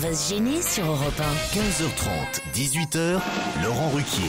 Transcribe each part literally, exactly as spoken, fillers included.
va se gêner sur Europe un. quinze heures trente, dix-huit heures, Laurent Ruquier.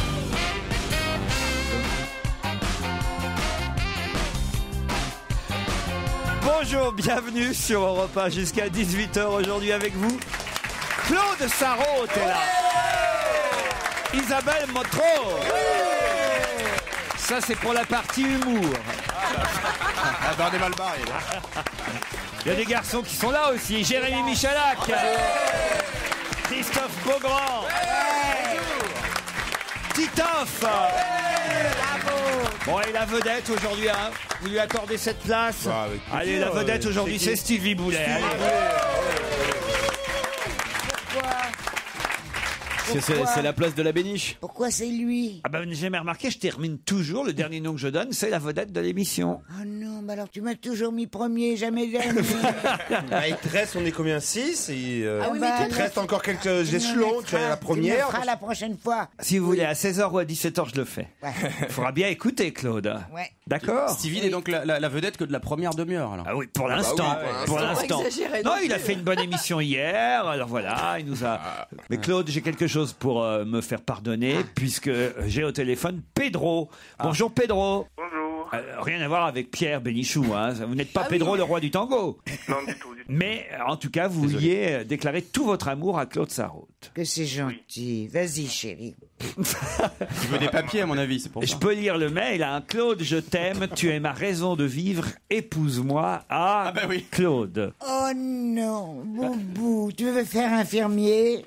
Bonjour, bienvenue sur Europe un jusqu'à dix-huit heures aujourd'hui avec vous. Claude Sarraute est là. Isabelle Motro. Ça, c'est pour la partie humour. Ah ben on est mal barré là. Il y a des garçons qui sont là aussi. Jérémy Michalak. Christophe Beaugrand. Titoff. Bon, et la vedette aujourd'hui, hein, vous lui accordez cette place. Bah, avec Allez, la vedette aujourd'hui, c'est Stevie Boulet. Allez. C'est, c'est, c'est la place de la Béniche. Pourquoi c'est lui? Ah ben, j'ai jamais remarqué, je termine toujours, le dernier nom que je donne, c'est la vedette de l'émission. Oh non, bah alors tu m'as toujours mis premier, jamais dernier. Ah, il te reste, on est combien? six et, euh, Ah oui, mais il te reste encore quelques échelons. Tu as la première. Tu me feras la prochaine fois. Si vous voulez, à seize heures ou à dix-sept heures, je le fais. Ouais. Il faudra bien écouter, Claude. Ouais. D'accord? Stevie n'est donc la, la, la vedette que de la première demi-heure. Alors. Ah oui, pour l'instant. bah oui, pour pour l'instant. Non, il a fait une bonne émission hier. Alors voilà, il nous a. Mais Claude, j'ai quelque chose pour euh, me faire pardonner, puisque j'ai au téléphone Pedro. Bonjour Pedro. Bonjour. Euh, rien à voir avec Pierre Bénichou, hein. Vous n'êtes pas Ah Pedro, oui. le roi du tango. Non, du tout, du tout. Mais en tout cas, vous vouliez euh, déclarer tout votre amour à Claude Sarraute. Que c'est gentil. Vas-y, chérie. Tu veux des papiers, à mon avis, c'est pour Et ça. je peux lire le mail, hein. Claude, je t'aime, tu es ma raison de vivre, épouse-moi. Ah, Ah bah oui. Claude. Oh non, Boubou, tu veux faire infirmier?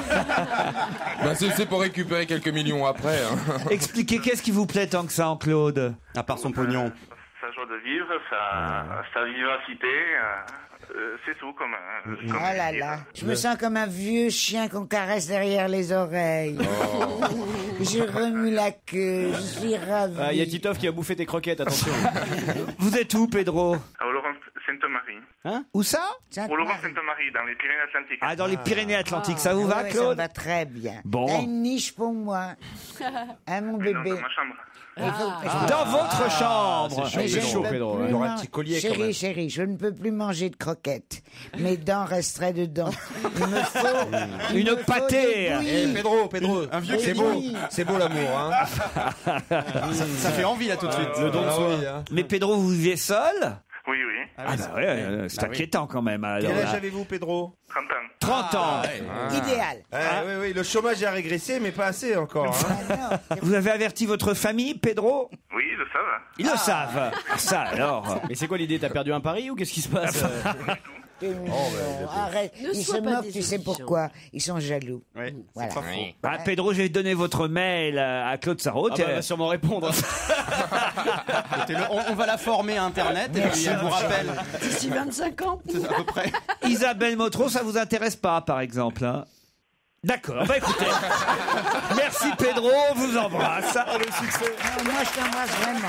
Bah c'est, c'est pour récupérer quelques millions après. Hein. Expliquez, qu'est-ce qui vous plaît tant que ça en Claude? À part son pognon. Sa joie de vivre, sa, sa vivacité, euh, euh, c'est tout comme. euh, Oh comme là dire. là, je me sens comme un vieux chien qu'on caresse derrière les oreilles. Je remue la queue, je suis ravie. Ah, il y a Titoff qui a bouffé tes croquettes, attention. Vous êtes où, Pedro? À Laurent Sainte-Marie. Où ça? Au Laurent Sainte-Marie, dans les Pyrénées-Atlantiques. Ah, dans les Pyrénées-Atlantiques. Ça vous Ah va, ouais, Claude? Ça va très bien. Bon. T'as une niche pour moi. Hein, mon Oui, dans bébé. ma chambre. Il faut- Dans votre chambre. c'est Mais je c'est ne chaud, peux Pedro. plus ouais. Il y aura un man- petit collier, quand Chérie, même. chérie, je ne peux plus manger de croquettes. Mes dents resteraient dedans. Il me faut il Une me faut pâtée. des Eh, bouillies. Pedro, Pedro, Un vieux c'est qui beau, dit. c'est beau l'amour, hein. Ça, ça fait envie, là, tout de suite. Le don de Ah soi. oui, hein. Mais Pedro, vous vivez seul? Oui, oui. Ah bah ouais, euh, c'est Bah oui. inquiétant quand même. Alors, Quel âge là. avez-vous, Pedro? trente ans. trente ans. Idéal. Eh, Oui, oui, le chômage a régressé, mais pas assez encore. Hein. Ah non, Vous avez averti votre famille, Pedro? Oui, je sais. Ils le savent. Ah, ça alors. Mais c'est quoi l'idée? T'as perdu un pari ou qu'est-ce qui se passe? euh t'es mignon. Arrête. Ne Ils sois se pas moquent, tu sais désobligeant. pourquoi. Ils sont jaloux. Ouais, Voilà. c'est pas faux. Bah, Pedro, je vais donner votre mail à à Claude Sarraute. Ah bah, elle va sûrement répondre. Écoutez, le- on, on va la former à Internet et puis elle vous rappelle. D'ici vingt-cinq ans. C'est à peu près. Isabelle Motro, ça vous intéresse pas, par exemple, hein? D'accord, bah écoutez. Merci Pedro, on vous embrasse. Le succès. Non, moi, je t'embrasse vraiment.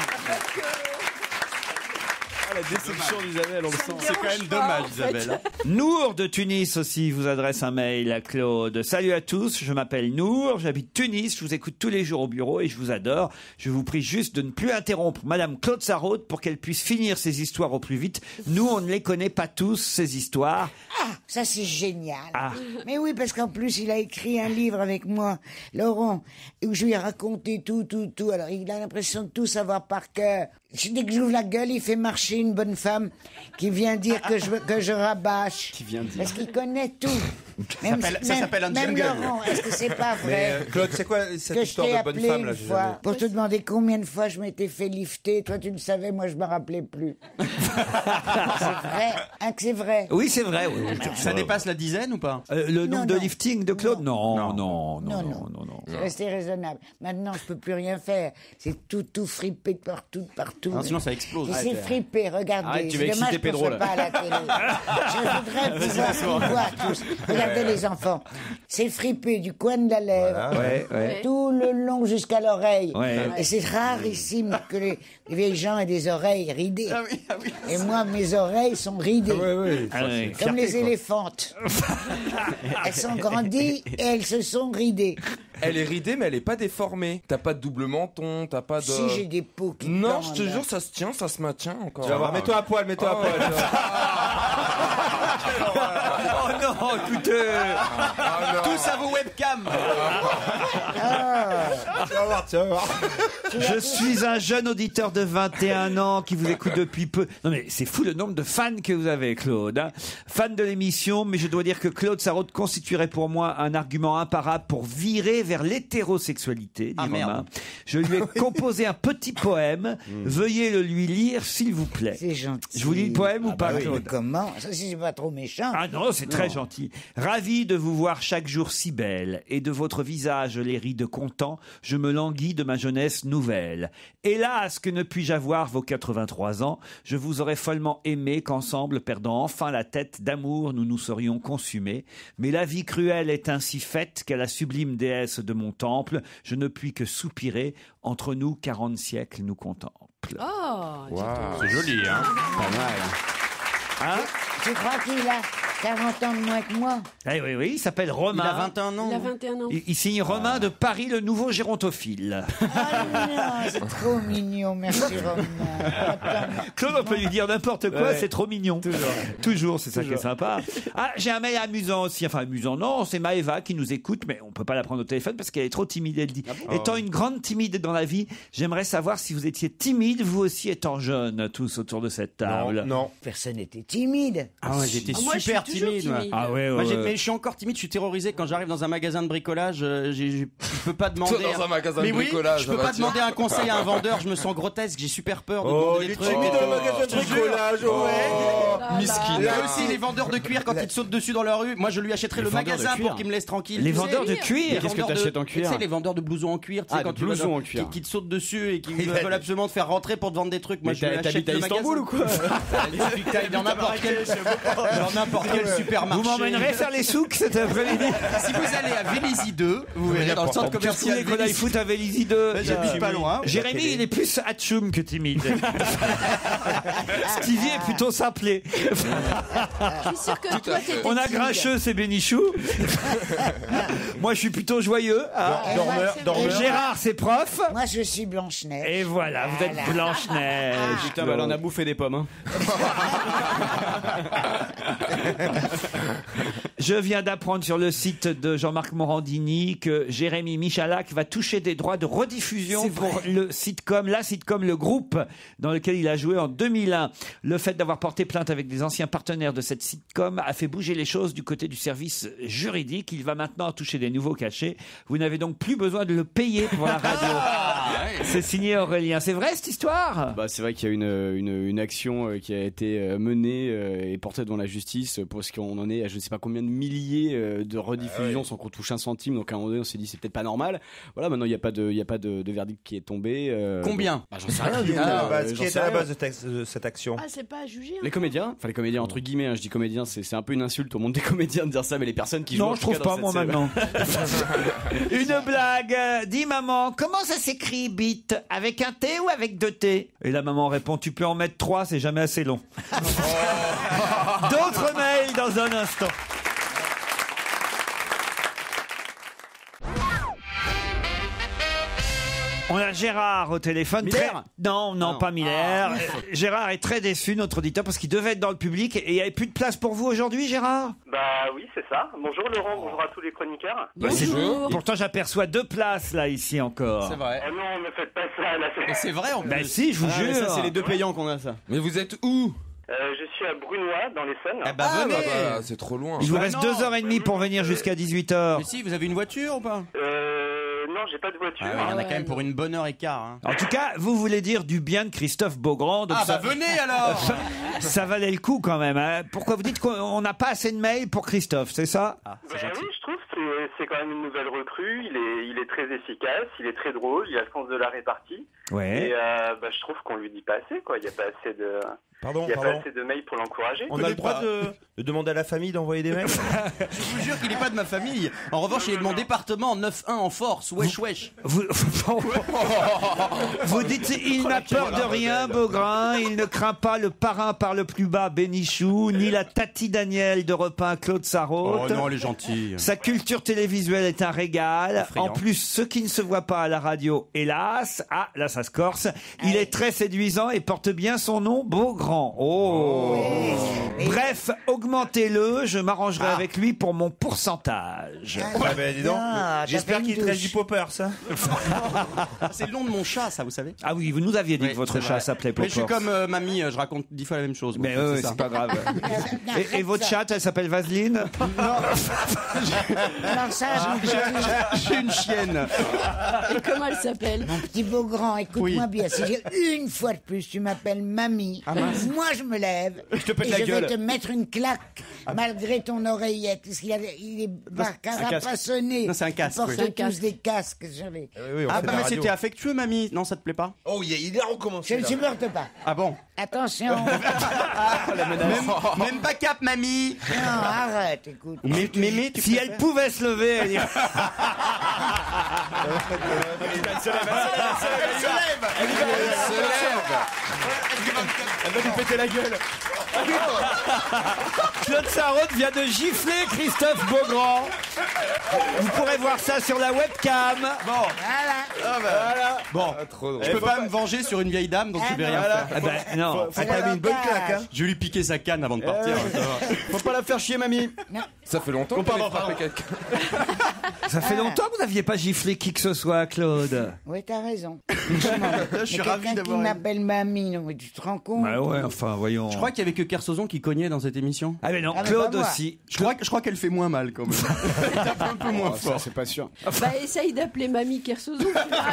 Ah, la déception d'Isabelle, on le sent. me C'est quand même dérange pas, dommage, en fait. Isabelle. hein. Nour de Tunis aussi vous adresse un mail à Claude. Salut à tous, je m'appelle Nour, j'habite Tunis, je vous écoute tous les jours au bureau et je vous adore. Je vous prie juste de ne plus interrompre Madame Claude Sarraute pour qu'elle puisse finir ses histoires au plus vite. Nous, on ne les connaît pas tous, ces histoires. Ah, ça c'est génial. Ah. Mais oui, parce qu'en plus, il a écrit un livre avec moi, Laurent, où je lui ai raconté tout, tout, tout. Alors, il a l'impression de tout savoir par cœur. Dès que j'ouvre la gueule, il fait marcher une bonne femme qui vient dire que je, que je rabâche. Qui vient dire. Parce qu'il connaît tout. Même, s'appelle- ça même- s'appelle un même jungle. Laurent, est-ce que c'est pas Mais vrai? euh, Claude, c'est quoi cette que je histoire t'ai de bonne appelé femme là? une j'ai fois jamais- pour te demander combien de fois je m'étais fait lifter. Toi, tu le savais, moi, je me rappelais plus. c'est vrai, hein, que c'est vrai. Oui, c'est vrai. oui, oui. Ça dépasse la dizaine ou pas? Euh, le nombre Non, de non. lifting de Claude? Non, non, Non. non, non, non, non, non. C'est resté raisonnable. Maintenant, je peux plus rien faire. C'est tout, tout fripé de partout, de partout. Non, sinon ça explose. Et c'est Arrête. fripé, regardez. Arrête, tu c'est vas dommage exciter qu'on Pedro, soit là. pas à la télé. Je voudrais pouvoir vous voir tous. Regardez les enfants. C'est fripé du coin de la lèvre. Voilà. Ouais, ouais. Tout le long jusqu'à l'oreille. Ouais. Et c'est rarissime que les, les vieilles gens aient des oreilles ridées. Ah oui, ah oui. Et moi, mes oreilles sont ridées. Ouais, ouais. Ah, ouais. Comme Fierté, les quoi. éléphantes. Elles sont grandies et elles se sont ridées. Elle est ridée, mais elle est pas déformée. T'as pas de double menton, t'as pas de. Si j'ai des peaux qui Non, pendent. je te jure, ça se tient, ça se maintient encore. Tu vas voir, mets-toi à poil, mets-toi à Oh, poil. Oh non. Oh, écoutez. Ah, tous à vos webcams. Tu vas voir, tu vas voir. Je suis un jeune auditeur de vingt et un ans qui vous écoute depuis peu. Non mais c'est fou le nombre de fans que vous avez, Claude. Hein. Fan de l'émission, mais je dois dire que Claude Sarraute constituerait pour moi un argument imparable pour virer vers l'hétérosexualité, dit Ah, Romain. merde. Je lui ai composé un petit poème. Veuillez le lui lire, s'il vous plaît. C'est gentil. Je vous lis le poème ou Ah pas, bah oui, Claude? mais comment? Ça, si c'est pas trop méchant. Ah non, c'est très gentil. Ravi de vous voir chaque jour si belle, et de votre visage les rides content, je me languis de ma jeunesse nouvelle. Hélas, que ne puis-je avoir vos quatre-vingt-trois ans, je vous aurais follement aimé qu'ensemble, perdant enfin la tête d'amour, nous nous serions consumés. Mais la vie cruelle est ainsi faite qu'à la sublime déesse de mon temple, je ne puis que soupirer, entre nous quarante siècles nous contemplent. Oh, dis donc. C'est joli, hein. Pas mal. Hein? Tu crois qu'il a quarante ans de moins que moi? Eh oui, oui, il s'appelle Il Romain. a vingt et un ans. Il a vingt et un ans. Il, il signe Romain de Paris, le nouveau gérontophile. Ah non, c'est trop mignon, merci Romain. Attends, Claude, on peut lui dire n'importe quoi, Ouais. c'est trop mignon. Toujours. Toujours, c'est ça qui est sympa. Ah, j'ai un mail amusant aussi. Enfin, amusant, non, c'est Maëva qui nous écoute, mais on peut pas la prendre au téléphone parce qu'elle est trop timide, elle dit. Étant une grande timide dans la vie, j'aimerais savoir si vous étiez timide, vous aussi étant jeune, tous autour de cette Non, table. non. personne n'était timide. Ah ouais, j'étais Ah, moi, je suis super toujours timide. moi. timide. Ah ouais, ouais, Moi, j'ai- ouais. mais je suis encore timide, je suis terrorisé quand j'arrive dans un magasin de bricolage. euh, j'ai- j'ai- Je peux pas demander. Toi, dans un magasin de mais oui, bricolage, je peux ça va, pas tiens. demander un conseil à un vendeur. Je me sens grotesque, j'ai super peur de Oh, demander il des est trucs. timide et dans le tout. magasin de Je te jure. bricolage, ouais. Miskin. Il y a aussi les vendeurs de cuir quand ils te sautent dessus dans la rue. Moi, je lui achèterais le vendeurs de magasin cuir. pour qu'il me laisse tranquille. Les Tu sais, vendeurs de les cuir. Qu'est-ce que vendeurs t'achètes de- en cuir? Tu sais, les vendeurs de blousons en cuir. tu sais, Ah, quand de tu vas blousons dans- en cuir. Qui, qui te sautent dessus et qui Mais veulent absolument te faire rentrer pour te vendre des trucs. Moi, Mais je lui t'as- achète t'habites à le Istanbul magasin. ou quoi? Il suffit que t'ailles dans n'importe quel, dans n'importe quel supermarché. Vous m'emmènerez faire les souks cet après-midi? Si vous allez à Vélizy deux, vous verrez dans le centre Qu'est-ce que vous commercial voulez qu'on aille Vélizy. foutre à Vélizy deux? J'habite pas loin. Jérémy, il est plus atchoum que timide. Stevie est plutôt simplé. Je suis sûre que toi, t'étais On a timide. Grincheux, c'est Bénichou. Moi, je suis plutôt joyeux. hein. Eh, Dormeur, moi, c'est dormeur. vrai. Gérard, c'est prof. Moi, je suis Blanche-Neige. Et voilà, vous êtes Voilà. Blanche-Neige. Putain, bah, elle en a bouffé des pommes. Hein. Je viens d'apprendre sur le site de Jean-Marc Morandini que Jérémy Michalak va toucher des droits de rediffusion pour le sitcom, la sitcom Le Groupe, dans lequel il a joué en deux mille un. Le fait d'avoir porté plainte avec des anciens partenaires de cette sitcom a fait bouger les choses du côté du service juridique. Il va maintenant toucher des nouveaux cachets. Vous n'avez donc plus besoin de le payer pour la radio. C'est signé Aurélien. C'est vrai cette histoire? Bah, c'est vrai qu'il y a une, une, une action euh, qui a été euh, menée euh, et portée devant la justice euh, parce qu'on en est à je ne sais pas combien de milliers euh, de rediffusions sans qu'on touche un centime. Donc à un moment donné, on s'est dit c'est peut-être pas normal. Voilà, maintenant il n'y a pas de, il y a pas de, de verdict qui est tombé. euh, Combien donc- Bah, j'en sais rien du coup. À la euh, base, j'en qui est sais à la rien. base de, texte- de cette action? Ah, c'est pas à juger. Les comédiens, enfin les comédiens entre guillemets, hein, je dis comédiens, c'est c'est un peu une insulte au monde des comédiens de dire ça, mais les personnes qui jouent. Non, en je tout cas, trouve pas, dans moi, cette série- maintenant. Une blague. Euh, Dis, maman, comment ça s'écrit, bite? Avec un T ou avec deux T? Et la maman répond, tu peux en mettre trois, c'est jamais assez long. D'autres mails dans un instant. On a Gérard au téléphone. Miller Très- Non, non, Ah non. pas Miller. Euh, Gérard est très déçu, notre auditeur, parce qu'il devait être dans le public et il n'y avait plus de place pour vous aujourd'hui, Gérard? Bah oui, c'est ça. Bonjour Laurent, bonjour à tous les chroniqueurs. Bonjour. Pourtant, j'aperçois deux places là, ici encore. C'est vrai. Oh non, ne faites pas ça, là. Et c'est vrai en plus. Ben si, je vous Ah, mais jure. ça, c'est les deux payants qu'on a ça. Mais vous êtes où? Euh, je suis à Brunois, dans l'Essonne. Eh bah, Ah venez. bah, bah, c'est trop loin. Il vous Bah reste non. deux heures et demie pour venir jusqu'à dix-huit heures. Mais si, vous avez une voiture ou pas? Euh, non, j'ai pas de voiture. Ah ouais, il y en a ouais, quand même non. pour une bonne heure et quart. Hein. En tout cas, vous voulez dire du bien de Christophe Beaugrand. donc Ah bah ça, venez alors. ça valait le coup quand même. hein. Pourquoi vous dites qu'on n'a pas assez de mails pour Christophe, c'est ça? Ah, Bah oui, je trouve que c'est, c'est quand même une nouvelle recrue. Il est, il est très efficace, il est très drôle, il a le sens de la répartie. Ouais. Et euh, bah, je trouve qu'on lui dit pas assez, quoi. Il n'y a pas assez de, Pardon, il y a pas pardon. assez de mails pour l'encourager. On a le droit de, de demander à la famille d'envoyer des mails? Je vous jure qu'il est pas de ma famille. En revanche, il est de mon département neuf un en force. Wesh wesh. Vous, vous dites il n'a peur de rien, Beaugrand. Il ne craint pas le parrain par le plus bas, Bénichou, ni la Tati Daniel de Repas, Claude Sarraute. Oh non, elle est gentille. Sa culture télévisuelle est un régal. Effrayant. En plus, ce qui ne se voit pas à la radio, hélas. Ah, la ça se corse. Il est très séduisant et porte bien son nom, Beaugrand. Oh. Oui. Bref, augmentez-le, je m'arrangerai avec lui pour mon pourcentage. Ah ben dis donc, Ah, j'espère t'as fait qu'il une te reste douche. du popper, ça. C'est le nom de mon chat, ça, vous savez. Ah oui, vous nous aviez dit Oui, que votre c'est chat vrai. s'appelait Mais je suis Popper. comme euh, mamie, euh, je raconte dix fois la même chose. moi. Mais oui, C'est ça. c'est pas grave. Arrête Et, et votre ça. chatte, elle s'appelle Vaseline? Alors ça, mon petit- J'ai une chienne. Et comment elle s'appelle? mon petit beau grand, écoute-moi Oui. bien. Si j'ai une fois de plus, tu m'appelles mamie, moi je me lève Je te pète et la je gueule. vais te mettre une claque malgré ton oreillette. Parce qu'il a, il est bar- carapassonné. Non, c'est un casque, Ils portent oui. C'est un tous casque. des casques. Je, vais- Oui, on Ah fait bah la mais radio. c'était affectueux, mamie. Non, ça te plaît pas? Oh, il, il a je recommencé. ne là. supporte pas. Ah bon? Attention. non, Même, même pas cap, mamie. arrête, écoute. Mais, mémé, tu Si elle préfères pouvait se lever, elle irait- Elle se lève. Elle va lui péter la gueule. Claude Sarraute vient de gifler Christophe Beaugrand. Vous pourrez voir ça sur la webcam. Voilà. Bon, Trop drôle. je peux pas me venger sur une vieille dame, donc Ah je vais non. rien faire. Ah ben, non. Faut pas mis une bonne claque, hein. Je vais lui piquer sa canne avant de partir. ça va. Faut pas la faire chier, mamie. Ça fait longtemps Oh, qu'elle pardon, ait frappé quelqu'un. Ça fait longtemps que vous n'aviez pas giflé qui que ce soit, Claude. Oui, t'as raison. Je suis ravi Quelqu'un qui d'avoir. m'appelle mamie, non, mais tu te rends compte? Bah ouais, enfin, voyons. Je crois qu'il y avait que Kersozon qui cognait dans cette émission. Ah mais non, Ah, mais Claude pas moi. aussi. Je crois, je crois qu'elle fait moins mal quand même. Elle tape un peu moins Oh, ça, fort. c'est pas sûr. Bah, essaye d'appeler Mamie Kersozon.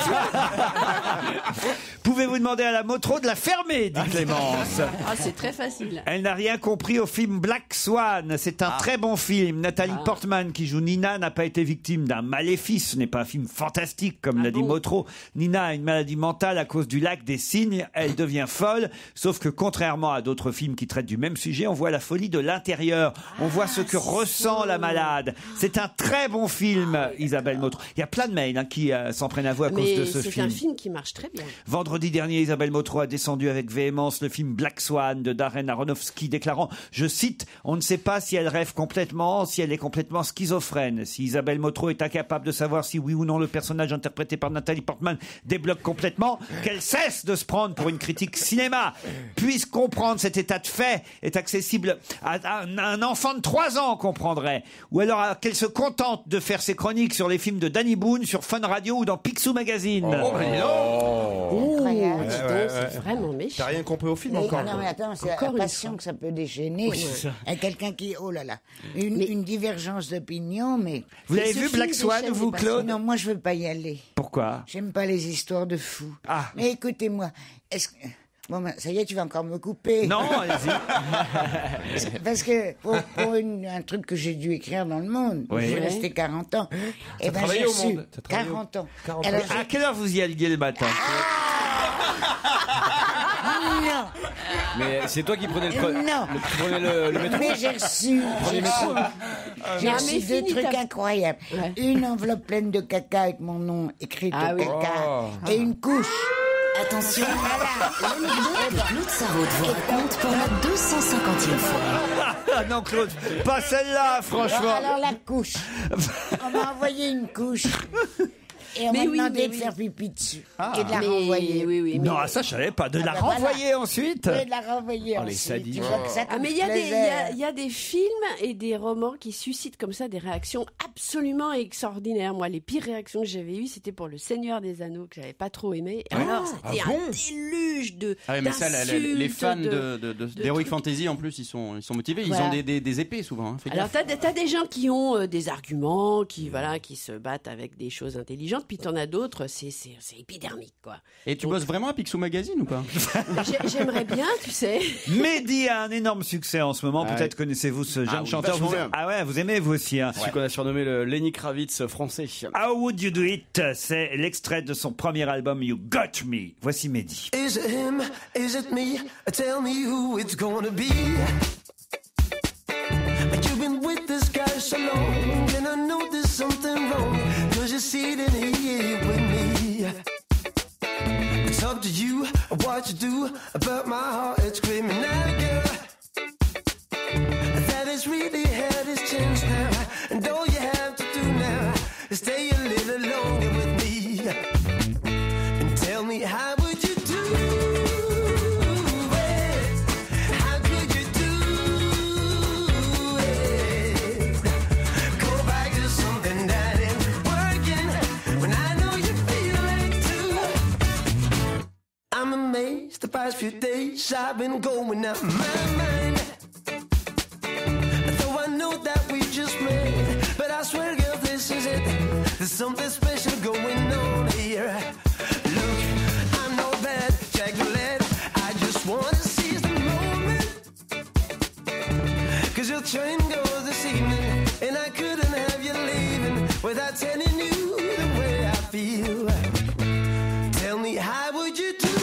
Pouvez-vous demander à la Motro de la fermer, dit Clémence. Ah, c'est très facile. Elle n'a rien compris au film Black Swan. C'est un très bon film. Nathalie Ah. Portman, qui joue Nina, n'a pas été victime d'un maléfice. Ce n'est pas un film fantastique, comme Ah l'a dit bon Motro. Nina a une maladie mentale à cause du lac des cygnes. Elle devient folle. Sauf que, contrairement à d'autres films qui traitent du même sujet, on voit la folie de l'intérieur. On voit ce que ressent la malade. C'est un très bon film, Isabelle Motro. Il y a plein de mails hein, qui euh, s'en prennent à vous à cause Mais de ce c'est film. un film qui marche très bien. Vendredi dernier, Isabelle Motro a descendu avec véhémence le film Black Swan de Darren Aronofsky, déclarant, je cite, « On ne sait pas si elle rêve complètement, si elle est complètement schizophrène. Si Isabelle Motro est incapable de savoir si oui ou non le personnage interprété par Nathalie Portman débloque complètement, qu'elle cesse de se prendre pour une critique cinéma. Puisse comprendre cet état de fait est accessible à à un, un enfant de trois ans comprendrait. Ou alors à- qu'elle se contente de faire ses chroniques sur les films de Danny Boone sur Fun Radio ou dans Picsou Magazine. Oh, bah, dis donc. Oh, Incroyable. dis donc, ouais, c'est vraiment méchant. T'as rien compris au film Mais, encore. non, mais attends, c'est Encore la une passion fois. que ça peut déchaîner. Oui, c'est ça. À quelqu'un qui, oh là là, une, Mais- une divergence d'opinion, mais. Vous Mais avez ce vu film Black Swan, déchaîne vous, les passions. Claude? Non, moi je veux pas y aller. Pourquoi? J'aime pas les histoires de fous. Ah. Mais écoutez-moi, est-ce que. Bon, ben, ça y est, tu vas encore me couper. Non, allez-y. Parce que pour, pour une- un truc que j'ai dû écrire dans le Monde, Oui. j'ai Ouais. resté quarante ans. Et ben travaillé j'ai au reçu Monde. T'as travaillé au- quarante ans. quarante Alors, À quelle heure vous y alliez le matin? non, Mais c'est toi qui prenais le, pre- non. le- qui prenais le, le métro. Mais j'ai reçu, j'ai reçu, j'ai Non, reçu mais deux finis trucs ta- incroyables. Ouais. Une enveloppe pleine de caca avec mon nom écrit Ah au oui. caca. Et une couche. Attention, l'anecdote de Claude Sarraute vous raconte pour la deux cent cinquantième fois. Ah non, Claude, pas celle-là, franchement. Alors la couche. On m'a envoyé une couche. Et on Mais m'a oui, demandé mais de oui. faire pipi dessus. Et de la Mais renvoyer. oui, oui. mais- Non, ah, ça, je savais pas. De la bah voilà. renvoyer ensuite? Et de la renvoyer Oh, les ensuite. sadiques. Tu vois que ça Ah, te mais il y, a des- il y, plaisait. a, il y a des films et des romans qui suscitent comme ça des réactions absolument extraordinaires. Moi, les pires réactions que j'avais eues, c'était pour Le Seigneur des Anneaux, que j'avais pas trop aimé. Et alors, c'était un déluge de. Ah oui, mais ça, la- la- les fans d'insultes, de, de, de, de d'Heroic trucs. Fantasy, en plus, ils sont, ils sont motivés. Ils Voilà. ont des, des, des épées, souvent. Hein. Fais Alors, gaffe. t'as, t'as des gens qui ont euh, des arguments, qui, voilà, qui se battent avec des choses intelligentes, puis t'en as d'autres, c'est, c'est, c'est épidermique, quoi. Et tu bosses vraiment à Picsou Magazine ou pas? J'ai- J'aimerais bien, tu sais. Mehdi a un énorme succès en ce moment. Ah Peut-être oui. connaissez-vous ce jeune oui, chanteur. vachement Vous- bien. Ah ouais, vous aimez vous aussi. Hein. Celui qu'on a surnommé le Lenny Kravitz français. How Would You Do It? C'est l'extrait de son premier album You Got Me. Voici Mehdi. Is it him? Is it me? Tell me who it's gonna be. You've been with this guy so long, and I know there's something wrong, cause you're sitting here with me. It's up to you, what you do, but my heart is screaming out, girl. That it's really had its chance now, and all you have to do now is stay a little longer with me, and tell me how past few days I've been going out my mind. Though I know that we just met, but I swear, girl, this is it. There's something special going on here. Look, I know that Jack the lead. I just wanna seize the moment. Cause your train goes this evening, and I couldn't have you leaving without telling you the way I feel. Tell me, how would you do?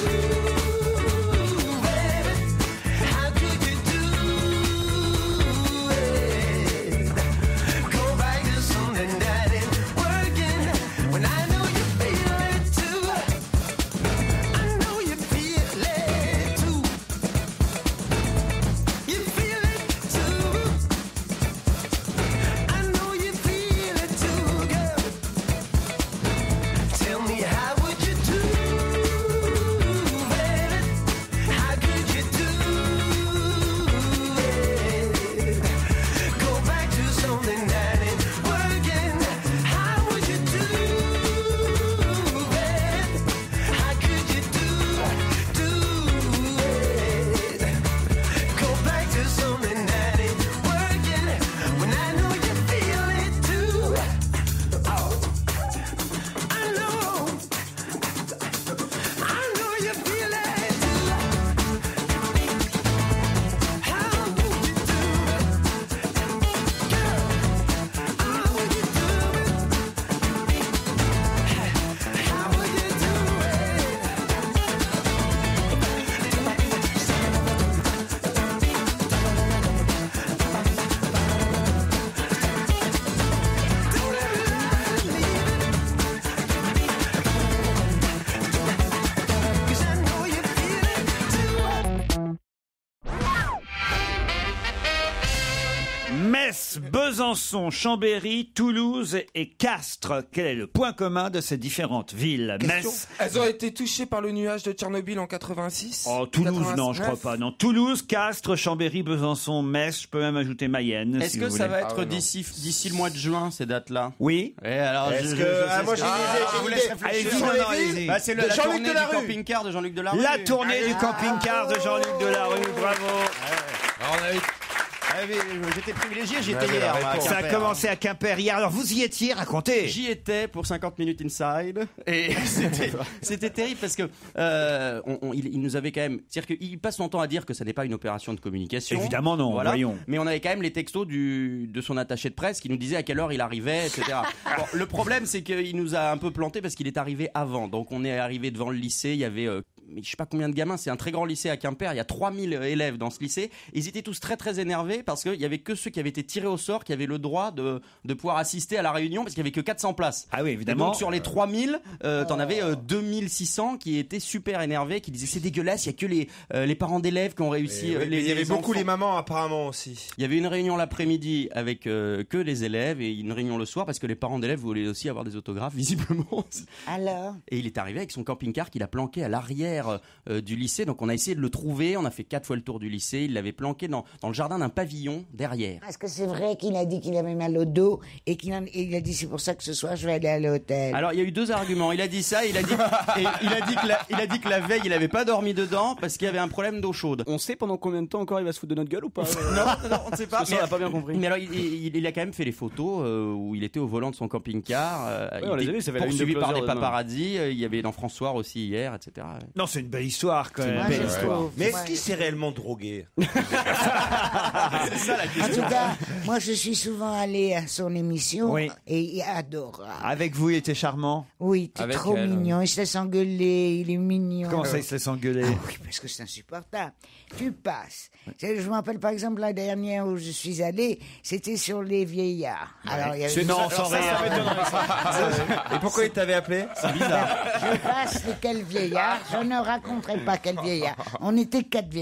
Metz, Besançon, Chambéry, Toulouse et Castres. Quel est le point commun de ces différentes villes? Question. Metz. Elles ont été touchées par le nuage de Tchernobyl en quatre-vingt-six. Oh, Toulouse, quatre-vingt-neuf. non, je crois pas. Non, Toulouse, Castres, Chambéry, Besançon, Metz. Je peux même ajouter Mayenne. Est-ce si que vous ça voulez. va être Ah ouais, d'ici d'ici le mois de juin, ces dates-là? Oui. Et alors, Est-ce je, que- je- je ah, sais moi, ce j'ai que- une idée, Ah, j'ai je vous une laisse idée. réfléchir. Allez-y, Sur non, les non, villes allez-y. Bah, c'est le- de la Jean-Luc tournée du Delarue. camping-car de Jean-Luc Delarue. La tournée du camping-car de Jean-Luc Delarue. Bravo. Alors, on avait- Ah oui, j'étais privilégié, j'y Ouais, étais mais hier. la moi, à réponse. Ça a Quimper. commencé à Quimper hier. Alors vous y étiez, racontez. J'y étais pour cinquante minutes inside et c'était, c'était terrible parce que euh, on, on- il, il nous avait quand même, c'est-à-dire qu'il passe son temps à dire que ça n'est pas une opération de communication. Évidemment non, Voilà. voyons. Mais on avait quand même les textos du, de son attaché de presse qui nous disait à quelle heure il arrivait, et cetera. Bon, le problème c'est qu'il nous a un peu planté parce qu'il est arrivé avant. Donc on est arrivé devant le lycée, il y avait euh, mais je sais pas combien de gamins, c'est un très grand lycée à Quimper, il y a trois mille élèves dans ce lycée. Ils étaient tous très très énervés parce qu'il y avait que ceux qui avaient été tirés au sort qui avaient le droit de, de pouvoir assister à la réunion parce qu'il y avait que quatre cents places. Ah oui, Et évidemment. donc sur les trois mille, euh, t'en avais euh, deux mille six cents qui étaient super énervés, qui disaient c'est dégueulasse, il y a que les, euh, les parents d'élèves qui ont réussi. Et euh, oui, les, mais il y avait les beaucoup enfants. les mamans apparemment aussi. Il y avait une réunion l'après-midi avec euh, que les élèves et une réunion le soir parce que les parents d'élèves voulaient aussi avoir des autographes visiblement. Alors Et il est arrivé avec son camping-car qu'il a planqué à l'arrière euh, du lycée. Donc on a essayé de le trouver, on a fait quatre fois le tour du lycée. Il l'avait planqué dans, dans le jardin d'un pavillon derrière. Est-ce que c'est vrai qu'il a dit qu'il avait mal au dos et qu'il en- et il a dit c'est pour ça que ce soir je vais aller à l'hôtel? Alors il y a eu deux arguments. Il a dit ça, il a dit, et il a dit que la, il a dit que la veille il avait pas dormi dedans parce qu'il y avait un problème d'eau chaude. On sait pendant combien de temps encore il va se foutre de notre gueule ou pas? Non, non, on ne sait pas. Parce que ça, on n'a pas bien compris. Mais alors, il, il- il a quand même fait les photos euh, où il était au volant de son camping-car. Euh, Ouais, il on les était a vus, ça fait la une de poursuivi par Closer des demain. paparazzi. Euh, il y avait dans François aussi hier, et cetera. Non, c'est une belle histoire quand même. Moi, Belle je histoire. trouve. Mais est-ce Ouais. qu'il s'est réellement drogué? C'est ça la En question. tout cas, moi je suis souvent allée à son émission Oui. et il est adorable. Avec vous, il était charmant. Oui, t'es Avec trop elle. mignon, il se laisse engueuler, il est mignon. Comment ça, il se laisse engueuler? Ah oui, parce que c'est insupportable. Tu passes. C'est- Je me rappelle par exemple la dernière où je suis allée, c'était sur les vieillards. Alors, il y avait C'est- non, sans ça, rire. ça m'étonnerait. Et pourquoi il t'avait appelé? Je passe les quels vieillards, je ne raconterai pas quels vieillards. On était quatre vieillards.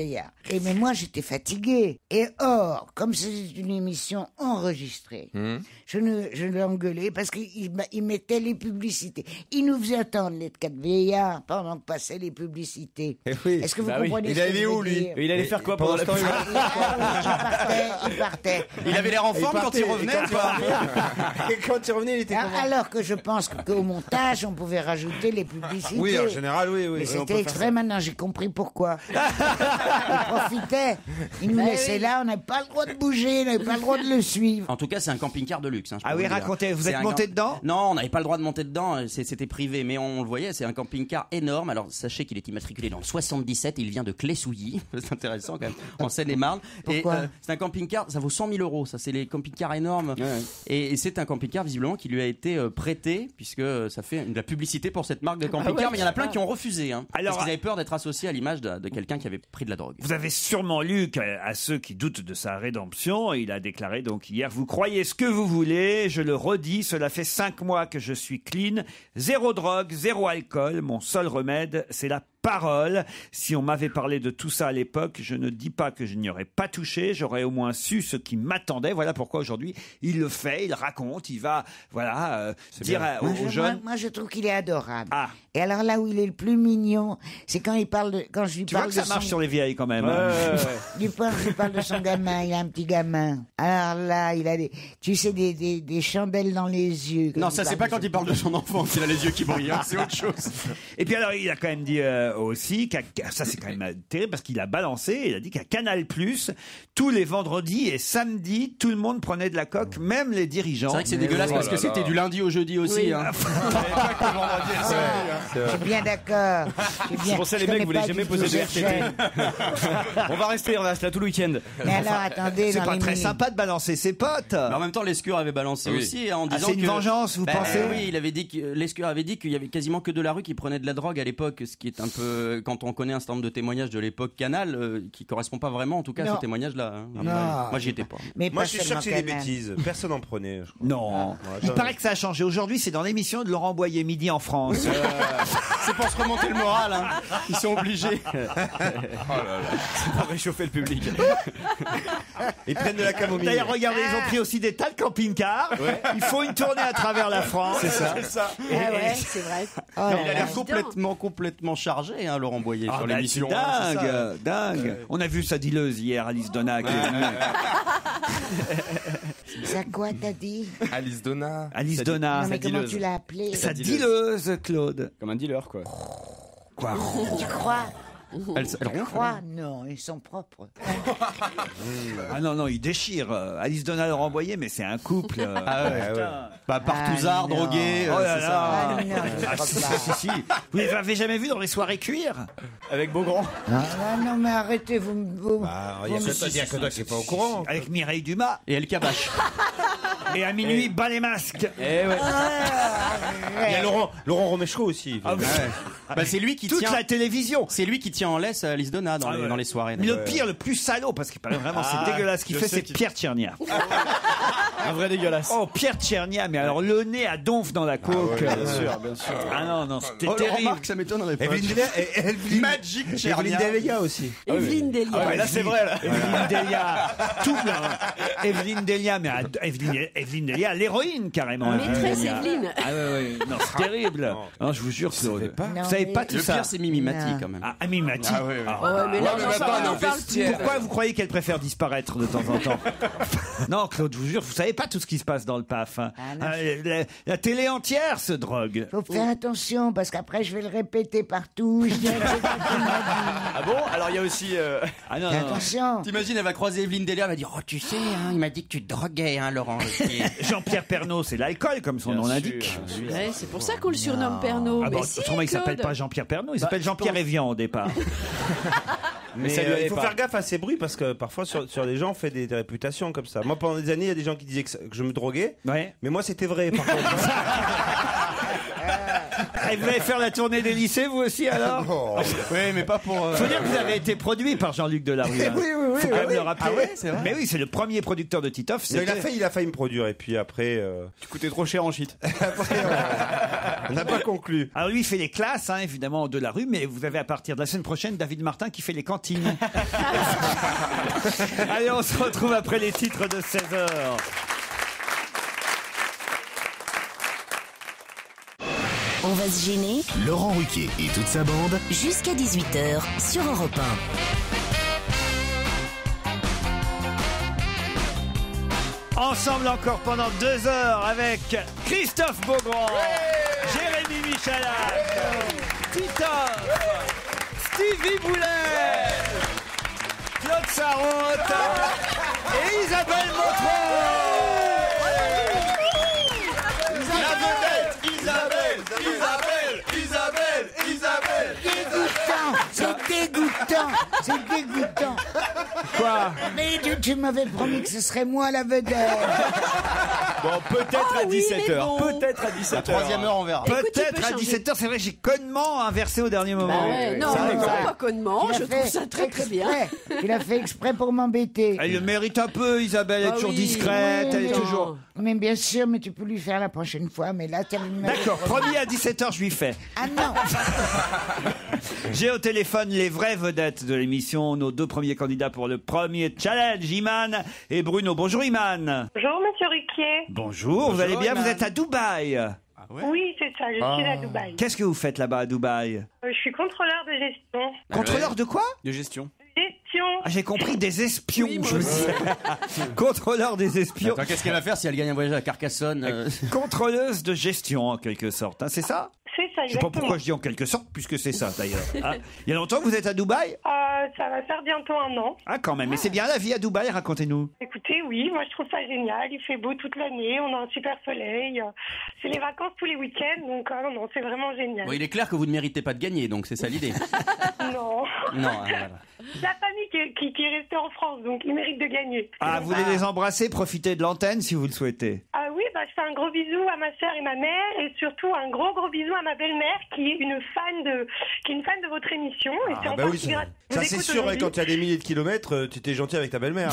Et mais moi, j'étais fatiguée. Et or, comme c'est une émission enregistrée, Hum. je ne, je l'engueulais parce qu'il m'a- il mettait les publicités. Il nous faisait attendre les quatre vieillards pendant que passaient les publicités. Est-ce que vous Bah oui. comprenez Il ce que allait je veux où, lui dire? Et il allait faire quoi pendant la Pendant ce temps, pub Il partait, il partait. Il avait l'air en forme quand il revenait ou pas Et quand il revenait, il était Ah, comment? Alors que je pense que- qu'au montage, on pouvait rajouter les publicités. Oui, en général, oui, oui. Mais Oui, on peut c'était faire extrait, maintenant j'ai compris pourquoi. Ils profitaient. Ils nous Bah laissaient oui. là, on n'avait pas le droit de bouger, on n'avait pas le droit de le suivre. En tout cas, c'est un camping-car de luxe. hein, je peux Ah vous oui, le dire. racontez, vous C'est êtes un monté camp- dedans? Non, on n'avait pas le droit de monter dedans, c'est- c'était privé, mais on le voyait, c'est un camping-car énorme. Alors sachez qu'il est immatriculé dans le soixante-dix-sept, il vient de Clé-Souilly, c'est intéressant quand même, en Seine-et-Marne. Et Pourquoi euh, c'est un camping-car, ça vaut cent mille euros, ça c'est les camping-cars énormes. Et, et c'est un camping-car visiblement qui lui a été euh, prêté, puisque ça fait de la publicité pour cette marque de camping-car, Ah ouais, mais il y en a plein qui ont refusé, hein, Alors, parce qu'ils avaient peur d'être associés à l'image de, de quelqu'un qui avait pris de la drogue. Vous avez sûrement lu qu'à à ceux qui doutent de sa rédemption, il a déclaré donc hier, vous croyez ce que vous voulez, je le redis, cela fait cinq mois que je suis clean, zéro drogue, zéro alcool, mon seul remède, c'est la parole. Si on m'avait parlé de tout ça à l'époque, je ne dis pas que je n'y aurais pas touché, j'aurais au moins su ce qui m'attendait. Voilà pourquoi aujourd'hui, il le fait, il raconte, il va, voilà, euh, dire à- aux, Moi, aux je, jeunes. moi, moi, je trouve qu'il est adorable. Ah. Et alors là où il est le plus mignon, c'est quand il parle de, quand je lui Tu vois parle que ça de marche son- sur les vieilles quand même. Ouais, hein. ouais, ouais. Du point, je lui parle de son gamin, il a un petit gamin. Alors là, il a des, tu sais, des, des, des chandelles dans les yeux. Non, ça c'est pas quand il parle de son enfant qu'il a les yeux qui brillent, hein, c'est autre chose. Et puis alors, il a quand même dit euh, aussi, qu'à- ça c'est quand même terrible parce qu'il a balancé, il a dit qu'à Canal+, tous les vendredis et samedis, tout le monde prenait de la coque, même les dirigeants. C'est vrai que c'est dégueulasse oh parce là que là. c'était du lundi au jeudi aussi. Oui. hein. Je suis bien d'accord. Je suis bien- C'est pour ça je les mecs, connais vous voulez pas jamais du poser tout de cette R T T. chaîne. On va rester, on reste là tout le week-end. Mais alors, attendez, C'est dans pas les très minutes- sympa de balancer ses potes. Mais en même temps, Lescure avait balancé Oui. aussi hein, en Ah, disant c'est une que vengeance, vous Ben, pensez Oui, il avait dit que Lescure avait dit qu'il y avait quasiment que de la rue qui prenait de la drogue à l'époque, ce qui est un peu quand on connaît un certain nombre de témoignages de l'époque Canal, euh, qui correspond pas vraiment en tout cas à Non. ce témoignage-là. hein. Après, Non. moi, j'y étais pas. Mais Moi, pas je suis sûr seulement que c'est des Canal. bêtises. Personne n'en prenait. je crois. Non. Ouais, Il j'en- paraît que ça a changé. Aujourd'hui, c'est dans l'émission de Laurent Boyer, Midi en France. C'est pour se remonter le moral. Hein. Ils sont obligés. Pour réchauffer le public. Ils prennent de la camomille. D'ailleurs, regardez, ils ont pris aussi des tas de camping-cars. Il faut une tournée à travers la France. C'est ça. Ah ouais, c'est vrai. Oh Non, là il a là. l'air complètement, complètement chargé, hein, Laurent Boyer, Ah, sur bah, l'émission. c'est hein, c'est dingue, ça. dingue. On a vu sa dealeuse hier, Alice Donna. qui est venue. Ça quoi, t'as dit? Alice Donna. Alice Ça- Donna. Non, mais sa comment dealeuse. tu l'as appelée? Sa dealeuse, Claude. Comme un dealer, quoi. Quoi? Tu crois? Elle, elle Tu ronfle. crois? Non, ils sont propres. Ah non, non, il déchire. Euh, Alice Donna, Laurent Boyer, mais c'est un couple. euh, Ah ouais. putain. Bah, Partouzard, Ah, non. drogué, Oh euh, là c'est là. ça. Ah non, je Ah, crois si, pas. si, si, si. Vous les avez jamais vus dans les soirées cuir? Avec Beaugrand. Ah, non, non, mais arrêtez, vous me... vous- Bah, il y a vous que me- toi, il y a que toi qui n'es pas au courant. Avec Mireille Dumas. Et El Kabash. Et à minuit, bas les masques. Eh ouais. Il y a Laurent, Laurent Romeschko aussi. Ah, oui. Bah, c'est lui qui Toute tient. la télévision. C'est lui qui tient en laisse Alice Donna dans, Ah les, ouais. dans les soirées. Mais le pire, le plus salaud, parce qu'il paraît vraiment, c'est dégueulasse ce qu'il je fait, sais c'est qui- Pierre Tchernia. Un vrai dégueulasse. Oh, Pierre Tchernia, mais alors le nez à donf dans la coke. Bien sûr, bien sûr. Ah non, non, c'était Oh, terrible. remarque, ça m'étonnerait pas. Evelyne Delia, et- Evelyne- Magic Evelyne Tchernia. Delia aussi. Evelyne Delia. Ah ouais, là, c'est vrai, là. Evelyne Delia, tout là. Evelyne Delia, mais à- Evelyne, Evelyne Delia, l'héroïne carrément. Maîtresse Delia. Evelyne. Ah ouais, ouais, non, c'est terrible. Non, je vous jure, Claude. Non, Vous savez mais- pas tout Le ça. pire, c'est Mimi Mati Non. quand même. Ah, Ami Mati. Ah ouais, ouais. Ah. Oh, ouais, mais là, Ouais, mais on maintenant, s'en- elle est on au en parle vestiaire. plus. Pourquoi vous croyez qu'elle préfère disparaître de temps en temps? Non, Claude, je vous jure, vous savez pas tout ce qui se passe dans le P A F. hein. Ah, non. Euh, la, la télé entière se drogue. Faut faire attention, parce qu'après, je vais le répéter partout. Je dirais que c'est toi qui m'as dit. Ah bon? Alors, il y a aussi. euh, Ah non, Fais non. attention. T'imagines, elle va croiser Evelyne Delia, elle va dire, oh, tu sais, hein, il m'a dit que tu te droguais, hein, Laurent. Jean-Pierre Pernaut, c'est l'alcool, comme son bien nom sûr, l'indique. bien sûr. Ouais, c'est pour ça qu'on le surnomme Pernod. Ah mais bon, si, autrement, il s'appelle Claude. pas Jean-Pierre Pernaut, il Bah, s'appelle je Jean-Pierre pense- Evian au départ. Mais ça lui euh, allait il faut pas. faire gaffe à ces bruits parce que parfois sur, sur les gens on fait des, des réputations comme ça. Moi pendant des années il y a des gens qui disaient que, ça- que je me droguais, Ouais. mais moi c'était vrai par contre. Et vous allez faire la tournée des lycées, vous aussi, alors? Oui, mais pas pour. euh, Faut dire que vous avez été produit par Jean-Luc Delarue. hein. Oui, oui, oui, Faut quand ah même oui. le rappeler. Ah ouais, c'est vrai. Mais oui, c'est le premier producteur de Titoff. Non, il a c'était- failli, il a failli me produire et puis après, euh, Tu coûtais trop cher en shit. on n'a pas conclu. Alors lui, il fait les classes, hein, évidemment, de la rue, mais vous avez à partir de la semaine prochaine David Martin qui fait les cantines. Allez, on se retrouve après les titres de seize heures. On va se gêner Laurent Ruquier et toute sa bande. jusqu'à dix-huit heures sur Europe un. Ensemble encore pendant deux heures avec Christophe Beaugrand, Jérémy Michalak, Titoff, Stevie Boulet, Claude Sarraute et Isabelle Montron. La vedette, Isabelle, Isabelle, Isabelle, Isabelle, Dégoûtant, c'est dégoûtant, c'est dégoûtant. Quoi? Mais tu, tu m'avais promis que ce serait moi la vedette. Bon, peut-être Ah à oui, dix-sept heures. mais bon. Peut-être à dix-sept heures. Troisième heure, on verra. Écoute, il Peut-être peut à changer. dix-sept heures, c'est vrai, j'ai connement inversé au dernier moment. Bah ouais, non, ça arrive, non, ça arrive. pas connement, Tu je l'as trouve fait ça très très bien. exprès. Tu l'as fait exprès pour m'embêter. Elle le mérite un peu, Isabelle, elle est Ah toujours oui. discrète, Oui, elle est mais- toujours... Mais bien sûr, mais tu peux lui faire la prochaine fois. Mais là, tu D'accord, promis à dix-sept heures, je lui fais. Ah non. J'ai au téléphone les vraies vedettes de l'émission, nos deux premiers candidats pour le premier challenge, Iman et Bruno. Bonjour Iman. Bonjour Monsieur Ruquier. Bonjour, vous allez bien? Vous êtes à Dubaï. Oui, c'est ça, je suis à Dubaï. Qu'est-ce que vous faites là-bas à Dubaï? Euh, je suis contrôleur de gestion. Contrôleur de quoi? De gestion. Gestion. Ah, j'ai compris, des espions. Oui, moi je me aussi. dis. Contrôleur des espions. Attends, qu'est-ce qu'elle va faire si elle gagne un voyage à Carcassonne euh, Contrôleuse de gestion, en quelque sorte. hein, c'est ça? C'est ça, Je sais pas exactement. pourquoi je dis en quelque sorte, puisque c'est ça d'ailleurs. hein. Il y a longtemps que vous êtes à Dubaï? Euh, ça va faire bientôt un an. Ah, quand même. Mais c'est bien la vie à Dubaï, racontez-nous. Écoutez, oui, moi je trouve ça génial. Il fait beau toute l'année, on a un super soleil. euh, C'est les vacances tous les week-ends, donc euh, non, c'est vraiment génial. Bon, il est clair que vous ne méritez pas de gagner, donc c'est ça l'idée. Non. Non, hein, voilà. La famille qui, qui, qui est restée en France, donc ils méritent de gagner. Ah, vous voulez les embrasser, profiter de l'antenne si vous le souhaitez. Ah oui, bah, je fais un gros bisou à ma sœur et ma mère, et surtout un gros gros bisou à ma belle-mère qui est une fan de, qui est une fan de votre émission. Et c'est Ah en bah oui, partie ça, grâce- ça vous c'est écoute sûr, ouais, aujourd'hui. quand il y a des milliers de kilomètres, euh, tu étais gentil avec ta belle-mère.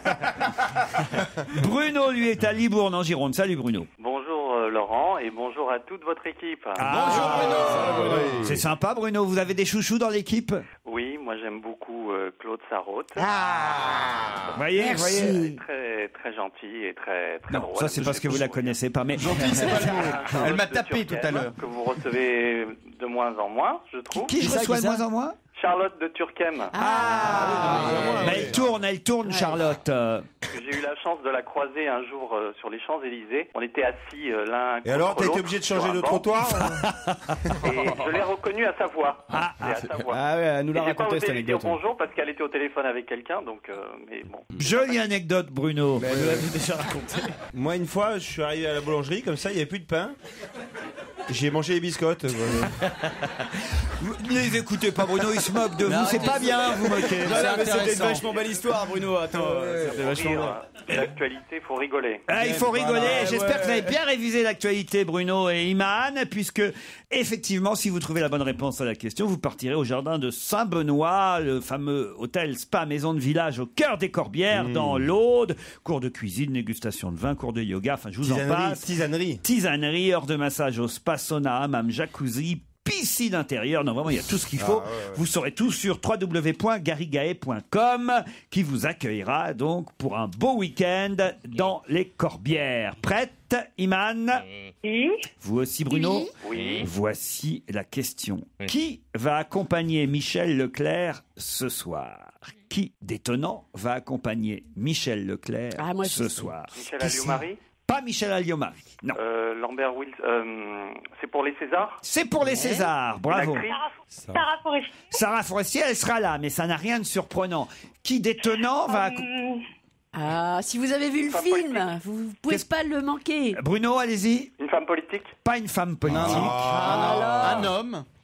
hein. Bruno, lui, est à Libourne, en Gironde. Salut, Bruno. Bonjour euh, Laurent et bonjour à toute votre équipe. Ah, c'est sympa, Bruno. Vous avez des chouchous dans l'équipe? Oui, moi j'aime beaucoup euh, Claude Sarraute. Ah. Vous voyez, vous voyez. Merci. Très très gentil et très très Non, drôle. ça c'est parce que vous la connaissez pas. Mais Gentil, c'est pas le mot. Charlotte Elle m'a de tapé tout Turckheim, à l'heure. Que vous recevez de moins en moins, je trouve. qui je ça, reçois qui de ça moins en moins? Charlotte de Turckheim. Ah, Mais elle tourne, elle tourne, Charlotte. Euh, J'ai eu la chance de la croiser un jour euh, sur les Champs-Élysées. On était assis euh, l'un Et alors, contre t'as été l'autre obligé de sur changer un de banc. trottoir? Et je l'ai reconnue à sa voix. Ah, C'est à sa voix. Ah ouais, elle nous Et l'a j'ai pas raconté osé cette lui dire anecdote. bonjour parce qu'elle était au téléphone avec quelqu'un, donc euh, mais bon. Jolie anecdote, Bruno. Ben, nous l'avez déjà raconté. Moi, une fois, je suis arrivé à la boulangerie, comme ça, il n'y avait plus de pain. J'ai mangé les biscottes. Vous ne les écoutez pas, Bruno, il se moque de vous. Non, C'est pas bien, vous moquez. Non, non, mais c'était une intéressant. vachement belle histoire, Bruno. Attends, euh, c'était Faut vachement rire. bien. L'actualité, faut rigoler. Ah, il faut rigoler. Voilà, J'espère ouais. que vous avez bien révisé l'actualité, Bruno et Iman, puisque effectivement, si vous trouvez la bonne réponse à la question, vous partirez au jardin de Saint-Benoît, le fameux hôtel spa maison de village au cœur des Corbières, dans l'Aude. Cours de cuisine, dégustation de vin, cours de yoga. Enfin, je vous en Tisanerie, passe. tisanerie. Tisanerie, heure de massage au spa, sauna, hammam, jacuzzi, piscine intérieure. Non, vraiment, il y a tout ce qu'il faut. Vous saurez tout sur w w w point garigae point com qui vous accueillera donc pour un beau week-end dans les Corbières. Prête, Iman? Oui. Vous aussi, Bruno? Oui. Voici la question. Qui va accompagner Michel Leclerc ce soir? Qui, d'étonnant, va accompagner Michel Leclerc Ah, moi, je ce sais. soir? Michel Qui c'est? Alliot-Marie. Pas Michel Alliot-Marie, non. Euh, Lambert Wills. Euh, c'est pour les Césars. C'est pour les Césars, bravo. L'actrice. Sarah, Sarah Foresti. Sarah Forestier, elle sera là, mais ça n'a rien de surprenant. Qui d'étonnant va... acco- Hum, Ah, si vous avez vu le Pas film, vous ne pouvez Qu'est-ce- pas le manquer. Bruno, allez-y. Une femme politique. Pas une femme politique. Un homme.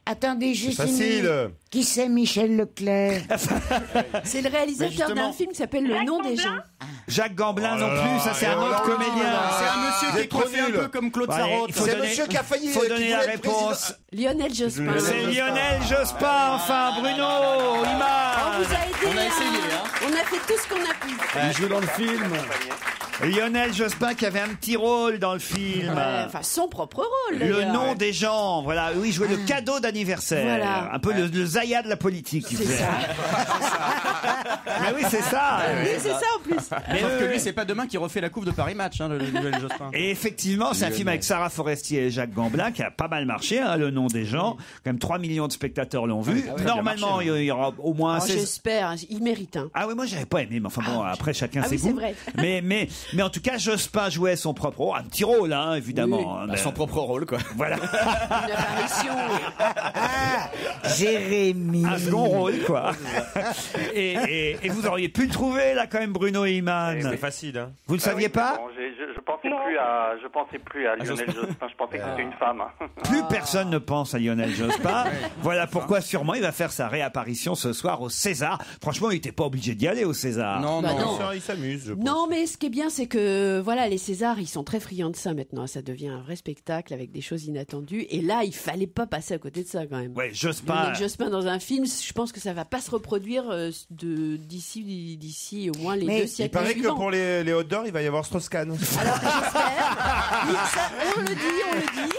Attendez juste C'est une facile. minute. Qui c'est Michel Leclerc? C'est le réalisateur d'un film qui s'appelle Le nom des gens. Jacques Gamblin Oh non là plus, là, ça c'est et un oh autre là comédien. là. C'est un monsieur Vous qui est êtes trop coiffé un nul. peu comme Claude Allez, Sarraute. il faut C'est donner- monsieur qui a failli, faut euh, qui donner voulait la être réponse. Lionel Jospin. C'est Lionel Jospin, enfin, Bruno, Iman. On vous a aidé. On a essayé, hein. hein. On a fait tout ce qu'on a pu. Il joue dans le film. Lionel Jospin qui avait un petit rôle dans le film. Ouais, Enfin, son propre rôle. Le d'ailleurs. nom des gens, voilà. Oui, il jouait le cadeau d'anniversaire. Voilà. Un peu le, le Zaya de la politique. il C'est faisait. ça. Mais oui, c'est ça. Oui, c'est ça en plus. Mais Sauf oui, que oui. lui, c'est pas demain qui refait la coupe de Paris Match, hein, le le nouvel Jospin. Et effectivement, c'est un film avec Sarah Forestier et Jacques Gamblin qui a pas mal marché, hein, le nom des gens. Quand même trois millions de spectateurs l'ont vu. Ah ouais, Normalement, ça a bien il y aura au moins Oh, seize. J'espère, il mérite un. Ah oui, moi j'avais pas aimé, mais enfin bon, après chacun Ah ses oui, c'est goûts. vrai. Mais, mais, mais en tout cas, Jospin jouait son propre rôle, un petit rôle, hein, évidemment. Oui, hein, bah, mais- son propre rôle, quoi. Voilà, Une apparition. Ah, Jérémy. un second rôle, quoi. et, et, et vous auriez pu le trouver, là, quand même, Bruno et Iman. C'est facile, hein. Vous le Ah saviez oui, pas bon, j'ai- je, je pensais Non. plus à, je pensais plus à Lionel Jospin. Je pensais que c'était une femme. Plus personne ne pense à Lionel Jospin. Voilà pourquoi sûrement il va faire sa réapparition ce soir au César. Franchement, il n'était pas obligé d'y aller au César. Non, Bah non. non. Ça, il s'amuse, je pense. Non, mais ce qui est bien, c'est que voilà, les Césars, ils sont très friands de ça maintenant. Ça devient un vrai spectacle avec des choses inattendues. Et là, il fallait pas passer à côté de ça quand même. Ouais, Jospin. Lionel Jospin dans un film, je pense que ça va pas se reproduire euh, de d'ici d'ici au moins les Mais deux il Il siècles paraît que suivants. pour les, les hot dogs, il va y avoir Strauss-Kahn. Alors j'espère. Oui, ça, on le dit, on le dit.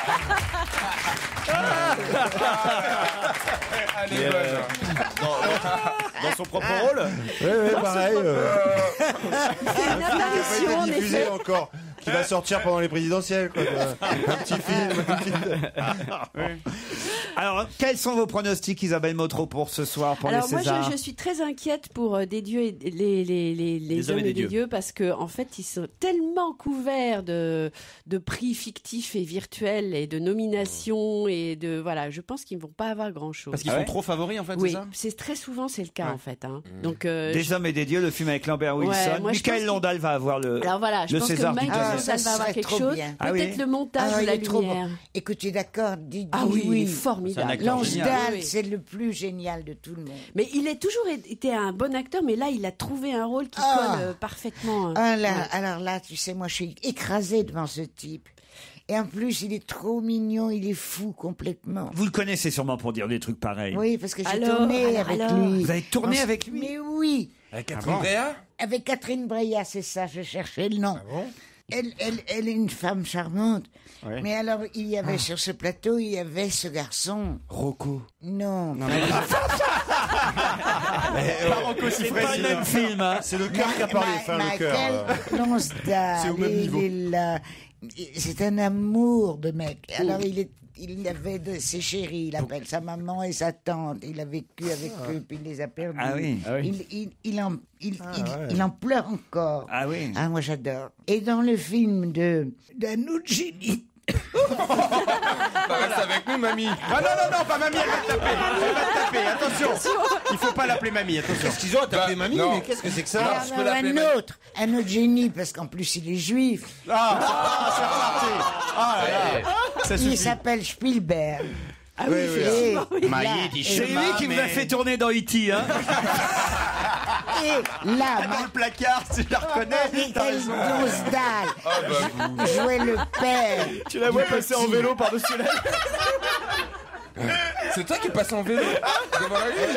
Allez, Mais, euh, bonne. Dans son propre rôle. Ouais, ouais, pareil. euh, C'est une qui n'a apparition pas en été diffusé effet. encore. Qui va sortir pendant les présidentielles, quoi. Un petit film. un petit- Alors, quels sont vos pronostics, Isabelle Motro, pour ce soir, pour Alors les moi, Césars je, je suis très inquiète pour euh, des dieux et les, les, les, les hommes et des dieux. parce que en fait, ils sont tellement couverts de, de prix fictifs et virtuels et de nominations et de voilà. Je pense qu'ils ne vont pas avoir grand chose. Parce qu'ils Ah sont ouais trop favoris, en fait, Oui, c'est ça c'est très souvent c'est le cas Ouais. en fait. Hein. Donc euh, Des je- hommes et des dieux, le film avec Lambert Wilson. Ouais, moi, je Michael pense Londal va avoir le, alors voilà, je le pense César que du Michael Ah, jazz. ça Londal va avoir serait quelque trop chose. bien. Ah Peut-être oui. le montage Ah, ou il la est trop lumière. bon. Écoutez, d'accord, dis, Ah oui, il est oui. formidable. C'est un acteur Lance génial. Dahl, Oui, oui. c'est le plus génial de tout le monde. Mais il a toujours été un bon acteur, mais là, il a trouvé un rôle qui Ah. colle euh, parfaitement. hein. Ah là, Ouais. alors là, tu sais, moi, je suis écrasée devant ce type. Et en plus, il est trop mignon, il est fou complètement. Vous le connaissez sûrement pour dire des trucs pareils. Oui, parce que j'ai Alors, tourné alors, avec alors. lui. Vous avez tourné Non, avec lui Mais oui, Avec Catherine Bréa avec Catherine Breillat, c'est ça, je cherchais le nom. Ah bon Elle, elle, elle est une femme charmante. Ouais. Mais alors, il y avait sur ce plateau, il y avait ce garçon. Rocco. Non. C'est pas le même film. hein. C'est le cœur qui a parlé, enfin, le cœur. euh. Michael Lonsdale, C'est au même il niveau. est là. C'est un amour de mec. Alors, il est. Il avait de ses chéris, il appelle sa maman et sa tante. Il a vécu avec eux, puis il les a perdus. Ah oui. Ah oui. Il, il, il en, il, Ah il, ouais. il en pleure encore. Ah oui. Ah, moi j'adore. Et dans le film de d'Anougini, Bah, reste avec nous, mamie. Ah non, non, non, pas mamie, elle va te taper. Elle va te taper, attention. Il faut pas l'appeler mamie, attention. Qu'est-ce qu'ils ont à taper Bah, mamie? non. Mais qu'est-ce que c'est que il y ça? en je peux a l'appeler un Manu. autre, un autre génie, parce qu'en plus il est juif. Ah, ah, c'est reparti. Ah là là. Ça Il suffit. s'appelle Spielberg. Ah oui, oui, oui. effectivement, oui. Maillé, Là, dit C'est lui qui vous a fait tourner dans E T hein. Et là, Dans le placard, tu la reconnais. T'as Michael raison. Lonsdale jouait le père. Tu la vois passer en vélo par-dessus la... C'est toi qui es passé en vélo devant la ligne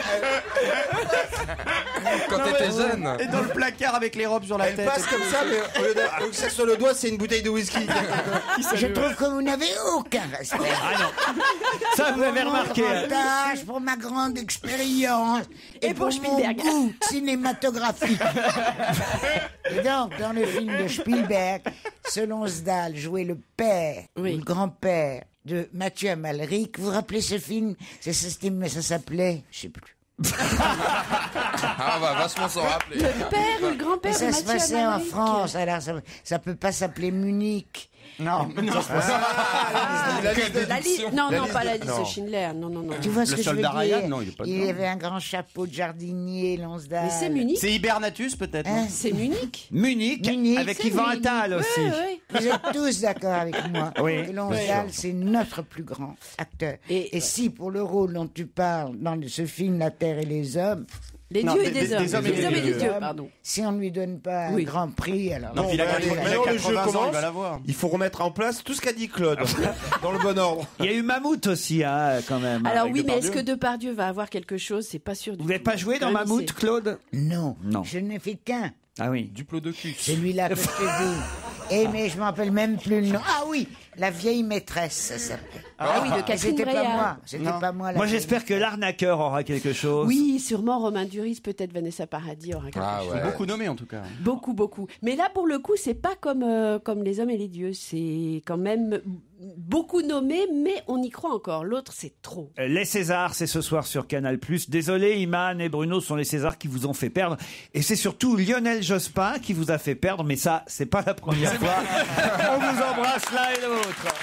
Quand t'étais jeune. Et dans le placard avec les robes sur la Elle tête. passe comme ça, mais au lieu de au lieu que ça sur le doigt, c'est une bouteille de whisky. Je trouve que vous n'avez aucun respect. Ah non. Ça, vous avez remarqué. hein. Avantage pour ma grande expérience et, Et pour pour mon Spielberg. goût cinématographique. Et donc, dans le film de Spielberg, ce Lonsdale jouait le père, Oui. ou le grand-père de Mathieu Amalric. Vous vous rappelez ce film? C'est ça, c'était- mais ça s'appelait, je sais plus. Ah, on va vachement s'en rappeler. Le père ou le grand-père Mais de ça se Mathieu passait en Amalric. France, alors ça, ça peut pas s'appeler Munich. Non, non. Ah, la liste La li- d'édition. Non, La non, liste pas de- la liste non. de Schindler. Non, non, non. Tu vois ce Le que je veux soldat dire Ryan, non, il est pas Il dedans. avait un grand chapeau de jardinier, Lonsdal. Mais c'est Munich. C'est Hibernatus peut-être. Hein non C'est Munich. Munich, Munich, avec c'est Yvan Munich. Attal aussi. Ouais, ouais. Vous êtes tous d'accord avec moi Oui, que Lonsdal, c'est notre plus grand acteur. Et- Et, si pour le rôle dont tu parles dans ce film La Terre et les hommes, Les Non, dieux et des- des des- hommes. des hommes Les hommes et des dieux, hommes, pardon. si on ne lui donne pas Oui. un grand prix, alors... Non, puis il a allez, il a maintenant, le jeu quatre-vingts ans, il commence. va l'avoir. Il faut remettre en place tout ce qu'a dit Claude, dans le bon ordre. Il y a eu Mammouth aussi, hein, quand même. Alors avec oui, mais est-ce Depardieu. que Depardieu va avoir quelque chose? C'est pas sûr du Vous n'avez tout. pas joué dans Un Mammouth, lycée. Claude? Non, Non. je n'ai fait qu'un. Ah oui. Duplo de cul. Celui-là que je te dis. Eh, mais je me rappelle même plus le nom. Ah oui, La vieille maîtresse, ça s'appelait. Ah oui, de Catherine C'était pas Breillat. moi. C'était Non. pas moi. la Moi, vieille j'espère que l'arnaqueur aura quelque chose. Oui, sûrement Romain Duris, peut-être Vanessa Paradis aura quelque Ah chose. ouais. Beaucoup nommé en tout cas. Beaucoup, beaucoup. Mais là, pour le coup, c'est pas comme, euh, comme Les Hommes et les Dieux. C'est quand même beaucoup nommé, mais on y croit encore. L'autre, c'est trop. Euh, Les Césars, c'est ce soir sur Canal+. Désolé, Iman et Bruno sont les Césars qui vous ont fait perdre. Et c'est surtout Lionel Jospin qui vous a fait perdre. Mais ça, c'est pas la première fois. On vous embrasse l'un et l'autre.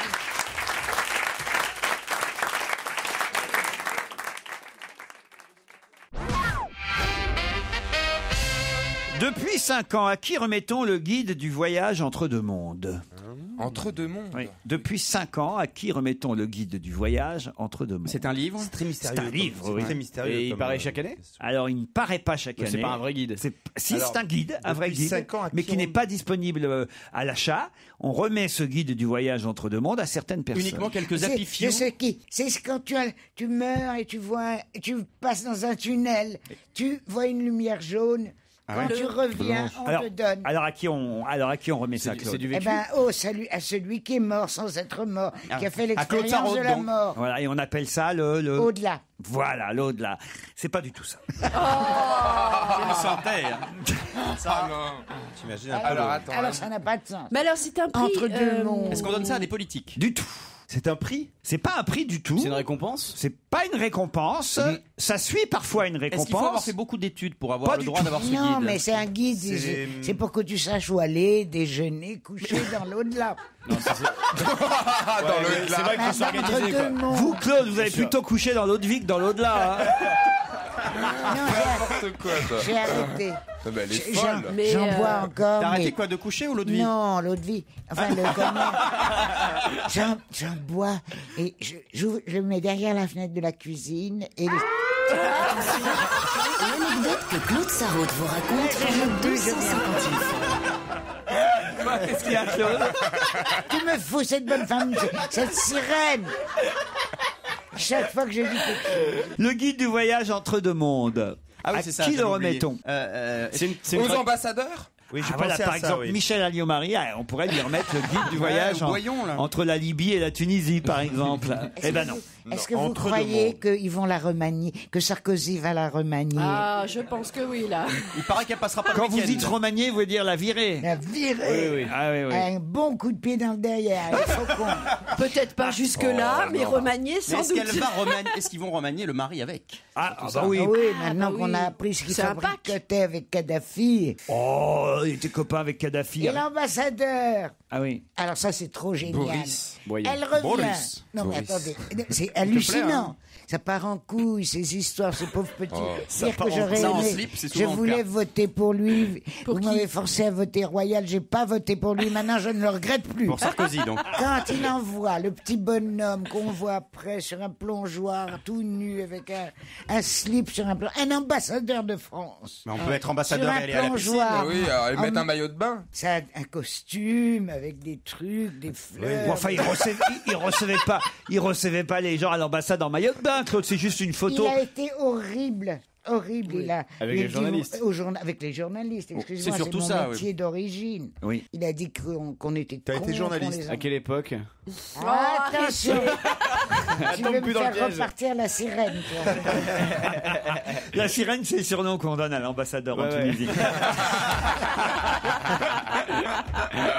Depuis cinq ans, à qui remettons le guide du voyage entre deux mondes? Entre deux mondes. Oui. Depuis cinq ans, à qui remettons le guide du voyage entre deux mondes? C'est un livre. C'est très mystérieux. C'est un livre, C'est oui. très mystérieux. Et il comme, paraît euh, chaque année Alors, il ne paraît pas chaque Donc, année. c'est pas un vrai guide. C'est- Si, Alors, c'est un guide, un vrai depuis guide, cinq ans, à mais qui qui n'est on- pas disponible euh, à l'achat. On remet ce guide du voyage entre deux mondes à certaines personnes. Uniquement quelques C'est- apifiaux. Je sais qui. C'est quand tu, as- tu meurs et tu vois, et tu passes dans un tunnel, tu vois une lumière jaune. Quand ouais tu reviens, on alors, te donne. alors à qui on, alors à qui on remet ça, C'est Claude c'est du Eh vécu. ben, oh, salut à celui qui est mort sans être mort, qui a fait À Claude l'expérience Sarraute, de la donc. mort. Voilà, et on appelle ça le, le... Au-delà. Voilà, l'au-delà. C'est pas du tout ça. Je le sentais. hein. Ah non. T'imagines un peu Alors le- attends. Alors ça n'a pas de sens. Mais alors, c'est un prix... Entre deux euh, mondes. Est-ce qu'on donne ça à des politiques? Du tout. C'est un prix. C'est pas un prix du tout. C'est une récompense. C'est pas une récompense. Ça suit parfois une Est-ce qu'il faut avoir récompense. fait beaucoup d'études pour avoir Pas le du droit tout. d'avoir ce guide? Non, mais c'est un guide. C'est C'est les- c'est pour que tu saches où aller, déjeuner, coucher dans l'au-delà. Ah, dans le C'est vrai qu'il faut Entre s'organiser, quoi. deux mondes. Vous, Claude, vous avez sûr. plutôt couché dans l'eau de vie que dans l'au-delà. hein. Non, j'ai- N'importe quoi, toi. j'ai arrêté. Ah bah, elle est J'en folle. Mais, j'en euh, bois encore. T'as arrêté mais- quoi, de coucher ou l'eau de vie? Non, l'eau de vie. Enfin, le commun. J'en, j'en bois et je, j'ouvre- je le mets derrière la fenêtre de la cuisine et les- L'anecdote que Claude Sarraute vous raconte pour le deux cent cinquantième fois. Qu'est-ce qu'il y a, Claude? tu me fous cette bonne femme, cette sirène. Chaque fois que je dis quelque chose. Le guide du voyage entre deux mondes. Ah oui, À c'est ça. qui j'avais le oublié. remettons? Euh, euh, C'est une, c'est une Aux tra- ambassadeurs. Oui, j'ai Ah, voilà, pensé par à ça, exemple, oui. Michel Alliot-Marie, ah, on pourrait lui remettre le guide du voyage au en- Boyon, là. entre la Libye et la Tunisie, par exemple. Eh ben non. Est-ce que Non, vous entre deux croyez mondes. qu'ils vont la remanier, que Sarkozy va la remanier? Ah, je pense que oui, là. Il paraît qu'elle passera pas le Quand vous week-end. dites remanier, vous voulez dire la virer. La virer. Ah oui, oui. Un bon coup de pied dans le derrière. Il faut qu'on- Peut-être pas jusque-là, Oh, mais non. remanier Mais sans est-ce doute. qu'elle va remanier, est-ce qu'ils vont remanier le mari avec? Ah, ah bah oui. Ah oui, maintenant bah qu'on oui. a appris ce qu'il C'est un fabriquait avec Kadhafi. Oh, il était copain avec Kadhafi. Et l'ambassadeur. Ah oui. Alors ça, c'est trop génial. Boris. Boyer. Elle revient. Boris. Non mais Boris. attendez, c'est plaît, hallucinant. hein. Ça part en couille, ces histoires, ce pauvre petit. Oh, ça Dire part que en- j'aurais ça en aimé. slip, c'est Je souvent le voulais cas. voter pour lui. Pour Vous qui m'avez forcé à voter Royal. J'ai pas voté pour lui. Maintenant, je ne le regrette plus. Pour Sarkozy, donc. Quand il envoie le petit bonhomme qu'on voit après sur un plongeoir tout nu avec un, un slip sur un plan, un ambassadeur de France. Mais on peut être ambassadeur Sur un et aller à la piscine. plongeoir. Ah oui, alors, ils En- mettent un maillot de bain. Ça a un costume avec des trucs, des fleurs. Bon, enfin, il recevait, il, il recevait pas, il recevait pas les gens à l'ambassade en maillot de bain, Claude. C'est juste une photo. Il a été horrible. Horrible, il a. Avec il les dit- journalistes. au journa- avec les journalistes, excusez-moi, c'est surtout mon ça, oui. métier d'origine. Oui. Il a dit qu'on qu'on était T'as été cons, journaliste. qu'on les À quelle époque? Ah, attention. Tu Tombe veux plus me dans le faire piège. repartir la sirène, toi. La sirène, c'est le surnom qu'on donne à l'ambassadeur en Ouais, ouais. Tunisie.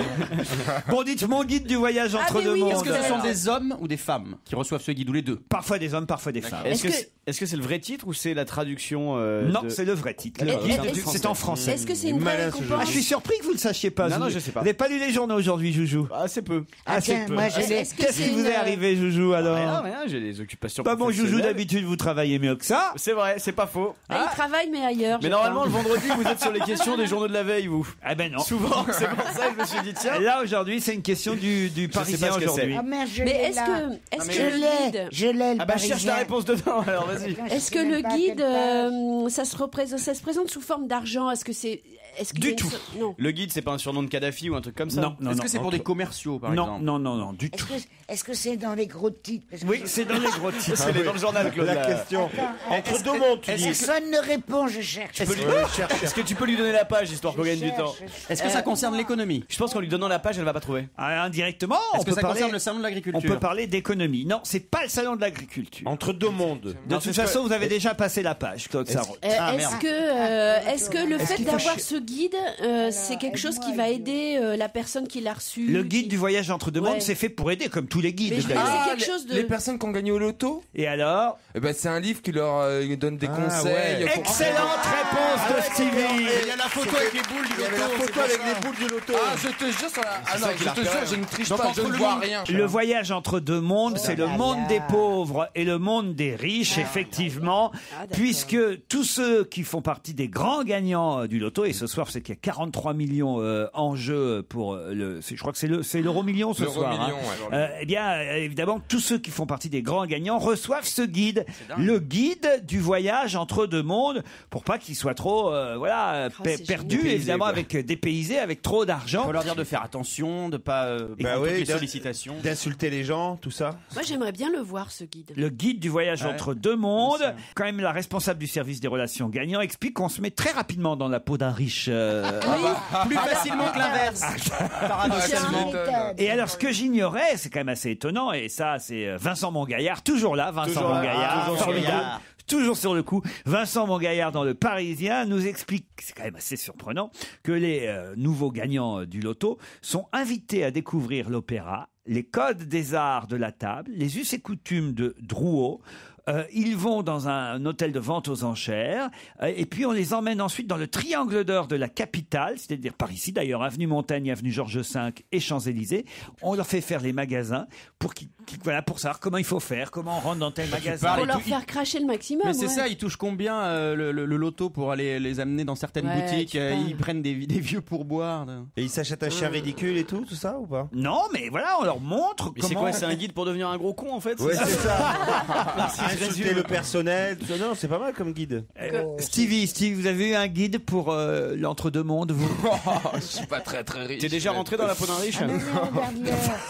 Bon, dites mon guide du voyage entre Ah, mais deux oui, mondes. Est-ce que ce sont des hommes ou des femmes qui reçoivent ce guide ou les deux? Parfois des hommes, parfois des femmes. Est-ce Est-ce que que- c'est est-ce que c'est le vrai titre ou c'est la traduction euh, Non, de- c'est le vrai titre. Le Le guide guide du du- français. c'est en français. Est-ce que c'est une vraie Malin, ce récompense Ah, je suis surpris que vous ne le sachiez pas. Non, non, Joujou. je sais pas. Vous n'avez pas lu les journaux aujourd'hui, Joujou? Assez peu. Ah, Assez tiens, peu. moi, je l'ai. Est-ce que Qu'est-ce c'est qui vous une- est arrivé, Joujou, alors Rien, rien, j'ai des occupations Bah bon, Joujou, professionnelles. d'habitude, vous travaillez mieux que ça. C'est vrai, c'est pas faux. Ah, il travaille, mais ailleurs. Mais je normalement, crois. le vendredi, vous êtes sur les questions des journaux de la veille, vous. Ah ben non. Souvent, c'est pour ça que je me suis dit, tiens. Là, aujourd'hui, c'est une question du, du sais Parisien pas ce que aujourd'hui. Ah merde, je Mais l'ai est-ce là. que, est-ce Je que le l'ai, guide, je l'ai, le Ah bah cherche Parisien. ta réponse dedans, alors vas-y. est-ce que le guide, euh, ça se représente, ça se présente sous forme d'argent? Est-ce que c'est, est-ce qu'il Du y a une tout. so- Non. Le guide, c'est pas un surnom de Kadhafi ou un truc comme ça? Non, non, Est-ce non. que c'est pour des commerciaux, par Non, exemple? non, non, non, du Est-ce tout. que est-ce que c'est dans les gros titres? Parce que Oui, je- c'est dans les gros titres. C'est dans le journal, Claude. La là. question. Entre Est-ce deux que- mondes, tu dis. Personne ne répond, je cherche. Tu peux lui- Est-ce que tu peux lui donner la page, histoire qu'on gagne du temps? Est-ce que ça concerne l'économie? Je pense qu'en lui donnant la page, elle va pas trouver. Ah, indirectement, on Est-ce que peut ça parler. concerne le salon de l'agriculture? On peut parler d'économie. Non, c'est pas le salon de l'agriculture. Entre deux mondes. De toute façon, vous avez déjà passé la page, Claude Sarraute. Euh, Ah, est-ce merde. que, euh, est-ce que le fait qu'il faut d'avoir chi- ce guide, euh, c'est quelque chose qui va aider euh, la personne qui l'a reçu? Le qui- guide du voyage entre deux mondes, Ouais. c'est fait pour aider, comme tous les guides Mais je me dis, d'ailleurs. c'est Ah, quelque chose de. les personnes qui ont gagné au loto, Et alors eh ben, c'est un livre qui leur euh, donne des Ah, conseils. ouais. pour- Excellente réponse de Stevie. Il y a la photo avec les boules du loto. Il y avait la photo avec les boules du loto. Ah, je te jure, sur la... ah, non, ça qu'il je a te repéré. jure, je ne triche Donc, pas, entre je ne le vois monde- rien. Le voyage entre deux mondes, c'est le là monde là. des pauvres et le monde des riches, effectivement, Ah, d'accord. puisque tous ceux qui font partie des grands gagnants euh, du loto, et ce soir, c'est qu'il y a quarante-trois millions euh, en jeu pour euh, le, c'est- je crois que c'est le, c'est l'euro million ce L'euro soir. million, hein. ouais. Euh, eh bien, euh, évidemment, tous ceux qui font partie des grands gagnants reçoivent ce guide, le guide du voyage entre deux mondes, pour pas qu'ils soient trop, euh, voilà, euh, Oh, pe- c'est perdus, génial. évidemment, avec euh, dépaysés, avec trop d'argent. On va leur dire de faire attention, de pas euh, Bah prendre oui, toutes les d'un- sollicitations. D'insulter les gens, tout ça. Moi, j'aimerais bien le voir, ce guide. Le guide du voyage Ouais. entre deux mondes. Quand même, la responsable du service des relations gagnants explique qu'on se met très rapidement dans la peau d'un riche. euh, Plus facilement que l'inverse. Paradoxalement. Méthode. Et alors, ce que j'ignorais, c'est quand même assez étonnant, et ça, c'est euh, Vincent Mongaillard, toujours là, Vincent Toujours là, Mongaillard, toujours sur le Mongaillard. coup, toujours sur le coup. Vincent Mongaillard dans Le Parisien nous explique, c'est quand même assez surprenant, que les euh, nouveaux gagnants euh, du loto sont invités à découvrir l'opéra, les codes des arts de la table, les us et coutumes de Drouot. Euh, ils vont dans un hôtel de vente aux enchères euh, et puis on les emmène ensuite dans le triangle d'or de la capitale, c'est-à-dire par ici d'ailleurs, avenue Montaigne, avenue Georges cinq et Champs-Élysées. On leur fait faire les magasins pour qu'ils, qu'ils- voilà, pour savoir comment il faut faire, comment on rentre dans tel magasin. parles Pour et leur tout, faire cracher le maximum. Mais c'est ouais. ça, ils touchent combien euh, le, le- le loto pour aller les amener dans certaines Ouais, boutiques? tu euh, parles. Ils prennent des, des vieux pourboires. de- Et ils s'achètent un chien ridicule et tout, tout ça ou pas? Non, mais voilà, on leur montre Mais comment. c'est quoi? C'est un guide pour devenir un gros con en fait? Ouais, c'est c'est ça ça. Insulter le personnel. tout ça. Non, c'est pas mal comme guide. Euh, Stevie, Steve, vous avez eu un guide pour euh, l'entre-deux mondes, vous? Je suis pas très très riche. T'es déjà mais- rentré dans la peau d'un riche? Ah non, mais regarde-le.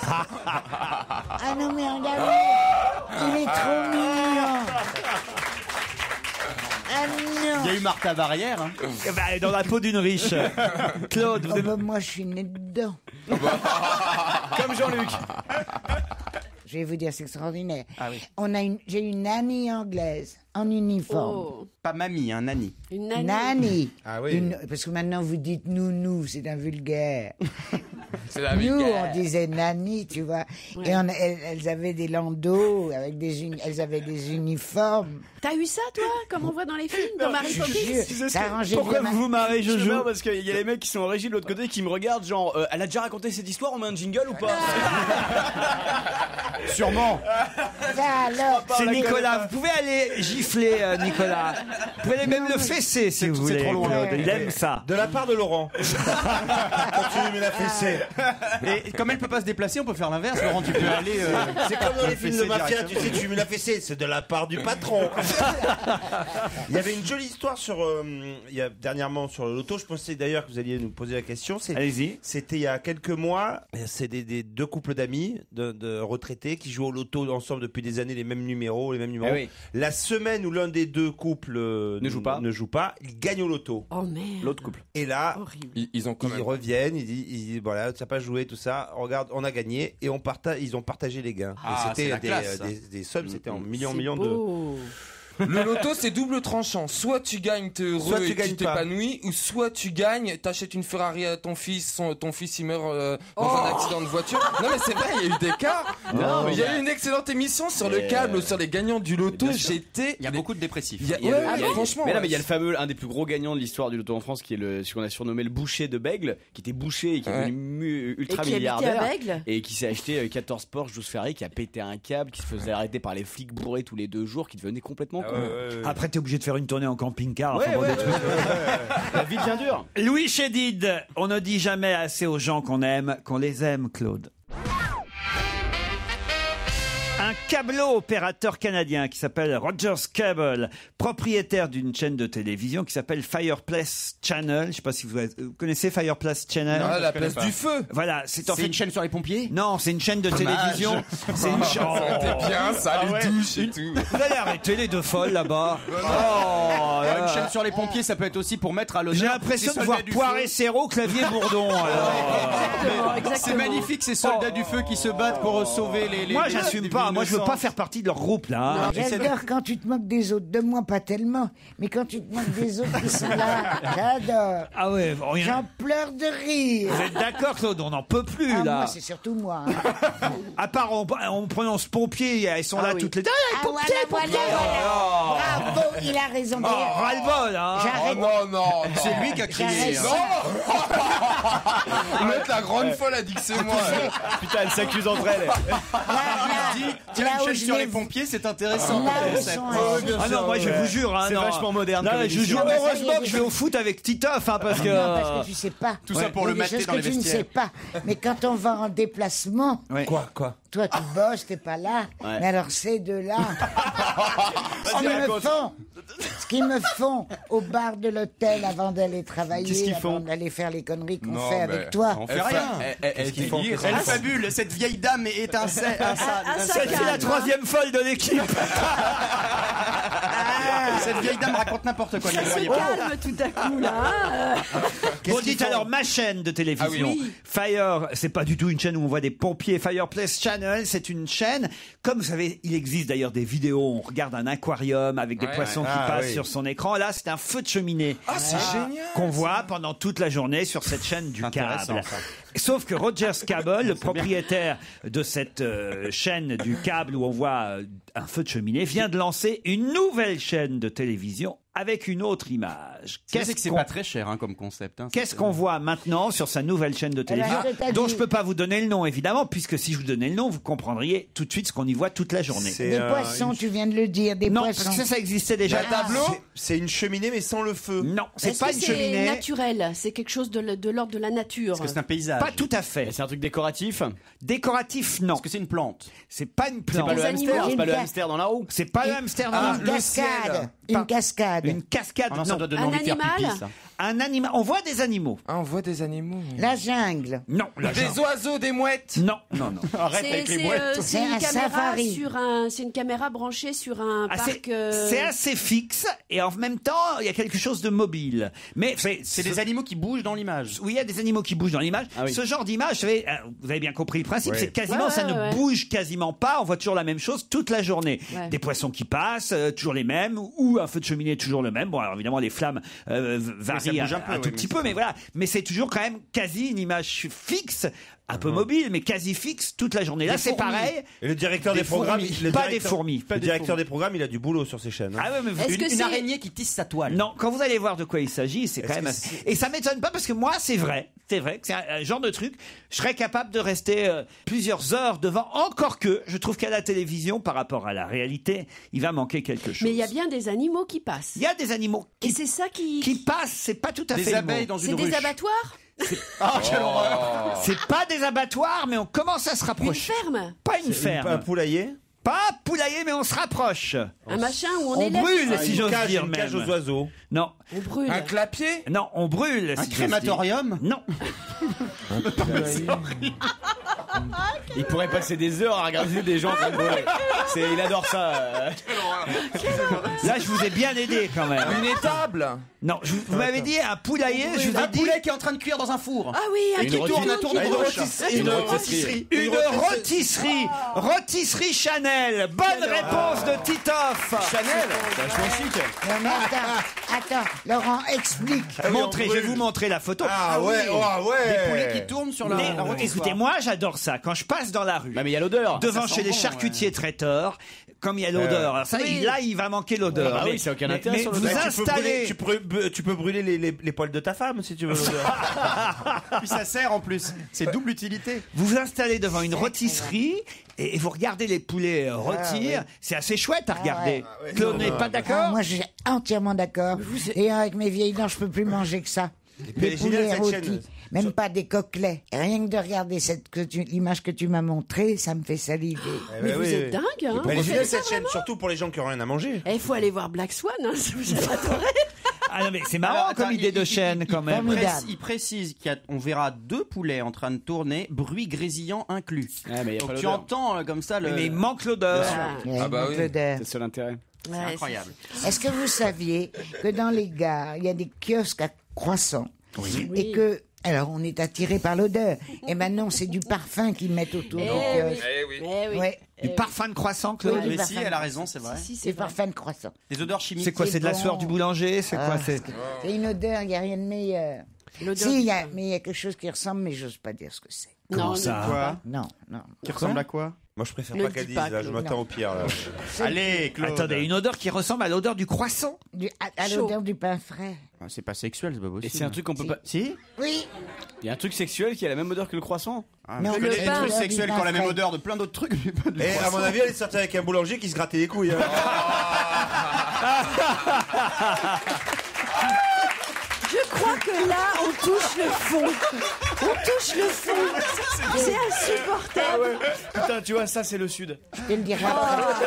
Ah non, mais regarde-le. Il est trop mignon. Ah Il y a non. eu Martha Barrière. hein. Eh ben, dans la peau d'une riche. Claude, vous Oh, avez... bah, moi, je suis né dedans. Comme Jean-Luc. Je vais vous dire, c'est extraordinaire. Ah oui. On a une, j'ai une nanny anglaise en uniforme. Oh, Pas mamie, un nanny. une nanny. Nanny. Ah oui. Une- parce que maintenant vous dites nounou, c'est un vulgaire. C'est la Nous, vulgaire. on disait nanny, tu vois. Ouais. Et on, elles, elles avaient des landaux, avec des uni- elles avaient des uniformes. T'as eu ça, toi, comme on voit dans les films, dans Mary Je Poppins? jure, ça arrangeait Pourquoi bien vous vous marrez, Je Jojo? meurs parce qu'il y a les mecs qui sont en régie de l'autre côté qui me regardent genre euh, elle a déjà raconté cette histoire, on met un jingle ou pas? Sûrement. Ça alors. C'est Nicolas. Vous pouvez aller gifler, euh, Nicolas. Vous pouvez aller même le fesser si vous c'est voulez. trop loin. Claude. Il aime ça. De la part de Laurent. Quand tu lui mets la fessée. Et comme elle peut pas se déplacer, on peut faire l'inverse. Laurent, tu peux aller. euh, C'est comme dans les films de fesser mafia, tu directement. sais, tu mets la fessée, c'est de la part du patron. Il y avait une jolie histoire sur, euh, il y a dernièrement sur le loto. Je pensais d'ailleurs que vous alliez nous poser la question. C'est, Allez-y. C'était il y a quelques mois. C'est des, des deux couples d'amis, de, de retraités, qui jouent au loto ensemble depuis des années, les mêmes numéros, les mêmes numéros. Eh oui. La semaine où l'un des deux couples euh, Ne joue pas. ne joue pas, il gagne au loto. Oh merde. L'autre couple. Et là, Horrible. Ils, ils ont quand ils même. reviennent, ils disent, ils disent, voilà, ça n'a pas joué, tout ça. Regarde, on a gagné et on partage, ils ont partagé les gains. Ah, et c'était c'est la des, classe, euh, des, des sommes, c'était en millions, C'est millions de. beau. Le loto, c'est double tranchant. Soit tu gagnes, t'es heureux Soit tu et gagnes tu pas. t'épanouis, ou soit tu gagnes, t'achètes une Ferrari à ton fils, son- ton fils il meurt euh, dans Oh. un accident de voiture. Non mais c'est vrai, il y a eu des cas. Non, il y a mais- eu une excellente émission sur le Et câble, euh, sur les gagnants du loto. bien sûr. J'étais. Il y a beaucoup de dépressifs. Il y a- Il y a ouais, le- ouais, il y a- franchement. mais là, ouais. mais il y a le fameux, un des plus gros gagnants de l'histoire du loto en France, qui est le, ce qu'on a surnommé le boucher de Bègle, qui était boucher et qui est Ouais. devenu mu- ultra Et qui habitait à milliardaire. Bègle. Et qui s'est acheté euh, quatorze Porsche, douze Ferrari, qui a pété un câble, qui se faisait arrêter par les flics bourrés tous les deux jours, qui devenait complètement con. Après, t'es obligé de faire une tournée en camping-car. Ouais, enfin, bon, ouais, des ouais, trucs. La vie devient dure. Louis Chédid, on ne dit jamais assez aux gens qu'on aime, qu'on les aime, Claude. Un câblo-opérateur canadien qui s'appelle Rogers Cable, propriétaire d'une chaîne de télévision qui s'appelle Fireplace Channel. Je ne sais pas si vous, vous connaissez Fireplace Channel. Ah, la je connais place pas. du feu. Voilà, c'est en C'est fait une chaîne sur les pompiers. Non, c'est une chaîne de télévision. C'est une chaîne. C'était bien ça, Ah les ouais. douches et tout. Vous allez arrêter les deux folles là-bas. Oh, Ah, là. une chaîne sur les pompiers, ça peut être aussi pour mettre à l'honneur. J'ai l'impression ces de voir soldats du Poiré feu. Serrault, Clavier Bourdon. alors. Exactement, C'est exactement. magnifique ces soldats du feu qui se battent pour sauver les. les Moi, les- j'assume les pas. vies Moi, je veux pas innocentes. faire partie de leur groupe là. hein. J'adore quand tu te moques des autres. De moi, pas tellement. Mais quand tu te moques des autres qui sont là, j'adore. Ah ouais, bon, rien- J'en pleure de rire. Vous êtes d'accord, Claude? On n'en peut plus Ah, là. moi, c'est surtout moi. hein. À part on, on prononce pompier, elles sont Ah là oui. toutes les deux. Ah, voilà, voilà, voilà. Bravo, il a raison. Oh, D'ailleurs, ras-le-bol, hein. Oh J'arrête. non, non, non. C'est lui qui a crié. J'arrête. hein. Non L'autre, la grande folle a dit que c'est moi. Putain, elles s'accusent entre elles. Là, Dis, là, tiens, là une où chaîne je sur l'ai les vu- pompiers, c'est intéressant. Là comme où concept. sont, euh, Ah non, moi je vous jure, hein, C'est non. vachement moderne Là, comme je émission. joue Ah, bah, ça y heureusement est, que je vais au foot avec Titoff, hein, parce que. Non, parce que tu sais pas. Tout ça pour Il y a le des mater choses dans que les tu ne vestiaires. sais pas. Mais quand on va en déplacement, Ouais. Quoi, quoi toi tu bosses, t'es pas là. Ouais. Mais alors ces deux-là, ce qu'ils me font, ce qu'ils me font au bar de l'hôtel avant d'aller travailler, Qu'est-ce qu'ils avant font d'aller faire les conneries qu'on Non, fait mais avec toi. On fait rien. Qu'est-ce qu'ils font Elle fabule, cette vieille dame est un, sa- un, sa- un C'est sac. la troisième folle de l'équipe. Cette vieille dame raconte n'importe quoi. ne Ça se croyez pas. calme tout à coup là. hein. Bon, dites alors ma chaîne de télévision. Ah oui. Fire, c'est pas du tout une chaîne où on voit des pompiers. Fireplace Channel, c'est une chaîne. Comme vous savez, il existe d'ailleurs des vidéos où on regarde un aquarium avec des Ouais, poissons ouais. qui Ah, passent oui. sur son écran. Là, c'est un feu de cheminée. Ah, c'est génial. Qu'on voit pendant toute la journée sur cette chaîne du Intéressant, câble. ça. Sauf que Rogers Cable, le propriétaire de cette euh, chaîne du câble où on voit euh, un feu de cheminée, vient de lancer une nouvelle chaîne de télévision avec une autre image. Qu'est-ce que c'est qu'on- pas très cher hein, comme concept. hein. Qu'est-ce qu'on voit maintenant sur sa nouvelle chaîne de télévision, Alors, c'est-à-dire- dont je peux pas vous donner le nom évidemment, puisque si je vous donnais le nom, vous comprendriez tout de suite ce qu'on y voit toute la journée. C'est, Des euh, poissons, une- tu viens de le dire, des Non, poissons. parce que ça, ça existait déjà. Un tableau C'est une cheminée mais sans le feu. Non, c'est Est-ce pas que une c'est cheminée. naturel? C'est quelque chose de, l- de l'ordre de la nature. Est-ce que c'est un paysage? Pas tout à fait. Et c'est un truc décoratif. Décoratif, non. Est-ce que c'est une plante? C'est pas une C'est plante. pas le Les hamster, animaux. c'est pas le Une hamster dans la roue. C'est pas le hamster dans Une la- cascade, Pas- une cascade. Une cascade, Ah non, ça non. doit donner Un envie de faire pipi, animal ça. Un animal. On voit des animaux. Ah, on voit des animaux. La jungle. Non. la Des jungle. oiseaux, des mouettes. Non, non, non. Arrête C'est avec les c'est, mouettes. euh, c'est C'est une un caméra safari. sur un, c'est une caméra branchée sur un Ah, c'est parc. euh, c'est assez fixe et en même temps il y a quelque chose de mobile. Mais c'est C'est ce- des animaux qui bougent dans l'image. Oui, il y a des animaux qui bougent dans l'image. Ah oui. Ce genre d'image, vous, savez, euh, vous avez bien compris le principe, Ouais. c'est quasiment Ouais, ça ouais, ne ouais. bouge quasiment pas. On voit toujours la même chose toute la journée. Ouais. Des poissons qui passent, euh, toujours les mêmes, ou un feu de cheminée toujours le même. Bon, alors évidemment les flammes euh, v- varient bouge un, un peu, un oui, tout mais petit c'est peu, pas- mais voilà. Mais c'est toujours quand même quasi une image fixe, un peu mobile, mais quasi fixe toute la journée. Là, Des c'est fourmis. pareil. Et le directeur Des des, programmes, fourmis. le Pas directeur- des fourmis. Le directeur des programmes, il a du boulot sur ces chaînes. hein. Ah ouais, mais vous- Est-ce Une, que une c'est- araignée qui tisse sa toile. Non, quand vous allez voir de quoi il s'agit, c'est quand Est-ce même. que assez- Et ça m'étonne pas parce que moi, c'est vrai, c'est vrai que c'est un, un genre de truc. Je serais capable de rester euh, plusieurs heures devant. Encore que, je trouve qu'à la télévision, par rapport à la réalité, il va manquer quelque chose. Mais il y a bien des animaux qui passent. Il y a des animaux Et qui, c'est ça qui. qui passent. C'est pas tout à fait Des le abeilles mot. dans C'est une des ruche. abattoirs? Ah, quelle horreur. C'est pas des abattoirs, mais on commence à se Une rapprocher. ferme? Pas une Une- ferme. Un poulailler Pas un poulailler, mais on se rapproche. Un machin où on, On élève brûle, des si animaux. j'ose cage, dire une même. cage aux oiseaux. Non, On brûle. Un clapier. non, on brûle. Un si j'ose dire. crématorium. Non. Il pourrait passer des heures à regarder des gens en train de brûler. C'est, il adore ça. euh. Là, je vous ai bien aidé quand même. Une étable. Non, je, vous m'avez dit un poulailler, je vous ai Un dit poulet qui est en train de cuire dans un four. Ah oui, un Une qui tourne, un rôti- tourne une gauche. rôtisserie. une Une rôtisserie. Une rôtisserie. Rôtisserie Chanel. Bonne réponse de Titoff. Chanel, vachement chic. Non, mais attends, attends, Laurent, explique. Montrez, je vais vous montrer la photo. Ah ouais, oh ouais. Des poulets qui tournent sur la, Mais, la rôtissoire. écoutez, moi j'adore ça. Quand je passe dans la rue, Bah, mais il y a l'odeur. devant Ça sent chez les bon, charcutiers traiteurs, comme il y a l'odeur, alors ça, Oui. il- là il va manquer l'odeur. Ah bah Mais- oui, ça a aucun mais- intérêt mais sur vous l'odeur. Tu peux, brûler, installez. tu, peux, tu peux brûler les, les, les poils de ta femme si tu veux l'odeur. Puis ça sert en plus. C'est double utilité. Vous vous installez devant une rôtisserie et, et vous regardez les poulets euh, rôtir. oui. C'est assez chouette à regarder. Ah ouais. Claude n'est pas Ah, d'accord. moi, je suis entièrement d'accord. Et avec mes vieilles dents, je peux plus manger que ça. puis elle Des est géniale, poulets cette rôtis, chaîne. même pas des coquelets. Et rien que de regarder cette, que tu- l'image que tu m'as montrée, ça me fait saliver. Mais Eh vous oui, êtes oui. dingue, hein. Mais elle est Vous géniale faites ça cette chaîne, vraiment surtout pour les gens qui ont rien à manger. Eh, il faut aller voir Black Swan, hein, ça vous adorez. Ah non mais c'est marrant Alors, attends, comme idée il- de il- chaîne il- quand il même. précise- Formidable. Il précise qu'on verra deux poulets en train de tourner, bruit grésillant inclus. Ah, mais il y a Donc pas tu l'odeur. entends euh, comme ça le. Mais il manque l'odeur. Ouais, Ah bah manque oui. d'odeur. C'est le seul intérêt. C'est incroyable. Est-ce que vous saviez que dans les gares, il y a des kiosques à croissants Oui. et que alors on est attiré par l'odeur et maintenant c'est du parfum qu'ils mettent autour Eh du oui. kiosque. Eh oui. Eh oui. Ouais, Du parfum de croissant, Claude. Oui, Mais bah, si, enfin, elle a raison, c'est vrai. Si, si, c'est des vrai. parfums de croissant. Des odeurs chimiques. C'est quoi? C'est de la bon. sueur du boulanger? C'est quoi? Ah, C'est c'est une odeur, il n'y a rien de meilleur. L'odeur Si, du il y a, parfum. mais il y a quelque chose qui ressemble, mais j'ose pas dire ce que c'est. Non, ça ne- Quoi Non, non. Qui ressemble à quoi? Moi je préfère Ne pas le qu'elle dis dise, pas, là, je Claude. m'attends au pire. Là. C'est Allez, Claude. Attendez, une odeur qui ressemble à l'odeur du croissant. du- à, à Chaud. l'odeur du pain frais. Ah, c'est pas sexuel, c'est pas Et possible. c'est un truc qu'on peut pas. Si. Oui, Il y a un truc sexuel qui a la même odeur que le croissant. Ah, Mais mais on le peut des pas, trucs l'odeur du sexuels pain qui ont la même frais. odeur de plein d'autres trucs, mais pas de Et à croissant. mon avis, elle est sortie avec un boulanger qui se grattait les couilles. hein. Je crois que là, on touche le fond. On touche le fond. C'est insupportable. Putain, tu vois, ça c'est le sud. je te le dirai après.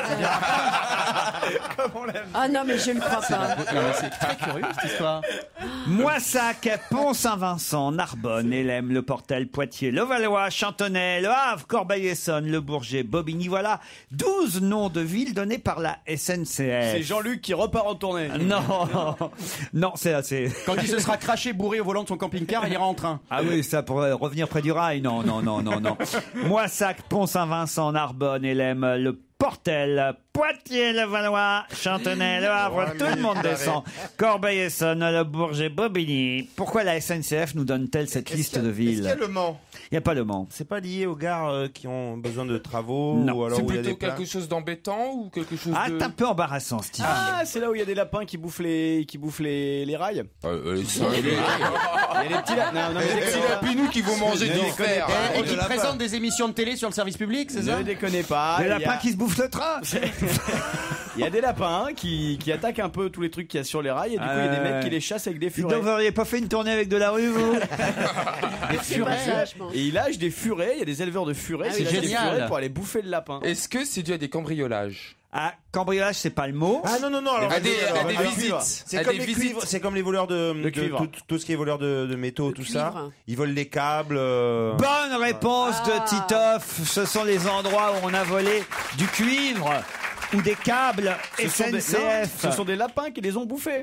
Ah non, mais je ne crois pas. Non, mais c'est très curieux cette histoire. Moissac, Pont-Saint-Vincent, Narbonne, Hélène, Le Portel, Poitiers, Levallois, Chantonnay, Le Havre, Corbeil-Essonnes, Le Bourget, Bobigny. Voilà douze noms de villes donnés par la S N C F. C'est Jean-Luc qui repart en tournée. Non, non, c'est assez. Quand il se sera craché bourré au volant de son camping-car, il ira en train. Ah oui, ça pourrait revenir près du rail. Non, non, non, non, non. Moissac, Pont-Saint-Vincent, Narbonne, Hélène, Le Portel, Poitiers, Le Valois, Chantonnay, Le Havre, Ouais, tout le mais monde carré. descend. Corbeil-Essonnes, Le Bourget, Bobigny. Pourquoi la S N C F nous donne-t-elle cette Est-ce liste qu'il y a- de Est-ce qu'il y a villes le Mans? Il n'y a pas le Mans. C'est pas lié aux gares euh, qui ont besoin de travaux Non. ou alors C'est où il y a plutôt des plats quelque chose d'embêtant ou quelque chose Ah, de. c'est un peu embarrassant, Steve. Ah, c'est là où il y a des lapins qui bouffent les, qui bouffent les, les rails. Euh, euh, ça, les- Il y a des petits lapins. Non, non, mais les des petits petits lapinous qui vont manger Ne du déconnez fer. pas. Et de qui lapin. présente des émissions de télé sur le service public, c'est ça? Ne déconnez pas. Les il y a- lapins qui se bouffent le train. Il y a des lapins qui, qui attaquent un peu tous les trucs qu'il y a sur les rails et du coup il y a des Ouais. mecs qui les chassent avec des Dis donc, furets. vous n'auriez pas fait une tournée avec de la rue, vous Des C'est pas furets. ça, je pense. Et ils lâchent des furets, il y a des éleveurs de furets, Ah qui oui, lâchent des génial. furets pour aller bouffer le lapin. Est-ce que c'est dû à des cambriolages? Ah, cambriolage, c'est pas le mot. Ah non, non, non. Alors, À des, à des alors, visites. C'est À comme, des les visites. cuivres, c'est comme les voleurs de, de cuivre. tout, tout ce qui est voleurs de, de métaux, tout ça. cuivre. Ils volent les câbles. euh, Bonne réponse Ah. de Titoff. Ce sont les endroits où on a volé du cuivre ou des câbles Ce sont des- S N C non, F. ce sont des lapins qui les ont bouffés.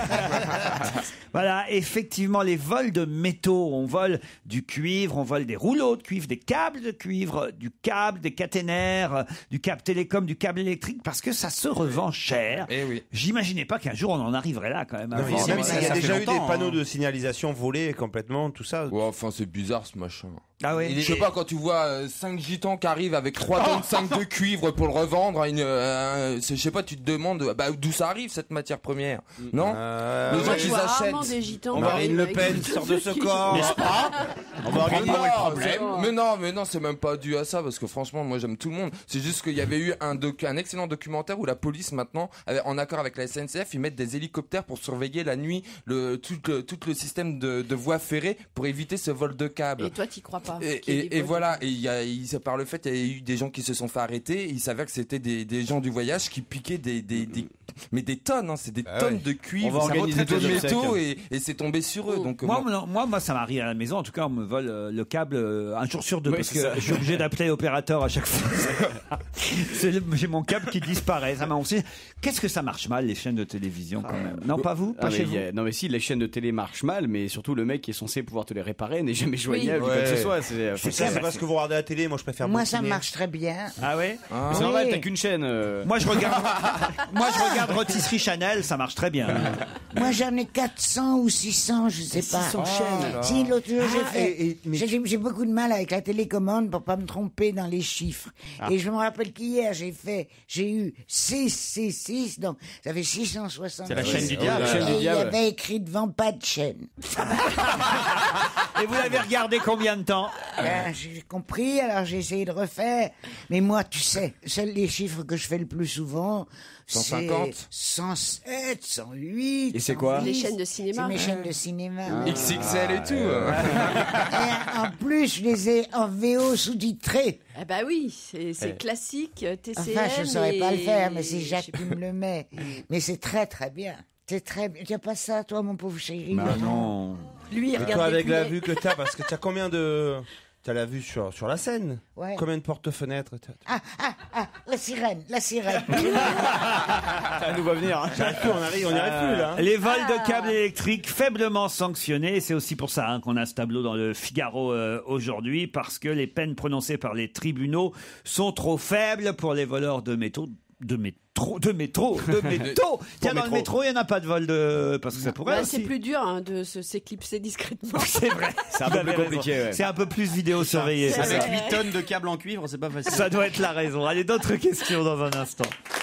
Voilà, effectivement, les vols de métaux. On vole du cuivre, on vole des rouleaux de cuivre, des câbles de cuivre, du câble, des caténaires, euh, du câble télécom, du câble électrique, parce que ça se revend cher. Eh oui. J'imaginais pas qu'un jour on en arriverait là, quand même. à non, il y a, vendre. même- ça- il y a ça fait déjà eu des longtemps, panneaux hein. de signalisation volés complètement, tout ça. Ouais, enfin, c'est bizarre ce machin. Ah oui. Je sais pas, quand tu vois cinq gitans qui arrivent avec trois tonnes cinq de cuivre pour le revendre à une. euh, c'est- je sais pas, tu te demandes bah, d'où ça arrive cette matière première. Non Euh, Les gens Moi, qui je vois achètent. rarement des gitans. Marine arriver Le avec Pen des sort de ce trucs. corps. N'est-ce pas? On va regarder Non, où est le problème. c'est- mais non, mais non, c'est même pas dû à ça parce que franchement, moi j'aime tout le monde. C'est juste qu'il y avait eu un, docu- un excellent documentaire où la police maintenant, avait- en accord avec la S N C F, ils mettent des hélicoptères pour surveiller la nuit le tout le, tout le système de, de voies ferrées pour éviter ce vol de câbles. Et toi, t'y crois pas. Et, qu'il y ait et- des et vols. voilà, et il y a, il, par le fait, il y a eu des gens qui se sont fait arrêter. Et il s'avère que c'était des, des gens gens du voyage qui piquaient des, des, des mais des tonnes, hein, c'est des Ah tonnes ouais. de cuivre, On va ça organiser retraite de des métaux obsèques. et, et c'est tombé sur eux. Donc, euh, Moi, moi- non, moi, moi, ça m'arrive à la maison. En tout cas, on me vole euh, le câble euh, un jour sur deux Oui, parce c'est que ça. je suis obligé d'appeler l'opérateur à chaque fois. C'est le- J'ai mon câble qui disparaît. Ça m'a aussi. Qu'est-ce que ça marche mal les chaînes de télévision quand même Non, pas vous, Ah, pas mais chez il vous. y a- Non mais si, les chaînes de télé marchent mal, mais surtout le mec qui est censé pouvoir te les réparer n'est jamais joignable, Oui. quoi que ce Ouais. soit. C'est euh, C'est enfin, ça, c'est parce que vous regardez la télé, moi je préfère Moi, ça bouquiner. marche très bien. Ah ouais Mais c'est normal, t'as qu'une chaîne. euh. Moi, je regarde. Moi, je regarde Rôtisserie Chanel. Ça marche très bien. Moi, j'en ai quatre cents ou six cents, je sais pas. six cents chaînes, alors. Si, l'autre jour, j'ai Ah, fait. et- et- mais j'ai, j'ai beaucoup de mal avec la télécommande pour pas me tromper dans les chiffres. Ah. Et je me rappelle qu'hier, j'ai fait, j'ai eu six six six, donc ça fait six cent soixante. C'est la chaîne du Et diable. La chaîne du il y diable. avait écrit devant pas de chaîne. Et vous l'avez regardé combien de temps Ben, j'ai compris, alors j'ai essayé de refaire. Mais moi, tu sais, seuls les chiffres que je fais le plus souvent, cent cinquante c'est cent sept, cent huit. Et c'est quoi Les chaînes de cinéma. C'est mes chaînes de cinéma. X X L et tout. Et en plus, je les ai en V O sous-titrés. Ah bah oui, c'est c'est classique, T C M. Enfin, je ne saurais et- pas le faire, mais c'est Jacques je sais qui me le met. Mais c'est très très bien. C'est très bien. Tu n'as pas ça, toi, mon pauvre chéri? Bah non. Lui, il Et regarde toi, les avec la poulets. vue que t'as, parce que t'as combien de. T'as la vue sur, sur la scène Ouais. Combien de porte-fenêtres t'as- Ah, ah, ah, la sirène, la sirène. Ça nous va venir. hein. J'arrive plus, on arrive, on n'y arrive plus là. Les vols de câbles électriques faiblement sanctionnés, c'est aussi pour ça hein, qu'on a ce tableau dans le Figaro euh, aujourd'hui, parce que les peines prononcées par les tribunaux sont trop faibles pour les voleurs de métaux. De métro, de métro, de métaux. Tiens, dans le métro, il n'y en a pas de vol de. Parce que ça pourrait Bah, aussi. c'est plus dur hein, de se- s'éclipser discrètement. C'est vrai. C'est un Vous peu avez plus raison. compliqué. ouais. C'est un peu plus vidéo surveillé. c'est Avec ça. huit tonnes de câbles en cuivre, c'est pas facile. Ça doit être la raison. Allez, d'autres questions dans un instant.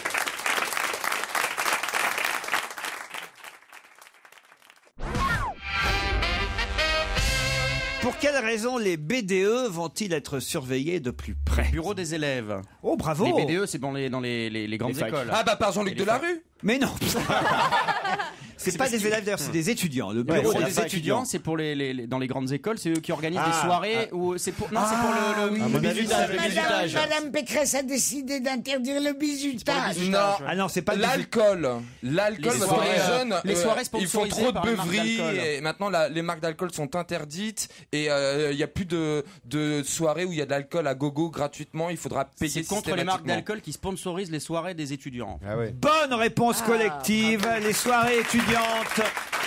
Pour quelle raison les B D E vont-ils être surveillés de plus près Bureau des élèves. Oh, bravo. Les B D E, c'est dans les, dans les, les, les grandes Les facs. écoles. Ah bah par Jean-Luc Et les Delarue. Mais non. C'est C'est pas parce des qu'il- élèves, d'ailleurs, c'est des étudiants. Le Le bureau bureau des des étudiants. étudiants, c'est pour les, les, les- dans les grandes écoles, c'est eux qui organisent Ah, des soirées ou c'est pour non, c'est pour le, le, À le mon avis, bisutage, le Madame, bisutage. Madame Pécresse a décidé d'interdire le bisutage. Non. Ah non, c'est pas le L'alcool, l'alcool, Les parce que soirées, les euh, jeunes, les euh, soirées ils font sponsorisées trop de par les marques beuveries d'alcool. et maintenant la- les marques d'alcool sont interdites et euh, il y a plus de, de soirées où il y a de l'alcool à gogo gratuitement. Il faudra payer. C'est contre les marques systématiquement. d'alcool qui sponsorisent les soirées des étudiants. Ah ouais. Bonne réponse Ah, collective. Les soirées étudiantes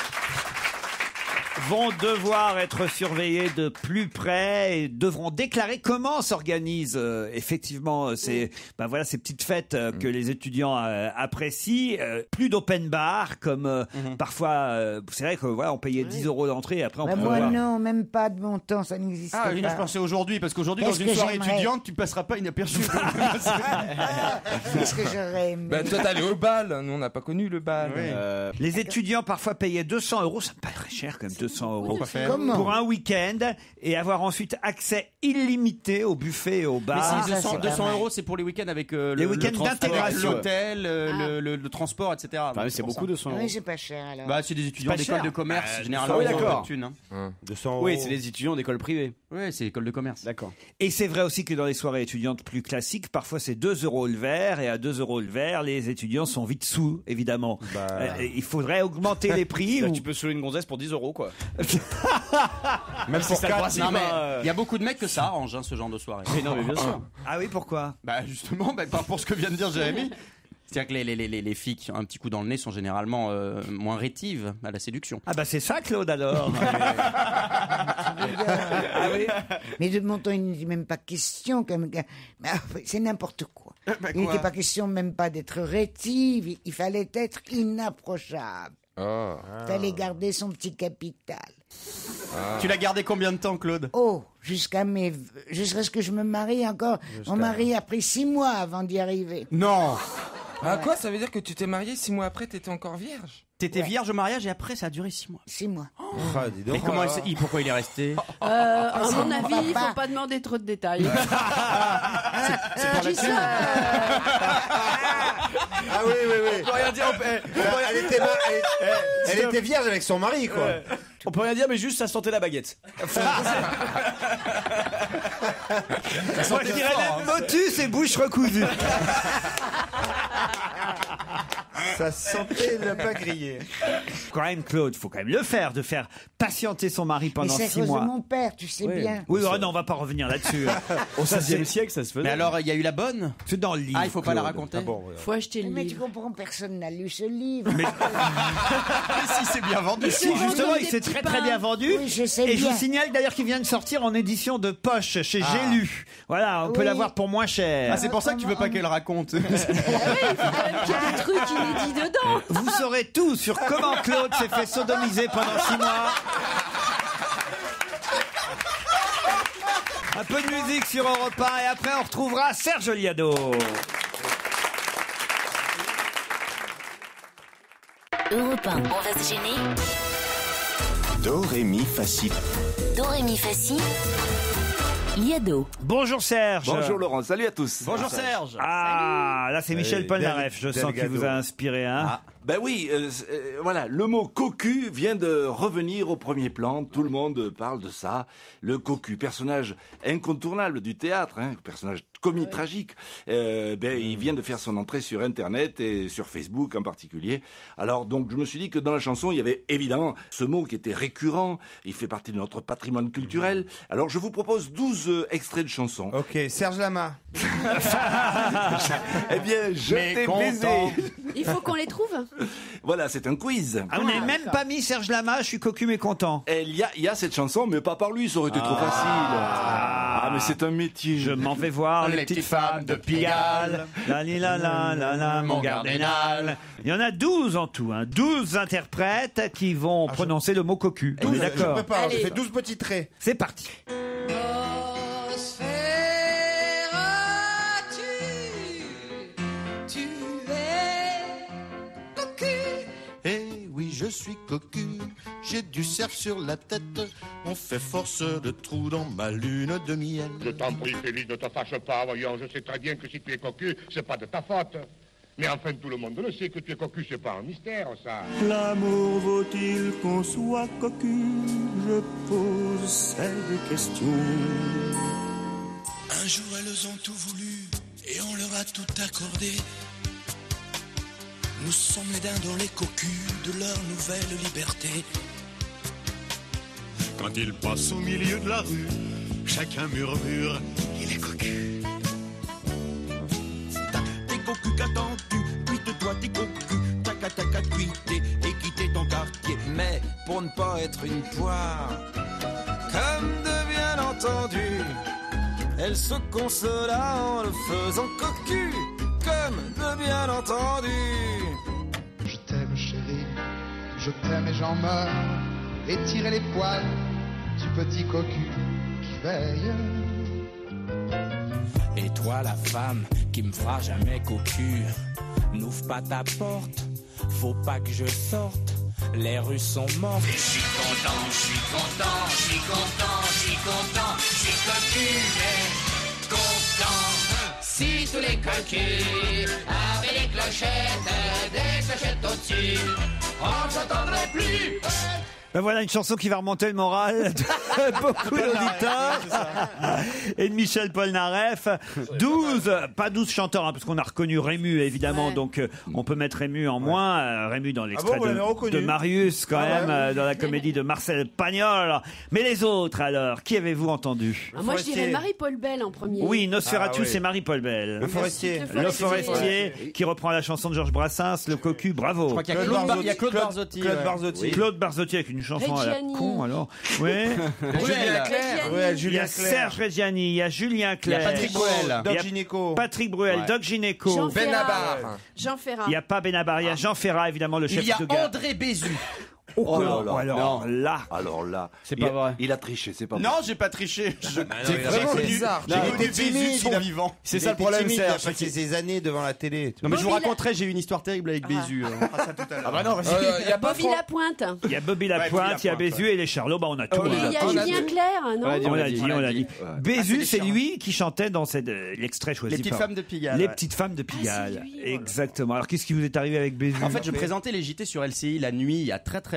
vont devoir être surveillées de plus près et devront déclarer comment s'organisent euh, effectivement ces, ben voilà, ces petites fêtes euh, que les étudiants euh, apprécient. Euh, plus d'open bar comme euh, parfois, euh, c'est vrai que voilà, on payait dix euros d'entrée et après on Bah, pouvait moi, boire. non, même pas de mon temps, ça n'existe Ah, oui, pas. je pensais aujourd'hui, parce qu'aujourd'hui, dans Qu'est-ce une que soirée j'aimerais étudiante, tu passeras pas inaperçu. Qu'est-ce que j'aurais aimé. Bah toi t'allais au bal, nous on n'a pas connu le bal. Euh, Les étudiants parfois payaient deux cents euros, ça me paraît très cher quand même, deux cents euros. Comment Pour un week-end et avoir ensuite accès illimité au buffet et au Mais bar. si, ça, deux cents, c'est pas deux cents mal. euros, c'est pour les week-ends avec euh, Les le, week-ends le transport, d'intégration. l'hôtel, euh, le, le, le transport, et cetera. enfin, Donc, c'est pour beaucoup ça. de cent euros. Oui, c'est pas cher alors. Bah, c'est des étudiants pas d'école cher. de commerce, Bah, généralement. oui, ils ont d'accord. pas de thunes, hein. deux cents euros. Oui, c'est les étudiants d'école privée. Ouais, c'est école de commerce. D'accord. Et c'est vrai aussi que dans les soirées étudiantes plus classiques, parfois c'est deux euros le verre, et à deux euros le verre, les étudiants sont vite sous, évidemment. Bah. Euh, il faudrait augmenter les prix. Là, ou- tu peux saouler une gonzesse pour dix euros, quoi. Même pour ça le quatre. principe. Non, mais euh, il y a beaucoup de mecs que ça arrange, hein, ce genre de soirée. Mais non, mais bien sûr. Ah oui, pourquoi Bah, justement, bah, par rapport à ce que vient de dire Jérémy. C'est-à-dire que les, les, les, les filles qui ont un petit coup dans le nez sont généralement euh, moins rétives à la séduction. Ah bah c'est ça, Claude, alors. Ah oui. Mais de mon temps, il n'était même pas question. Comme... Mais, ah, c'est n'importe quoi. Bah, il quoi n'était pas question même pas d'être rétive. Il, il fallait être inapprochable. Oh. Il fallait garder son petit capital. Tu l'as gardé combien de temps, Claude? Oh, jusqu'à mes... jusqu'à ce que je me marie encore. Mon mari a pris six mois avant d'y arriver. Non. Ah quoi, ça veut dire que tu t'es marié six mois après, t'étais encore vierge? T'étais vierge au mariage et après ça a duré six mois. Six mois. Ah, dis donc. Et comment il s'est- il- pourquoi il est resté? Euh, à c'est mon mon avis, il papa. faut pas demander trop de détails. C'est pour la thune. Ah oui, oui, oui. On peut rien dire. on peut- eh, on peut rien- Elle était, ma- elle, elle était vierge avec son mari, quoi. Ouais. On peut rien dire, mais juste ça sentait la baguette. Moi, je dirais même motus et bouche recousue. Ça sentait le pas grillé. Quand même, Claude, faut quand même le faire, de faire patienter son mari Mais pendant c'est à six cause mois. de mon père, tu sais bien. Oui, oh non, on va pas revenir là-dessus. Au Ça, seizième c'est- siècle, ça se faisait. Mais alors, il y a eu la bonne C'est dans le livre. Ah, il faut pas la Claude. raconter. Ah bon, voilà. Faut acheter le Mais tu livre. comprends, personne n'a lu ce livre. Mais- si c'est bien vendu. Si, justement, il s'est très très bien vendu. Oui, je sais Et je bien. vous signale d'ailleurs qu'il vient de sortir en édition de poche chez Ah. J'ai lu. Voilà, on peut Oui. l'avoir pour moins cher. Ah, c'est pour ça que tu veux pas qu'elle raconte. Ah oui, il faut quand même qu'il y ait des trucs inédits dedans. Vous saurez tout sur comment Claude s'est fait sodomiser pendant six mois. Un peu de musique sur Europe un et après on retrouvera Serge Liado. Europe un, on va se gêner. Do, ré, mi, fa, si. Do, ré, mi, fa, si. Liado. Bonjour Serge. Bonjour Laurent, salut à tous. Bonjour Serge. Ah, là c'est Michel Euh, Polnareff, je Del- sens qu'il vous a Delgado. inspiré un. Ah, ben oui, euh, euh, voilà, le mot cocu vient de revenir au premier plan. Tout le monde parle de ça. Le cocu, personnage incontournable du théâtre, hein, personnage comique tragique. Euh, ben il vient de faire son entrée sur Internet et sur Facebook en particulier. Alors donc je me suis dit que dans la chanson il y avait évidemment ce mot qui était récurrent. Il fait partie de notre patrimoine culturel. Alors je vous propose douze euh, extraits de chansons. Ok, Serge Lama. Eh bien, je Mais t'ai content. baisé. Il faut qu'on les trouve. Voilà, c'est un quiz. Ah, vous n'avez même pas mis Serge Lama, je suis cocu mais content. Et Il y a, il y a cette chanson, mais pas par lui, ça aurait été trop facile. Ah, mais c'est un métier. Je m'en vais voir les, petites femmes de Pigalle. La li la la la la, mon cardinal. Il y en a douze en tout, hein. douze interprètes qui vont prononcer le mot cocu. On est Je d'accord. prépare, je Allez. fais douze petits traits. C'est parti. Eh oui, je suis cocu, j'ai du cerf sur la tête, on fait force de trous dans ma lune de miel. Je t'en prie, Félix, ne te fâche pas, voyons, je sais très bien que si tu es cocu, c'est pas de ta faute. Mais enfin, tout le monde le sait que tu es cocu, c'est pas un mystère, ça. L'amour vaut-il qu'on soit cocu? Je pose cette question. Un jour elles ont tout voulu et on leur a tout accordé. Nous sommes les dindons, les cocus de leur nouvelle liberté. Quand ils passent au milieu de la rue, chacun murmure, il est cocu. T'es cocu qu'attends-tu? Cuite-toi tes cocus, tac tac à cuiter et quitter ton quartier. Mais pour ne pas être une poire, comme de bien entendu, elle se consola en le faisant cocu, comme de bien entendu. Je t'aime chérie, je t'aime et j'en meurs. Et tirer les poils du petit cocu qui veille. Et toi la femme qui me fera jamais cocu, n'ouvre pas ta porte, faut pas que je sorte, les rues sont mortes. Je suis content, je suis content, je suis content, je suis content, je suis cocu, mais content. Si tous les cocus avaient des clochettes, des clochettes au-dessus, on ne s'entendrait plus. Ben voilà une chanson qui va remonter le moral de beaucoup d'auditeurs et de Michel Polnareff. douze, pas douze chanteurs, hein, parce qu'on a reconnu Rému évidemment, Ouais. donc euh, on peut mettre Rému en moins. Euh, Rému dans l'extrait Ah bon, vous l'avez de, reconnu de Marius quand Ah ouais. même, euh, dans la comédie de Marcel Pagnol. Mais les autres alors, qui avez-vous entendu? Ah, moi, je Forestier. dirais Marie-Paul Bell en premier. Oui, Nosferatu, Ah oui. c'est Marie-Paul Bell. Le forestier. Le Le Forestier. Forestier, qui reprend la chanson de Georges Brassens, le cocu, bravo. Je crois qu'il y a Claude, Bar- il y a Claude Barzotti. Claude ouais. Barzotti. Claude Barzotti avec une chanson à la Reggiani. con alors. Oui. Julien Clerc. Ouais, Il y Julien a Clerc. Serge Reggiani, il y a Julien Il y a Clerc. Patrick Bruel. Il y a Doc Gynéco. Patrick Bruel, Ouais. Doc Gynéco. Jean Benabar. Ferrat. Jean Ferrat. Il n'y a pas Benabar, il y a Jean Ferrat, évidemment, le chef Il y a de gare. André Bézu. Oh, Oh là non, là. alors là. Alors là, C'est il pas a- vrai. Il a triché, c'est pas Non, vrai. j'ai pas triché. Je- C'est J'ai vraiment connu- bizarre. J'ai Il connu était Bézu timide, de son il a- vivant. C'est Il ça le était problème, timide, Il a Serge. passé ses années devant la télé. Non mais je vous Bobby raconterai, j'ai eu une histoire terrible avec Bézu. euh. Ah bah non, vas-y. Euh, il y a pas Bobby Fran- Lapointe. Il y a Bobby Ouais, Lapointe, il y a Bobby Lapointe, Bézu et les Charlots, bah on a tout. Oh, Et hein. il y a On a Julien dit. Clerc, non On l'a dit, On l'a dit, on l'a dit. Ah, Bézu, c'est c'est chiant. lui qui chantait dans cette, euh, l'extrait choisi Les petites par- femmes de Pigalle. Les ouais. petites femmes de Pigalle. Ah, c'est lui, oh là là. Exactement. Alors qu'est-ce qui vous est arrivé avec Bézu? En fait, je présentais les J T sur L C I la nuit il y a très très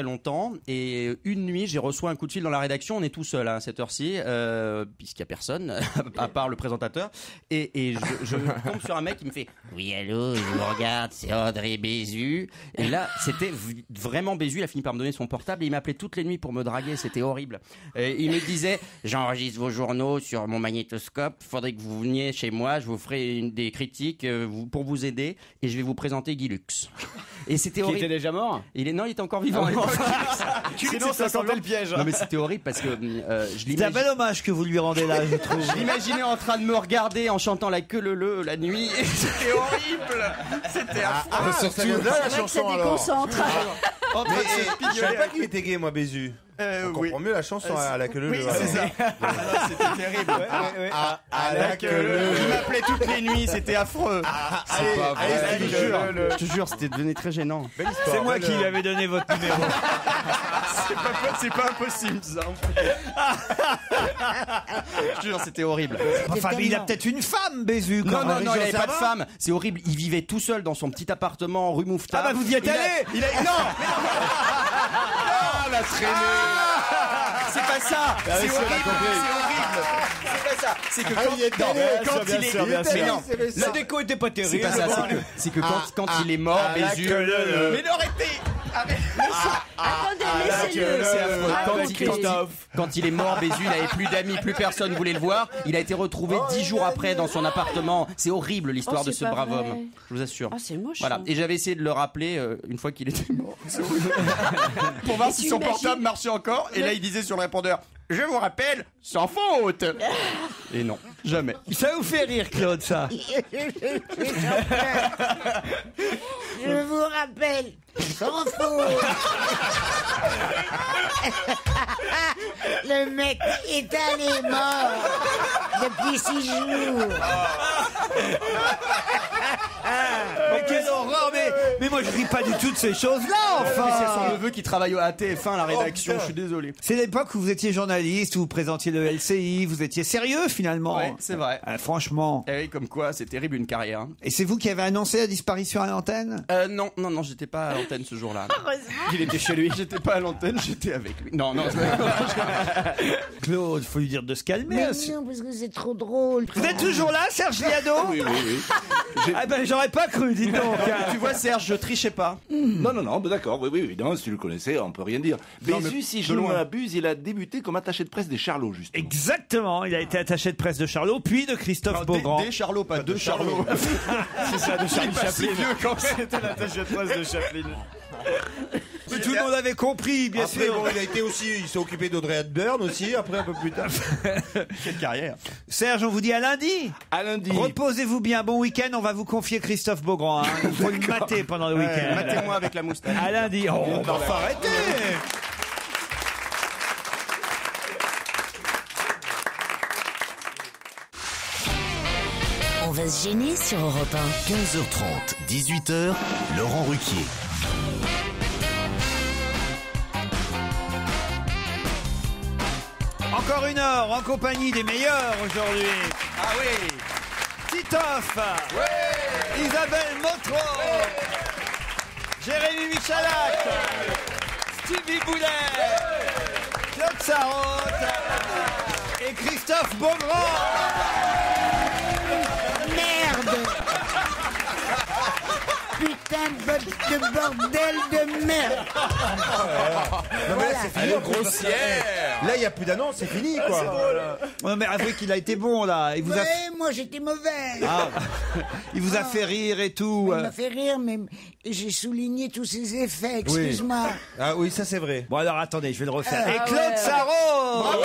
très longtemps. Et une nuit, j'ai reçu un coup de fil dans la rédaction. On est tout seul hein, à cette heure-ci, euh, puisqu'il n'y a personne, à part le présentateur. Et, et je, je tombe sur un mec qui me fait « Oui, allô, je vous regarde, c'est Audrey Bézu. » Et là, c'était v- vraiment Bézu. Il a fini par me donner son portable et il m'appelait toutes les nuits pour me draguer. C'était horrible. Et il me disait « J'enregistre vos journaux sur mon magnétoscope. Il faudrait que vous veniez chez moi. Je vous ferai une, des critiques euh, vous, pour vous aider. Et je vais vous présenter Guy Lux. » Et c'était Qui horrible. était déjà mort il est, Non, il était encore vivant. Ah, à l'époque. Sinon, ça sentait le piège. Non, mais c'était horrible parce que euh, je C'est un l'imagine. bel hommage que vous lui rendez là, je trouve. Je l'imaginais en train de me regarder en chantant la queue le le la nuit et c'était horrible. C'était Ah, affreux. ah, sur cette là la chanson alors. déconcentre. En train Mais de se eh, je pignoler savais pas avec- qu'il était gay, moi, Bézu. Euh, On oui. comprend mieux la chanson Euh, à la queue leu. Oui, c'est ça. Ah non, c'était terrible. À, à la queue leu. Il m'appelait toutes les nuits, c'était affreux. C'est pas vrai. Je te jure, je te jure, c'était devenu très gênant. C'est moi qui lui avais donné votre numéro. C'est pas, c'est pas impossible ça. Je te jure, c'était horrible. Enfin, mais il a peut-être une femme, Bézu. Non, quand non, même. non, il avait Ça pas va de femme. C'est horrible. Il vivait tout seul dans son petit appartement rue Mouffetard. Ah bah, vous y êtes Il a- allé Il a, non, mais non. Ah, la traînée. C'est pas ça. C'est horrible. C'est horrible. C'est pas ça. C'est que Ah, quand, il est non, allé, quand bien il est, sûr, bien sûr. mais non, La déco était pas c'est terrible. pas ça. C'est que, c'est que quand, quand il est mort, à la Bézu. queue leu. Mais non, arrêtez. Arrêtez. Attendez, laissez-le. C'est affreux. Ah, Quand, mon il, quand, il, quand il est mort, Bézu, il n'avait plus d'amis, plus personne voulait le voir. Il a été retrouvé dix jours après dans son appartement. C'est horrible l'histoire Oh, de c'est ce pas brave vrai. homme. Je vous assure. Ah, c'est moche. Voilà. hein. Et j'avais essayé de le rappeler euh, une fois qu'il était mort. Pour voir Et si tu son imagines- portable marchait encore. Et là, il disait sur le répondeur je vous rappelle, sans faute. Et non, jamais. Ça vous fait rire, Claude, ça. Je vous rappelle, sans faute. Le mec est allé mort depuis six jours. Mais quelle horreur, mais, mais moi je ris pas du tout de ces choses-là, Mais c'est son enfin. neveu qui travaille à T F un à la rédaction, je suis désolé. C'est l'époque où vous étiez journaliste, où vous présentiez le L C I, vous étiez sérieux finalement. Ouais, c'est vrai. Ah, franchement. Eh oui, comme quoi, c'est terrible une carrière. hein. Et c'est vous qui avez annoncé la disparition à l'antenne? Euh, non, non, non, j'étais pas à l'antenne ce jour-là. Il était chez lui. J'étais pas à l'antenne, j'étais avec lui. Non, non. Claude, faut lui dire de se calmer. Mais aussi. non, parce que c'est trop drôle. Vous êtes toujours là, Serge Liado? Oui, oui, oui. Ah ben j'aurais pas cru, dites donc. Tu vois, Serge, je trichais pas. Non, non, non, mais d'accord, oui, oui, évidemment, si tu le connaissais, on peut rien dire. Non, Bézu, mais si de je ne loin. m'abuse, il a débuté comme attaché de presse des Charlots, justement. Exactement, il a été attaché de presse de Charlot, puis de Christophe Beaugrand. Des Charlots, pas deux Charlots. C'est ça, de Charlie pas si Chaplin. vieux quand même. C'était l'attaché de presse de Chaplin. Mais tout le monde avait compris, bien Après, sûr. bon, il a été aussi, il s'est occupé d'Audrey Hepburn aussi, après un peu plus tard. Quelle carrière. Serge, on vous dit à lundi. À lundi. Reposez-vous bien, bon week-end. On va vous confier Christophe Beaugrand. Hein. Il faut le mater pendant le week-end. Matez-moi avec la moustache. À lundi. Oh, on va enfin arrêter. On va se gêner sur Europe un. quinze heures trente, dix-huit heures, Laurent Ruquier. Encore une heure en compagnie des meilleurs aujourd'hui. Ah oui. Titoff. Isabelle Motro. Jérémy Michalak. Stevie Boulet. Claude Sarraute. Et Christophe Beaugrand. Merde. Putain de, bo- de bordel de merde. Non, mais là, c'est fini. Elle est en plus. grossière. Là, il n'y a plus d'annonce, c'est fini, quoi. Ouais, mais avouez qu'il a été bon là. Il vous a, Ouais, moi j'étais mauvais. Ah, il vous a fait rire et tout. Il m'a fait rire, mais j'ai souligné tous ces effets, excuse-moi. Ah oui, ça c'est vrai. Bon alors attendez, je vais le refaire. Ah, et Claude ouais. Sarraute.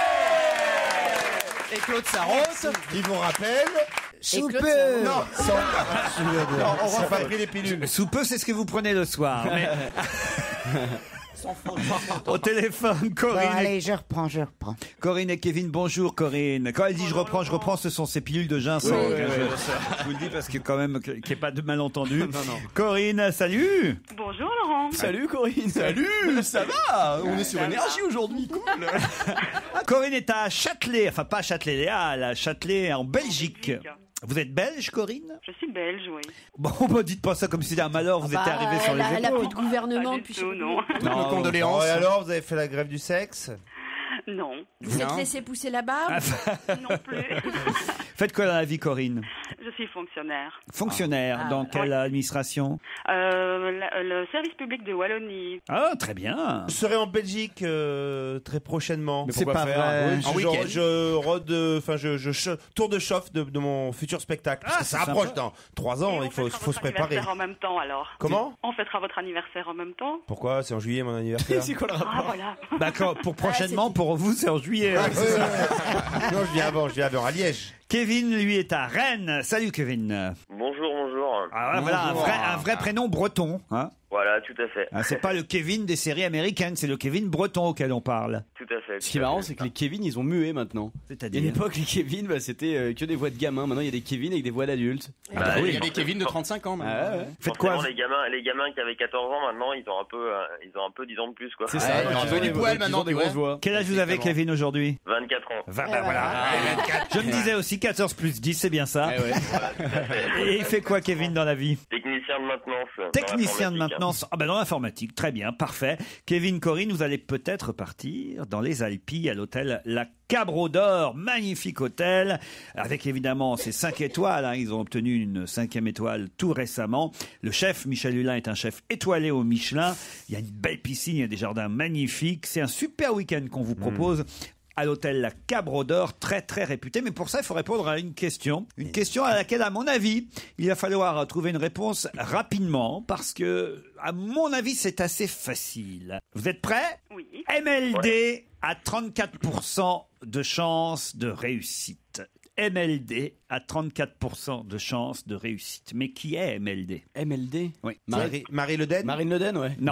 Et Claude Sarraute. Ils vous rappellent. Sous Claude peu. Non, sans... on n'a pas pris les pilules. Sous peu, c'est ce que vous prenez le soir. mais- Au téléphone, Bon, Corinne. et- allez, je reprends, je reprends. Corinne et Kevin, bonjour Corinne. Quand elle dit je reprends, je reprends, ce sont ces pilules de ginseng. Oui, oui, hein, oui, je, je vous le dis parce que quand même qu'il n'y ait pas de malentendu. Corinne, salut. Bonjour Laurent. Salut Corinne. Salut, ça va. On est sur énergie aujourd'hui, cool. Ah, Corinne est à Châtelet, enfin pas à Châtelet-Léal, à Châtelet en Belgique. Vous êtes belge, Corinne? Je suis belge, oui. Bon, bah, dites pas ça comme si c'était un malheur, vous Bah, étiez arrivé sur elle les a- elle a épaules. plus de gouvernement Pas depuis du tout, non. Non, Nos condoléances. Et alors, vous avez fait la grève du sexe? Non. Vous êtes laissé pousser la barbe? Non plus. Faites quoi dans la vie, Corinne? Je suis fonctionnaire. Fonctionnaire, Ah, dans voilà. quelle administration? Euh, la- le service public de Wallonie. Ah, très bien. Je serai en Belgique euh, très prochainement. Mais pourquoi faire Oui, En je, week-end je rôde, euh, enfin je, je, je tour de chauffe de, de mon futur spectacle. Parce Ah, que ça c'est approche sympa. dans trois ans, il faut, faut se préparer. Anniversaire en même temps, alors. Comment? On fêtera votre anniversaire en même temps. Pourquoi? C'est en juillet mon anniversaire. C'est quoi le Ah, voilà. D'accord, pour prochainement, pour vous, c'est en juillet. Ah, hein, c'est ça. Non, je viens avant, je viens avant à Liège. Kevin, lui, est à Rennes. Salut, Kevin. Bonjour, bonjour. Ah, voilà, un vrai, un vrai prénom breton. Hein. Voilà, tout à fait. Ah, c'est pas le Kevin des séries américaines, c'est le Kevin breton auquel on parle. Tout à fait. Ce qui est marrant, c'est que les Kevin, ils ont mué maintenant. C'est-à-dire Il y a une époque, les Kevin, bah, c'était euh, que des voix de gamins. Maintenant, il y a des Kevin avec des voix d'adultes. Ah bah oui, Il y a des Kevin de trente-cinq ans. maintenant. Ah, ouais. Faites Forcément, quoi les gamins, les gamins qui avaient quatorze ans maintenant, ils ont un peu, euh, ils ont un peu dix ans de plus, quoi. C'est ça. Ouais, ils ils ont des poils maintenant, des des grosses ouais. voix. Quel âge vous avez, Kevin, aujourd'hui? vingt-quatre ans. Va- bah, voilà. Je me disais aussi quatorze plus dix, c'est bien ça. Eh ouais. Et il fait quoi, Kevin, dans la vie? Technicien de maintenance. dans Technicien de l'informatique. maintenance. Ah ben dans l'informatique, très bien, parfait. Kevin, Corinne, vous allez peut-être partir dans les Alpilles à l'hôtel La Cabro d'Or, magnifique hôtel, avec évidemment ses cinq étoiles. Hein. Ils ont obtenu une cinquième étoile tout récemment. Le chef Michel Hulin est un chef étoilé au Michelin. Il y a une belle piscine, il y a des jardins magnifiques. C'est un super week-end qu'on vous propose. À l'hôtel La Cabro d'Or, très très réputé. Mais pour ça, il faut répondre à une question. Une question à laquelle, à mon avis, il va falloir trouver une réponse rapidement parce que, à mon avis, c'est assez facile. Vous êtes prêts? Oui. M L D a trente-quatre pour cent de chance de réussite. M L D a trente-quatre pour cent de chance de réussite. Mais qui est M L D? M L D Oui. Marie, Marie Le Den? Marine Le Den, ouais. Non.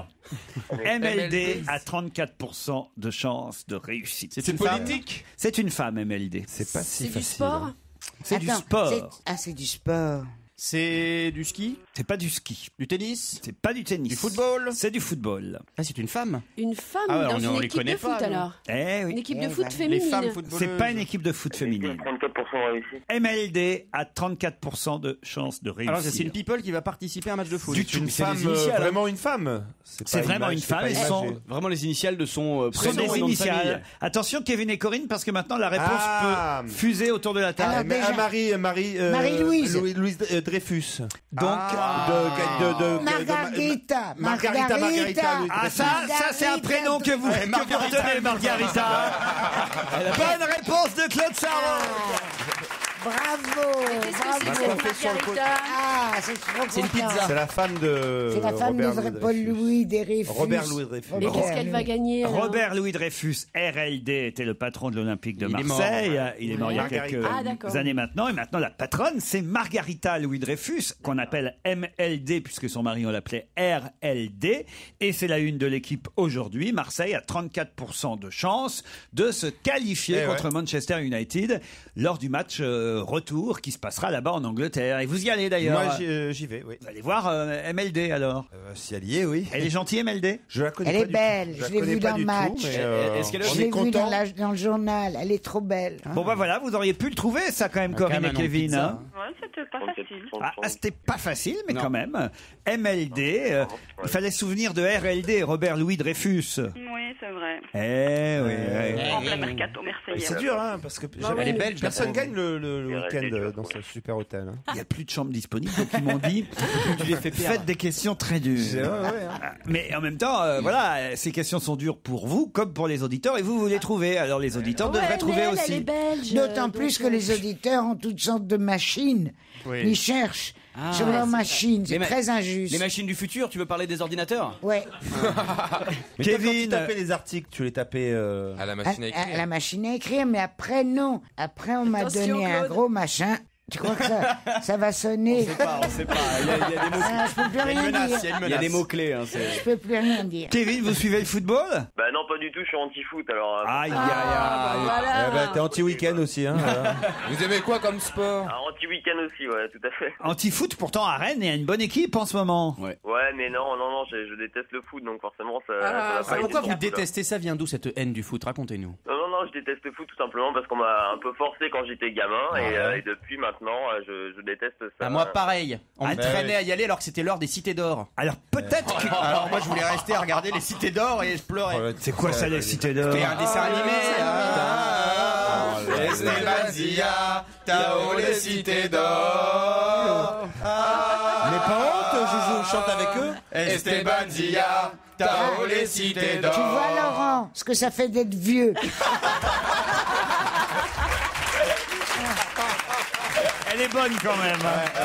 M L D M L D a trente-quatre pour cent de chance de réussite. C'est une politique? C'est une femme, M L D. C'est pas si C'est du facile. sport? C'est du Attends, sport. c'est- Ah, c'est du sport. C'est du ski? C'est pas du ski. Du tennis? C'est pas du tennis. Du football? C'est du football. Ah, c'est une femme? Une femme Ah ouais, dans on- une on les équipe connaît de foot, pas, nous. alors? Eh oui. Une équipe Eh de foot ben, féminine. Les femmes footballeuses. C'est pas une équipe de foot féminine. trente-quatre pour cent réussi. M L D a trente-quatre pour cent de chance de réussir. Alors, c'est une people qui va participer à un match de foot. Du C'est une tout, c'est femme, les initiales, euh, hein. vraiment une femme. C'est pas vraiment image- une c'est femme. pas Elles imagé. sont Vraiment les initiales de son euh, Ce sont prénom des et nom de famille. initiales. Attention, Kevin et Corinne, parce que maintenant la réponse Ah. peut fuser autour de la table. Alors, Mais, déjà- ah, Marie, Marie, euh, Marie-Louise. Louis- Louise euh, Dreyfus. Donc, de, de, de, de- Margarita. de- Margarita, Margarita. Louis ah Dreyfus. ça, ça c'est un prénom que vous, que vous retenez, Margarita. Bonne réponse de Claude Sarraud. Bravo. Qu'est-ce que bravo. c'est cette Margarita? Ah, c'est trop C'est une content. pizza. C'est la femme de C'est la femme Robert de Louis Paul Dreyfus. Louis Dreyfus. Robert Louis Dreyfus. Et qu'est-ce qu'elle va gagner, alors? Robert Louis Dreyfus, R L D, était le patron de l'Olympique de Il est mort. Marseille. Il est mort il y a Margarita. quelques Ah, d'accord. années maintenant. Et maintenant, la patronne, c'est Margarita Louis Dreyfus, qu'on appelle M L D, puisque son mari, on l'appelait R L D. Et c'est la une de l'équipe aujourd'hui. Marseille a trente-quatre pour cent de chance de se qualifier Eh contre ouais. Manchester United lors du match euh, retour qui se passera là-bas en Angleterre. Et vous y allez d'ailleurs. Moi, j'y euh, j'y vais, oui. Vous allez voir euh, M L D alors. Euh, si elle y est, oui. Elle est gentille, M L D? Je la connais Elle pas est du belle, tout. je la l'ai connais vue pas dans du le match. tout, mais, euh, Est-ce qu'elle a- on Je est l'ai vue dans, content. la- dans le journal. Elle est trop belle. Bon bah voilà, vous auriez pu le trouver ça quand même, Ah, quand Corinne même, et un nom de Kevin. pizza. Hein. Ouais, c'était pas facile. Ah, ah, c'était pas facile, mais Non. quand même. M L D, euh, il fallait se souvenir de R L D, Robert Louis Dreyfus. Oui, c'est vrai. Eh oui, oui. En plein mercato, merci. C'est dur, hein, parce que Bah elle est oui. belge. Personne la gagne le, le- le Ouais, week-end c'est dur, euh, dans ouais. ce super hôtel. hein. Il n'y a plus de chambre disponible, donc ils m'ont dit Tu les fais perdre. faites des questions très dures. C'est vrai, ouais, hein. Ah, Mais en même temps, euh, voilà, ces questions sont dures pour vous comme pour les auditeurs, et vous, vous les trouvez. Alors les auditeurs Ouais, devraient mais trouver elle, aussi. Elle est belge. D'autant donc, plus que euh, les auditeurs ont toutes sortes de machines. Oui. Ils cherchent Ah. sur leurs machines. C'est Les ma- très injuste. Les machines du futur, tu veux parler des ordinateurs? Ouais. Mais toi, quand tu Kevin, tapais les articles, tu les tapais euh, À la À, machine à à- écrire. à la machine à écrire, mais après, non. Après, on m'a Attention, donné un Claude. gros machin. Tu crois que ça, ça va sonner? On sait pas, on sait pas. Il y a, il y a des mots. Ah, je peux plus Il y a une rien menace, dire. il y a une menace. Il y a des mots clés. Hein, c'est- Je peux plus rien dire. Kevin, vous suivez le football? Bah non, pas du tout, je suis anti-foot, alors... euh, Aïe, aïe, Ah, aïe. bah voilà. eh ben, t'es anti-week-end aussi. Hein, voilà. Vous aimez quoi comme sport? alors, petit week-end aussi, ouais, tout à fait. Anti-foot, pourtant à Rennes, il y a une bonne équipe en ce moment. Ouais. Ouais, mais non, non, non, je, je déteste le foot, donc forcément, ça. ça Ah, va pas pourquoi aider vous du tout, là. détestez ça? Vient d'où cette haine du foot? Racontez-nous. Non, non, non, je déteste le foot tout simplement parce qu'on m'a un peu forcé quand j'étais gamin Ah et, ouais. euh, et depuis maintenant, euh, je, je déteste ça. Ah, moi, pareil. On Ah, me bah traînait oui. à y aller alors que c'était l'heure des cités d'or. Alors peut-être que. Alors moi, je voulais rester à regarder les cités d'or et je pleurais. C'est quoi ça, les cités d'or? C'était un dessin animé. Ah, Esteban Zia, Tao les cités d'or. Mais pas honte, je, je chante avec eux. Esteban Zia, Tao les cités d'or. Tu vois, Laurent, ce que ça fait d'être vieux. Elle est bonne quand même.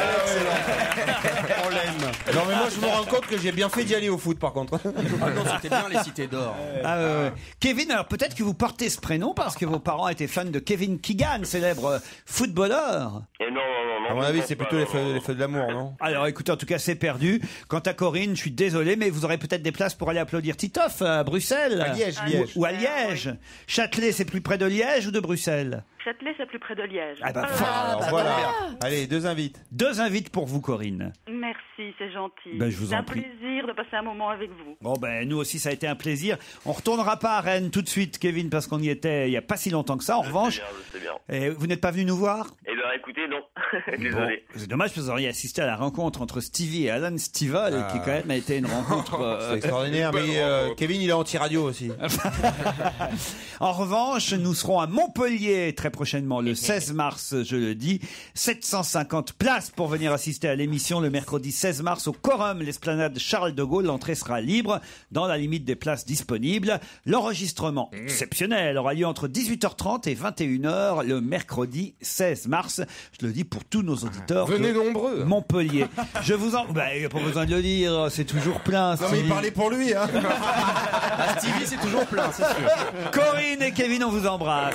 On l'aime. Non, mais moi, je me rends compte que j'ai bien fait d'y aller au foot, par contre. Ah non, c'était bien les cités d'or. Ah, ouais, ouais. Kevin, alors peut-être que vous portez ce prénom parce que vos parents étaient fans de Kevin Keegan, célèbre euh, footballeur. Et non, non, non, non. À mon je avis, pense c'est pas, plutôt les non, feux, non. les feux de l'amour, non? Alors écoutez, en tout cas, c'est perdu. Quant à Corinne, je suis désolé, mais vous aurez peut-être des places pour aller applaudir Titoff à Bruxelles. À Liège, Ou- Liège. Ou, à Liège. Châtelet, c'est plus près de Liège ou de Bruxelles? Châtelet, c'est plus près de Liège. Ah bah, Alors, voilà. Allez, deux invites. Deux invites pour vous, Corinne. Merci, c'est gentil. Ben, je vous c'est en un prie. plaisir de passer un moment avec vous. Bon ben nous aussi ça a été un plaisir. On retournera pas à Rennes tout de suite, Kevin, parce qu'on y était il y a pas si longtemps que ça. En revanche, Je sais bien, je sais bien. et vous n'êtes pas venu nous voir? Eh ben, écoutez, non. Bon, Désolé. c'est dommage parce que vous auriez assisté à la rencontre entre Stevie et Alan Stivell, Ah. qui quand même a été une rencontre euh, C'est extraordinaire, mais euh, Kevin, il est anti-radio aussi. En revanche, nous serons à Montpellier très prochainement, le seize mars, je le dis. sept cent cinquante places pour venir assister à l'émission le mercredi seize mars au Corum, l'esplanade Charles de Gaulle. L'entrée sera libre dans la limite des places disponibles. L'enregistrement exceptionnel aura lieu entre dix-huit heures trente et vingt et une heures le mercredi seize mars. Je le dis pour tous nos auditeurs. Venez de nombreux. Montpellier. Je vous en... Bah, il n'y a pas besoin de le dire, c'est toujours plein. Non, mais il Stevie. parlait pour lui, hein. Ah, Stevie, c'est toujours plein, c'est sûr. Corinne et Kevin, on vous embrasse.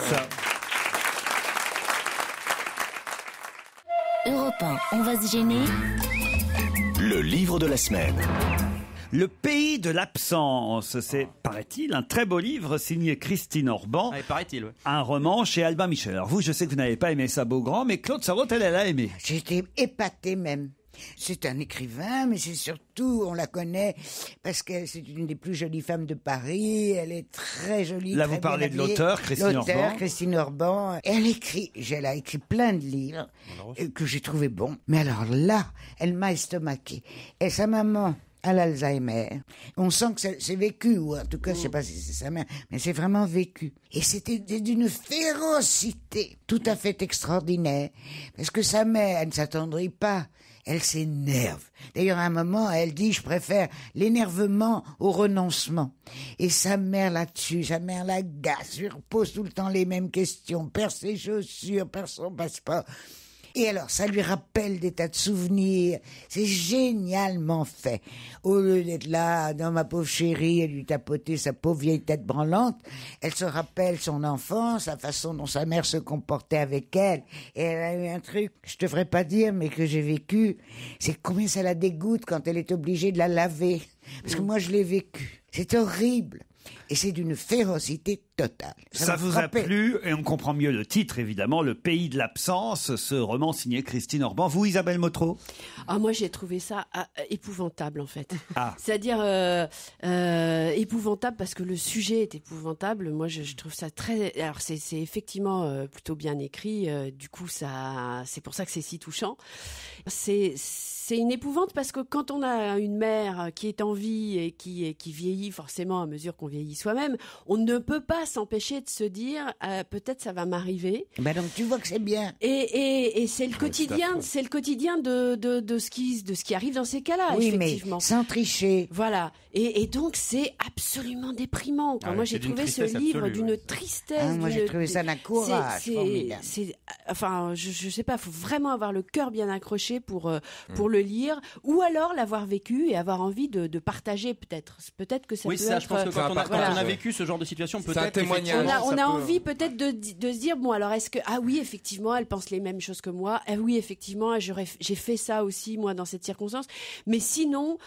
Europe un, on va se gêner. Le livre de la semaine. Le pays de l'absence, c'est, paraît-il, un très beau livre signé Christine Orban. Ah, paraît-il, ouais. Un roman chez Albin Michel. Alors vous, je sais que vous n'avez pas aimé ça Beaugrand, mais Claude Sarraute, elle, elle a aimé. J'ai été épatée même. C'est un écrivain, mais c'est surtout, on la connaît parce que c'est une des plus jolies femmes de Paris. Elle est très jolie. Là, très vous parlez bien de habillée. l'auteur, Christine L'auteur, Orban. Christine Orban. Elle écrit, elle a écrit plein de livres euh, que j'ai trouvé bons. Mais alors là, elle m'a estomaqué. Et sa maman a l'Alzheimer. On sent que c'est c'est vécu, ou en tout cas, je sais pas si c'est sa mère, mais c'est vraiment vécu. Et c'était d'une férocité tout à fait extraordinaire. Parce que sa mère, elle ne s'attendrit pas. Elle s'énerve. D'ailleurs, à un moment, elle dit, je préfère l'énervement au renoncement. Et sa mère là-dessus, sa mère l'agace, lui repose tout le temps les mêmes questions, perd ses chaussures, perd son passeport. Et alors, ça lui rappelle des tas de souvenirs. C'est génialement fait. Au lieu d'être là, dans ma pauvre chérie, et lui tapoter sa pauvre vieille tête branlante, elle se rappelle son enfance, la façon dont sa mère se comportait avec elle. Et elle a eu un truc, je te ferai pas dire, mais que j'ai vécu. C'est combien ça la dégoûte quand elle est obligée de la laver. Parce que moi, je l'ai vécu. C'est horrible. Et c'est d'une férocité totale. Ça, m'a vous frappé. a plu, et on comprend mieux le titre, évidemment, Le pays de l'absence, ce roman signé Christine Orban. Vous, Isabelle Motro? Ah, moi, j'ai trouvé ça ah, épouvantable, en fait. Ah. C'est-à-dire euh, euh, épouvantable parce que le sujet est épouvantable. Moi, je, je trouve ça très... Alors, c'est c'est effectivement euh, plutôt bien écrit. euh, du coup, ça, c'est pour ça que c'est si touchant. C'est... C'est une épouvante parce que quand on a une mère qui est en vie et qui, et qui vieillit forcément à mesure qu'on vieillit soi-même, on ne peut pas s'empêcher de se dire euh, peut-être ça va m'arriver. Ben donc tu vois que c'est bien. Et, et, et c'est le quotidien, c'est le quotidien de, de, de, ce qui, de ce qui arrive dans ces cas-là, Oui, mais effectivement. sans tricher. Voilà. Et, et donc c'est absolument déprimant. Ah moi ouais, j'ai c'est d'une trouvé ce tristesse livre absolue, d'une ouais. tristesse. Ah, moi, j'ai d'une- trouvé ça d'un courage c'est- c'est- formidable. c'est- enfin, je, je sais pas, faut vraiment avoir le cœur bien accroché pour euh, Mm. pour le lire, ou alors l'avoir vécu et avoir envie de, de partager peut-être. Peut-être que ça Oui, peut ça, être. je pense que quand on a, quand on quand on a vécu ce genre de situation, peut-être. un témoignage. On a, on a Ça peut- envie peut-être de, de se dire, bon, alors est-ce que, ah oui, effectivement, elle pense les mêmes choses que moi, ah oui, effectivement, j'aurais- j'ai fait ça aussi, moi, dans cette circonstance, mais sinon,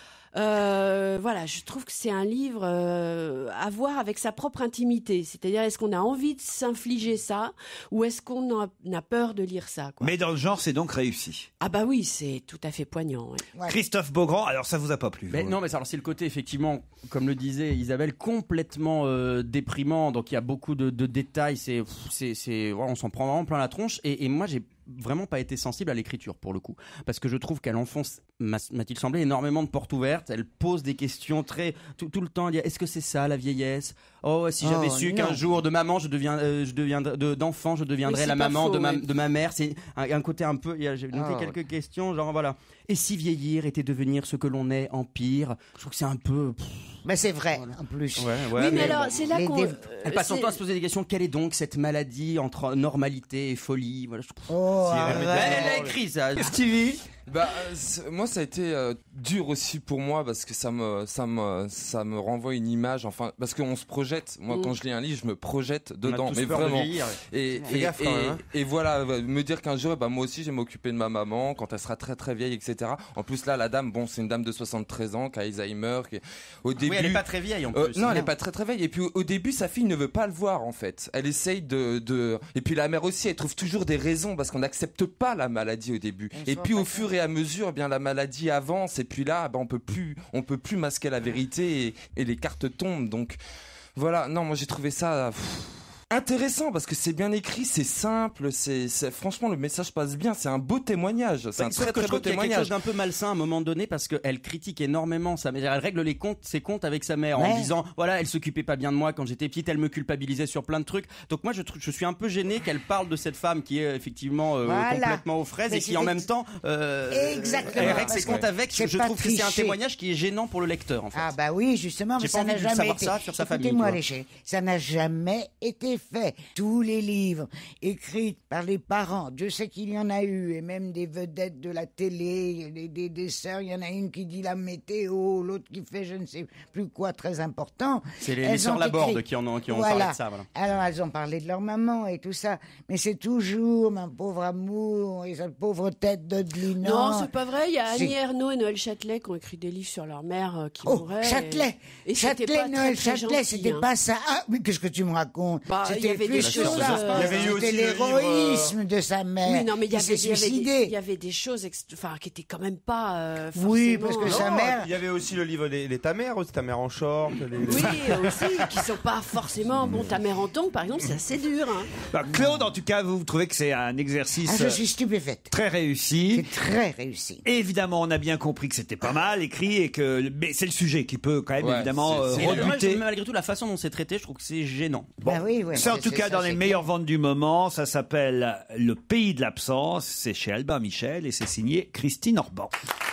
euh, voilà, je trouve que c'est un livre euh, à voir avec sa propre intimité, c'est-à-dire, est-ce qu'on a envie de s'infliger ça, ou est-ce qu'on a, on a peur de lire ça, quoi. Mais dans le genre, c'est donc réussi. Ah bah oui, c'est tout à fait poignant. ouais. Christophe Beaugrand, alors ça vous a pas plu Mais vous non, mais alors c'est le côté effectivement, comme le disait Isabelle, complètement euh, déprimant. Donc il y a beaucoup de, de détails. C'est, c'est, c'est, voilà, on s'en prend vraiment plein la tronche. Et, et moi, j'ai vraiment pas été sensible à l'écriture pour le coup, parce que je trouve qu'elle enfonce, m'a- m'a-t-il semblé, énormément de portes ouvertes. Elle pose des questions très tout, tout le temps. Il y a, est-ce que c'est ça la vieillesse? Oh, si j'avais Oh, su non. qu'un jour de maman, je deviens, euh, je deviendrais, de- d'enfant, je deviendrais Oui, c'est la pas maman faux, de ma, ouais. de ma mère. C'est un, un côté un peu. il y a- J'ai noté Ah, quelques questions, genre voilà. Et si vieillir était devenir ce que l'on est en pire? Je trouve que c'est un peu. pff, Mais c'est vrai, en plus. Ouais, Oui, mais alors, c'est là Les qu'on... dé- euh, Elle passe son c'est- temps à se poser des questions. Quelle est donc cette maladie entre normalité et folie? Voilà, je trouve. Oh, Elle, arrête. elle a écrit ça. Stevie Bah, euh, c'est- moi, ça a été euh, dur aussi pour moi parce que ça me, ça me, ça me renvoie une image. Enfin, parce qu'on se projette. Moi, Mm. quand je lis un livre, je me projette On a dedans. tous Mais peur de vraiment. vieillir. Et, Fais et, gaffe, quand et- même, hein. et voilà, euh, me dire qu'un jour, bah, moi aussi, je vais m'occuper de ma maman quand elle sera très très vieille, et cetera. En plus, là, la dame, bon, c'est une dame de soixante-treize ans qui a Alzheimer. Qui, au début, Oui, elle est pas très vieille en Euh, plus. non, elle est pas très très vieille. Et puis au, au début, sa fille ne veut pas le voir en fait. Elle essaye de, de... Et puis la mère aussi, elle trouve toujours des raisons parce qu'on n'accepte pas la maladie au début. On Et se puis rend au pas fur et à mesure, eh bien la maladie avance. Et puis là, ben, on peut plus, on peut plus masquer la vérité et, et les cartes tombent. Donc voilà. Non, moi j'ai trouvé ça. pff, intéressant parce que c'est bien écrit, c'est simple, c'est, c'est- franchement le message passe bien, c'est un beau témoignage, c'est un Sauf très que très je beau trouve qu'il y a quelque témoignage. chose d'un peu malsain à un moment donné parce qu'elle critique énormément sa mère. Elle règle les comptes, ses comptes avec sa mère Ouais. en disant voilà, elle s'occupait pas bien de moi quand j'étais petite, elle me culpabilisait sur plein de trucs. Donc moi je, trou- je suis un peu gêné qu'elle parle de cette femme qui est effectivement euh, Voilà. complètement aux fraises Mais et qui c'est en ex- même temps euh, Exactement, elle règle parce ses comptes que avec. c'est Je pas trouve que c'est un tricher. témoignage qui est gênant pour le lecteur en fait. Ah bah oui, justement, J'ai mais pas ça envie n'a de jamais savoir été. ça sur sa famille, Écoutez-moi, tu vois. les chéris, ça n'a jamais été fait. Tous les livres écrits par les parents, Dieu sait qu'il y en a eu, et même des vedettes de la télé, des, des, des sœurs, il y en a une qui dit la météo, l'autre qui fait je ne sais plus quoi très important. C'est les, les Elles sœurs ont Laborde écrit- qui en ont, qui ont Voilà. parlé de ça. Voilà. Alors elles ont parlé de leur maman et tout ça, mais c'est toujours ma pauvre amour et cette pauvre tête de Dlina. Non, c'est pas vrai. Il y a Si. Annie Ernaux et Noël Châtelet qui ont écrit des livres sur leur mère euh, qui Oh, mourait. Châtelet, Et, et c'était Châtelet, pas Noël très, très Châtelet, gentil, c'était hein. pas ça. Ah, mais qu'est-ce que tu me racontes? Bah, il y C'était avait plus des que choses, ça. euh, Il y avait eu C'était aussi le livre, l'héroïsme de sa mère. Oui, non, mais il y qui s'est avait, il y avait des- suicidé. il y avait des choses, ex- enfin, qui étaient quand même pas. euh, Oui, forcément, parce que euh, sa Non, mère- Il y avait aussi le livre des, les ta mère aussi, ta mère en short. Les... Oui, aussi, qui sont pas forcément. Bon, ta mère en tongs, par exemple, c'est assez dur. Hein. Bah, Claude, en tout cas, vous, vous trouvez que c'est un exercice Ah, je euh, suis stupéfaite. très réussi. C'est très réussi. Évidemment, on a bien compris que c'était pas mal écrit et que mais c'est le sujet qui peut quand même Ouais, évidemment c'est- euh, c'est- Et moi, rebuter. je- malgré tout, la façon dont c'est traité, je trouve que c'est gênant. Bon, Bah oui, ouais, c'est en c'est- tout c'est- cas ça, dans les c'est meilleures clair. ventes du moment. Ça s'appelle Le Pays de l'absence. C'est chez Albin Michel et c'est signé Christine Orban.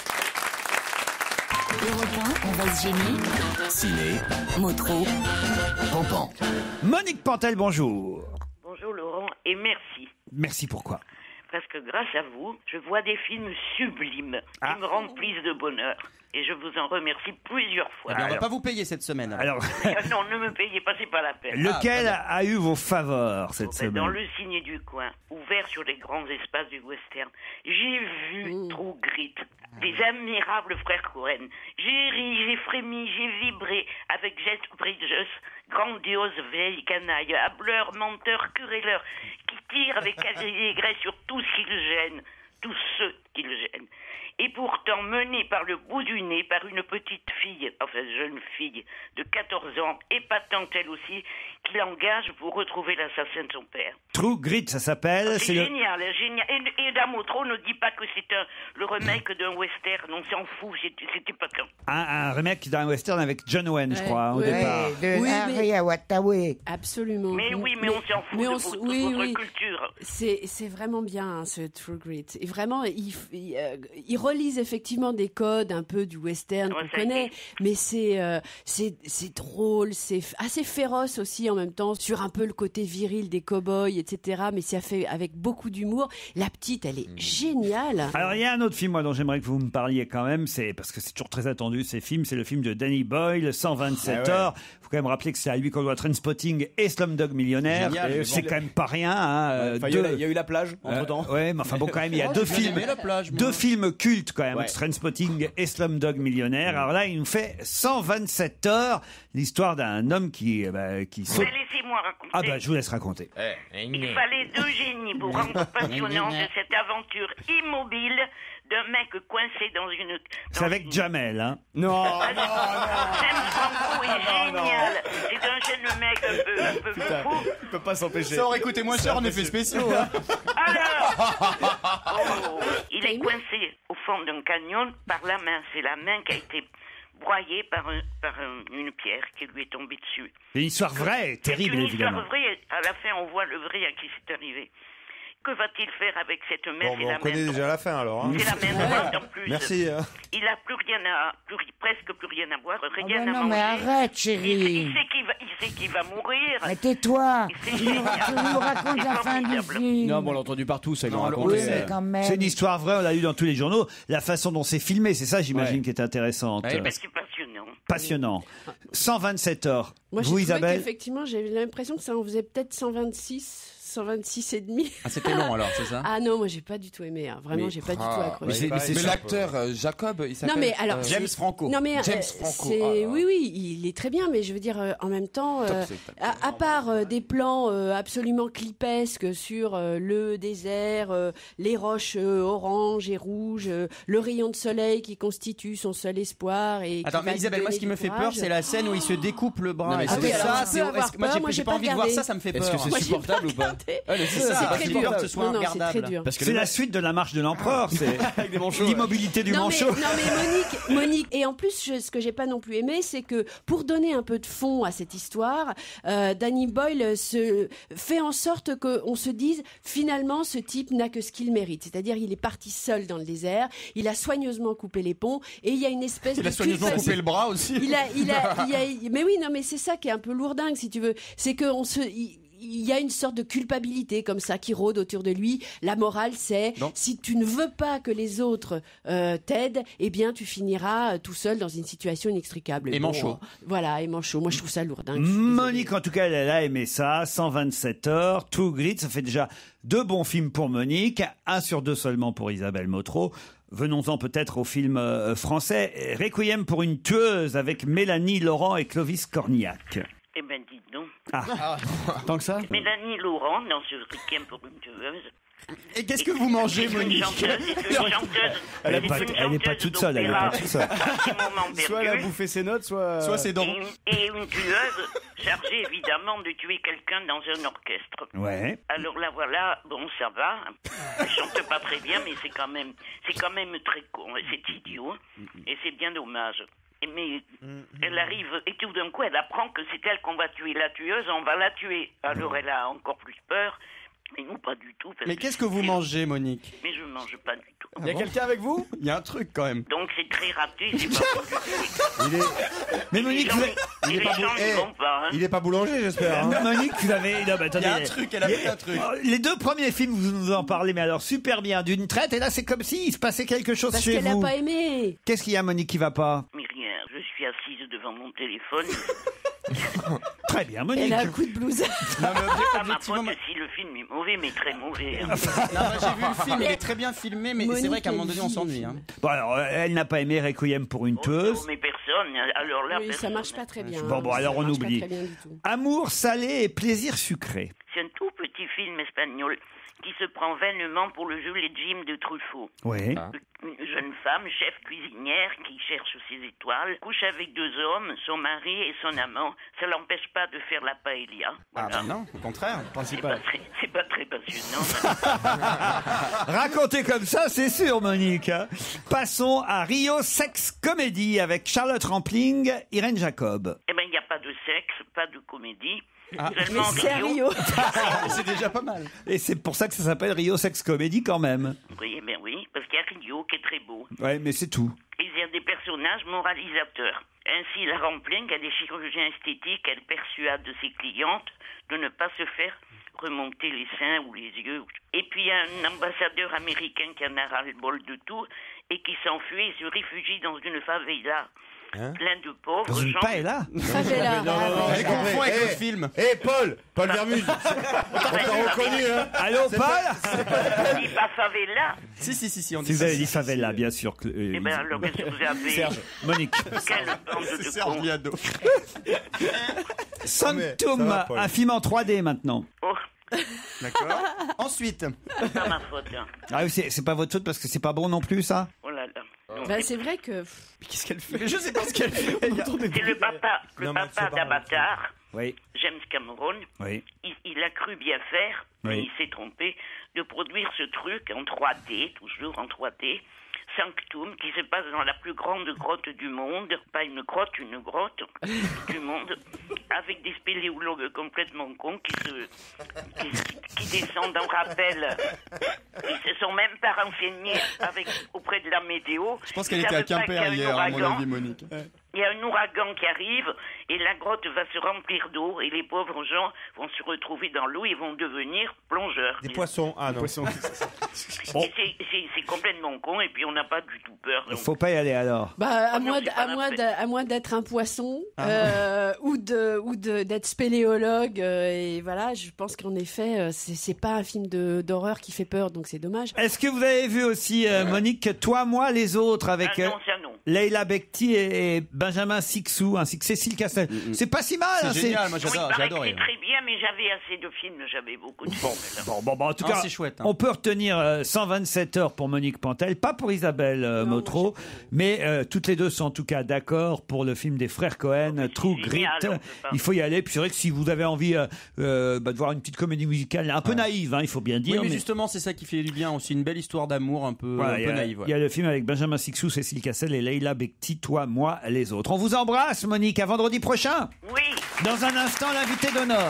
Europe un, on va se gêner. Ciné, Motro. Pampan. Monique Pantel, bonjour. Bonjour Laurent et merci. Merci pourquoi Parce que grâce à vous, je vois des films sublimes Ah. qui me remplissent de bonheur. Et je vous en remercie plusieurs fois. Eh bien, on va pas vous payer cette semaine. Alors, non, ne me payez pas, c'est pas la peine. lequel a eu vos faveurs cette Ben, dans semaine Le Cygne du Coin, ouvert sur les grands espaces du western, j'ai vu True Grit, des admirables frères Cohen. J'ai ri, j'ai frémi, j'ai vibré avec Jet Bridges, grandiose vieille canaille, hableur, menteur, querelleur, qui tire avec allégresse sur tout ce qui le gêne, tous ceux qui le gênent. Et pourtant mené par le bout du nez par une petite fille, enfin jeune fille, de quatorze ans, épatante elle aussi, qui l'engage pour retrouver l'assassin de son père. True Grit, ça s'appelle. C'est le- génial, génial. Et, et Damotro ne dit pas que c'est un, le remake d'un western, on s'en fout, c'était c'était pas quand. un, un remake d'un western avec John Wayne, je Ouais. crois, au Ouais. départ. De Oui, Harry mais- Awatawe. Absolument. Mais oui, mais on s'en fout mais de on votre, s- de oui, votre oui. culture. C'est c'est vraiment bien hein, ce True Grit. Et vraiment, il, il, euh, il relie relise effectivement des codes un peu du western Ouais, qu'on ça a connaît, été. mais c'est euh, c'est c'est drôle, c'est f- assez féroce aussi en même temps sur un peu le côté viril des cow-boys, et cetera. Mais c'est fait avec beaucoup d'humour. La petite, elle est géniale. Alors il y a un autre film moi dont j'aimerais que vous me parliez quand même, c'est parce que c'est toujours très attendu ces films, c'est le film de Danny Boyle, cent vingt-sept Ah ouais. heures. Faut quand même rappeler que c'est à lui qu'on doit Trainspotting et Slumdog Millionnaire. Génial, mais C'est bon. quand même pas rien. Hein, euh, Enfin, il y a eu deux- la- il y a eu la plage entre temps. Euh, ouais, mais enfin bon quand même il y a Oh, deux j'ai bien films, aimé la plage, moi. deux films cultes quand même, Ouais. Trainspotting et Slumdog Millionnaire. Alors là il nous fait cent vingt-sept heures, l'histoire d'un homme qui euh, bah, qui saute. Mais laissez-moi raconter. Ah bah je vous laisse raconter. Il fallait deux génies pour rendre passionnante cette aventure immobile d'un mec coincé dans une... C'est avec Jamel, hein. Non, James Franco est génial. C'est un jeune mec un peu, un peu fou. Il peut pas s'empêcher. Ça aurait coûté moins cher en effets spéciaux. Hein. Oh, il est coincé au fond d'un canyon par la main. C'est la main qui a été broyée par, un- par un- une pierre qui lui est tombée dessus. C'est une histoire vraie, terrible C'est une évidemment. histoire vraie. À la fin, on voit le vrai à qui c'est arrivé. Que va-t-il faire avec cette main? Bon, C'est bah, la on connaît main déjà la fin alors. hein. C'est la main droite en plus. Merci. hein. Il a plus rien à, plus, presque plus rien à boire, rien bah à non, manger. mais arrête, Il, chérie. il sait qu'il va, il sait qu'il va mourir. Mais tais-toi. C'est Tu génial. nous racontes la fin du film. Non, bon, on l'a entendu partout, ça, ils l'ont Non, raconté. oui, mais quand même. C'est une histoire vraie, on l'a lu dans tous les journaux. La façon dont c'est filmé, c'est ça, j'imagine, Ouais. qui est intéressante. Ouais, Mais c'est passionnant. Passionnant. cent vingt-sept heures. Moi, j'ai Vous, trouvé Isabelle qu'effectivement, j'ai l'impression que ça en faisait peut-être cent vingt-six, cent vingt-six et demi. Ah, c'était long alors, c'est ça? Ah non, moi, j'ai pas du tout aimé. hein. Vraiment, Mais- j'ai pas du tout Ah, accroché. mais c'est- mais c'est Mais mais l'acteur euh, Jacob, il s'appelle Non mais alors euh, James c'est- Franco. Non mais James euh, Franco. c'est Ah, là, là. oui oui, il est très bien mais je veux dire euh, en même temps euh, Top, c'est top. à, à part euh, des plans euh, absolument clipesques sur euh, le désert, euh, les roches euh, oranges et rouges, euh, le rayon de soleil qui constitue son seul espoir et qui Attends, va mais lui Isabelle, moi donner ce qui du me fait peur, courage. c'est la scène où il se découpe le bras. Non, mais Et c'est c'est ça, ça, tu c'est. peux avoir est-ce que- Moi, peur, j'ai moi, j'ai j'ai pas pas envie de voir regardé. ça, ça me fait peur. Est-ce que c'est Moi, j'ai supportable pas ou pas regardé. Ouais, mais c'est C'est ça, très j'ai peur que ce supportable. soit Non, non, c'est regardable. très dur. Parce que C'est le la mec- suite de la marche de l'empereur, c'est Avec des manchots. l'immobilité du non, manchot. Mais, non mais Monique, Monique, et en plus je- ce que j'ai pas non plus aimé, c'est que pour donner un peu de fond à cette histoire, euh, Danny Boyle se fait en sorte qu'on se dise finalement ce type n'a que ce qu'il mérite, c'est-à-dire il est parti seul dans le désert, il a soigneusement coupé les ponts et il y a une espèce Il de a soigneusement culpabilité. coupé le bras aussi. Il a, il a, il a- mais oui, non, mais c'est ça qui est un peu lourdingue, si tu veux. C'est qu'on se, il, il y a une sorte de culpabilité comme ça qui rôde autour de lui. La morale, c'est Non. si tu ne veux pas que les autres euh, t'aident, eh bien, tu finiras euh, tout seul dans une situation inextricable. Et bon, manchot. euh, voilà, et manchot. Moi, je trouve ça lourdingue. je suis désolée. Monique, en tout cas, elle a aimé ça. cent vingt-sept heures, True Grit, ça fait déjà deux bons films pour Monique, un sur deux seulement pour Isabelle Motro. Venons-en peut-être au film euh, français Requiem pour une tueuse avec Mélanie Laurent et Clovis Cornillac. Eh ben, dites donc. Ah, Tant que ça Mélanie Laurent, dans ce Requiem pour une tueuse. Et qu'est-ce que vous mangez, C'est une Monique? chanteuse, c'est une chanteuse. Elle est c'est pas- une elle est pas chanteuse toute seule, elle est pas d'opéra toute seule. à ses moments Soit elle a perdus. bouffé ses notes, soit. Soit c'est Et dans. une, et une tueuse chargée évidemment de tuer quelqu'un dans un orchestre. Ouais. Alors là voilà, bon ça va, elle chante pas très bien mais c'est quand même c'est quand même très con, c'est idiot et c'est bien dommage. Et Mais elle arrive et tout d'un coup elle apprend que c'est elle qu'on va tuer, la tueuse, on va la tuer. Alors elle a encore plus peur. Mais nous, pas du tout. parce Mais qu'est-ce que vous mangez, Monique? Mais je mange pas du tout. Il y a quelqu'un avec vous? Il y a un truc quand même. Donc c'est très raté, c'est pas bon du tout. Mais Et Monique, les vous gens, avez- et il est les pas gens bou- n'y eh, vont pas. Hein. Il est pas boulanger, j'espère. hein. Monique, vous avez. Non, mais attendez, Il y a un truc, elle a fait un truc. Les deux premiers films, vous nous en parlez, mais alors super bien, d'une traite. Et là, c'est comme s'il se passait quelque chose Parce chez qu'elle n'a vous. pas aimé. Qu'est-ce qu'il y a, Monique, qui va pas? Mais rien, je suis assise devant mon téléphone. Très bien, Monique. Elle a un coup de blues. Non, mais C'est pas ma objectivement, faute si le film est mauvais, mais très mauvais. hein. non, moi, j'ai vu le film, il est très bien filmé, mais c'est Monique vrai qu'à un moment est donné, on vie, s'ennuie. le Hein. Bon, alors, euh, elle n'a pas aimé Requiem pour une Oh, tueuse. mais personne. Alors là, Oui, ça personne. marche pas très bien. Bon, bon, Ça alors on marche pas oublie. très bien du tout. Amour salé et plaisir sucré. C'est un tout petit film espagnol qui se prend vainement pour le jeu Les Jim de Truffaut. Oui. Une jeune femme, chef cuisinière, qui cherche ses étoiles, couche avec deux hommes, son mari et son amant. Ça l'empêche pas de faire la paella. Ah Voilà. bah non, au contraire. C'est pas, très, c'est pas très passionnant. Raconté comme ça, c'est sûr, Monique. hein. Passons à Rio Sex Comedy avec Charlotte Rampling, Irène Jacob. Eh ben, il n'y a pas de sexe, pas de comédie. Ah. Seulement Mais c'est Rio. Rio. C'est déjà pas mal. Et c'est pour ça que ça s'appelle Rio Sex Comedy quand même. Oui, eh ben oui, parce qu'il Carillo, qui est très beau. Ouais, mais c'est tout. Il y a des personnages moralisateurs. Ainsi, la Rampling, elle est chirurgien esthétique, elle persuade ses clientes de ne pas se faire remonter les seins ou les yeux. Et puis, il y a un ambassadeur américain qui en a ras-le-bol de tout et qui s'enfuit et se réfugie dans une favela. Hein Plein de pauvres Dans une gens. paella Favela. Non, non, non, Elle j'ai confond compris. avec Eh, le film. Eh, Paul Paul Vermus On t'a reconnu, hein Allô, C'est Paul pas- On dit pas favela. Si, si, si, si, on Si vous avez dit favela, bien sûr. Que, euh, Eh ben alors, qu'est-ce que vous avez Serge, Monique. Quelle bande de cons. Sanctum, Ça va, Paul. un film en trois D maintenant. Oh, D'accord. Ensuite. c'est pas ma faute. hein. Ah oui, c'est c'est pas votre faute parce que c'est pas bon non plus, ça. Oh là là. Bah, c'est vrai que. Mais qu'est-ce qu'elle fait? Je sais pas ce qu'elle fait. C'est le papa, le Non, mais papa c'est pas d'Avatar, Oui, James Cameron. oui. Il, il a cru bien faire, mais Oui. il s'est trompé, de produire ce truc en trois D, toujours en trois D, Sanctum, qui se passe dans la plus grande grotte du monde, pas une grotte, une grotte du monde, avec des spéléologues complètement cons qui se, qui, qui descendent en rappel. Ils se sont même pas renseignés avec, auprès de la météo. Je pense Ils qu'elle était à savent pas Quimper qu'il y a un hier, à mon ouragan. avis, Monique. Il y a un ouragan qui arrive et la grotte va se remplir d'eau et les pauvres gens vont se retrouver dans l'eau et vont devenir plongeurs. Des poissons. Ah non. Et c'est- c'est c'est complètement con et puis on n'a pas du tout peur. donc. Faut pas y aller alors. Bah, à moins, d- à moins, d- à moins d'être un poisson euh, ou de ou de d'être spéléologue euh, et voilà, je pense qu'en effet, euh, c'est c'est pas un film de d'horreur qui fait peur, donc c'est dommage. Est-ce que vous avez vu aussi, euh, Monique, Toi, moi, les autres, avec Ah non, euh, ça non. Leila Bekti et, et Benjamin Sixou, ainsi que Cécile Castel? C'est pas si mal. C'est hein, génial, moi Oui, j'adore, il j'ai paraît que adoré. c'est très bien, mais j'avais assez de films, j'avais beaucoup de films. Bon, bon, bon, en tout Ah, cas, c'est chouette, hein. on peut retenir euh, cent vingt-sept heures pour Monique Pantel, pas pour Isabelle euh, Motro, mais euh, toutes les deux sont en tout cas d'accord pour le film des frères Cohen, True Grit. génial, on peut pas. Il faut y aller. Puis c'est vrai que si vous avez envie euh, euh, bah, de voir une petite comédie musicale un peu naïve, hein, il faut bien Oui, dire. mais mais- justement, c'est ça qui fait du bien aussi, une belle histoire d'amour un peu, Voilà, un il y peu a- naïve. Il y a le film avec Benjamin Sixou, Cécile Cassel et Leila Bekti, Toi, moi, les autres. On vous embrasse, Monique. À vendredi prochain. Oui. Dans un instant, l'invité d'honneur.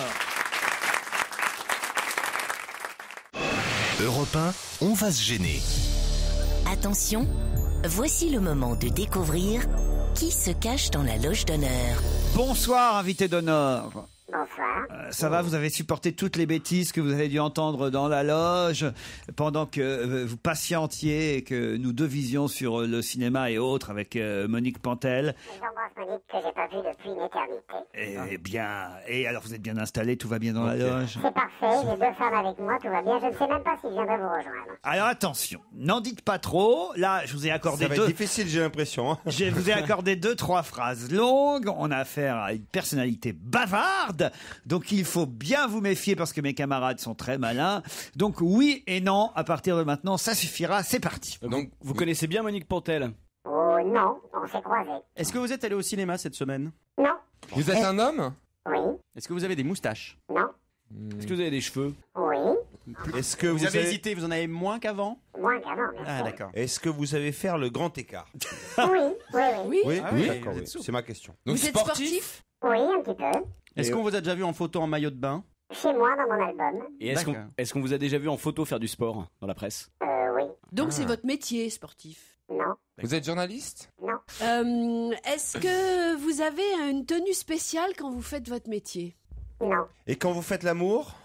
Europe un, on va se gêner. Attention, voici le moment de découvrir qui se cache dans la loge d'honneur. Bonsoir, invité d'honneur. Bonsoir. Euh, Ça va, vous avez supporté toutes les bêtises que vous avez dû entendre dans la loge pendant que euh, vous patientiez et que nous devisions sur euh, le cinéma et autres avec euh, Monique Pantel. J'embrasse Monique que j'ai pas vue depuis une éternité. Eh bien, et alors vous êtes bien installé, tout va bien dans la loge. C'est parfait, j'ai deux femmes avec moi, tout va bien. Je ne sais même pas si je viendrai vous rejoindre. Alors attention, n'en dites pas trop. Là, je vous ai accordé Ça va deux. être difficile, j'ai l'impression. hein. Je vous ai accordé deux, trois phrases longues. On a affaire à une personnalité bavarde. Donc il faut bien vous méfier parce que mes camarades sont très malins. Donc oui et non, à partir de maintenant, ça suffira. C'est parti. Donc, vous connaissez bien Monique Pantel? Oh non, on s'est croisés. Est-ce que vous êtes allé au cinéma cette semaine? Non. Vous êtes un homme? Oui. Est-ce que vous avez des moustaches? Non. Est-ce que vous avez des cheveux? Oui. Est-ce que Vous, vous, avez avez... hésité, vous en avez moins qu'avant? Moins qu'avant, merci. Ah d'accord. Est-ce que vous savez faire le grand écart? Oui, oui, oui. Oui. Oui, Ah oui, d'accord, vous oui. êtes souple. C'est ma question. Donc Vous êtes sportif? Oui, un petit peu. Est-ce qu'on vous a déjà vu en photo en maillot de bain? Chez moi, dans mon album. Et est-ce qu'on D'accord. est-ce qu'on vous a déjà vu en photo faire du sport dans la presse? Euh, oui. Donc c'est votre métier, sportif. Non. Vous êtes journaliste? Non. Euh, Est-ce que vous avez une tenue spéciale quand vous faites votre métier? Non. Et quand vous faites l'amour?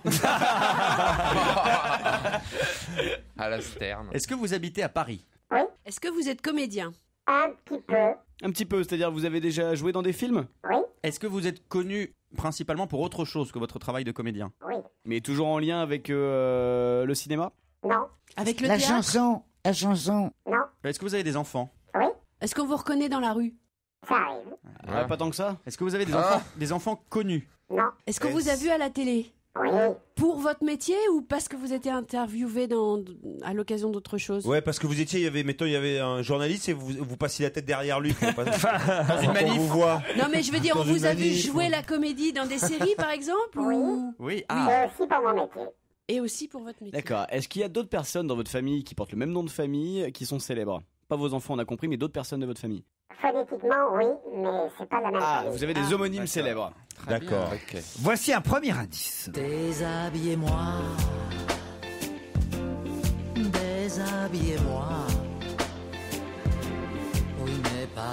À la sterne. Est-ce que vous habitez à Paris? Oui. Est-ce que vous êtes comédien? Un petit peu. Un petit peu, c'est-à-dire vous avez déjà joué dans des films? Oui. Est-ce que vous êtes connu principalement pour autre chose que votre travail de comédien? Oui. Mais toujours en lien avec euh, le cinéma? Non. Avec le La théâtre? chanson, la chanson. Non. Est-ce que vous avez des enfants? Oui. Est-ce qu'on vous reconnaît dans la rue? Ça arrive. Ah, pas tant que ça? Est-ce que vous avez des, Ah. enfants, des enfants connus? Non. Est-ce qu'on vous a vu à la télé? Oui. Pour votre métier ou parce que vous étiez interviewé dans, à l'occasion d'autre chose? Ouais, parce que vous étiez, il y avait, mettons, il y avait un journaliste et vous, vous passiez la tête derrière lui. Pour pas... Dans une manif. On vous voit. Non, mais je veux dire, Dans on vous une a vu manif, jouer ou- la comédie dans des séries, par exemple? Oui. Ou... Oui. Et Ah. aussi pour mon métier. Et aussi pour votre métier. D'accord. Est-ce qu'il y a d'autres personnes dans votre famille qui portent le même nom de famille qui sont célèbres? Pas vos enfants, on a compris, mais d'autres personnes de votre famille. Phonétiquement, oui, mais c'est pas la même Ah, chose. vous avez des homonymes célèbres. D'accord. Ok. Voici un premier indice. Déshabillez-moi, déshabillez-moi,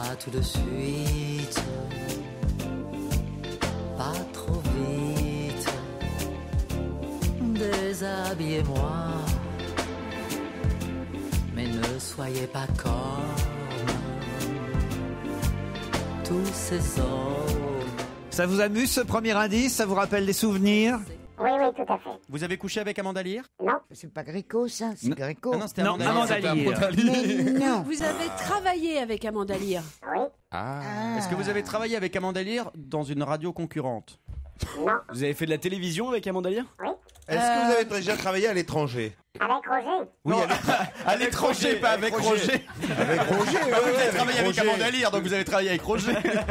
pas tout de suite, pas trop vite. Déshabillez-moi, mais ne soyez pas comme tous ces hommes. Ça vous amuse ce premier indice? Ça vous rappelle des souvenirs? Oui, oui, tout à fait. Vous avez couché avec Amanda Lear? Non. C'est pas Gréco, ça? C'est Gréco. Ah non, c'était Non, Amanda Lear. Amanda C'était Lear. Amanda Lear. Mais non. Vous avez travaillé avec Amanda Lear. Oui. Ah. Est-ce que vous avez travaillé avec Amanda Lear dans une radio concurrente? Non. Vous avez fait de la télévision avec Amanda Lear? Oui. Est-ce que vous avez déjà travaillé à l'étranger? Avec Roger? Oui, à l'étranger, pas avec Roger. Avec Roger, Bah, vous ouais, avez avec travaillé avec Roger. Amanda Lear, donc vous avez travaillé avec Roger.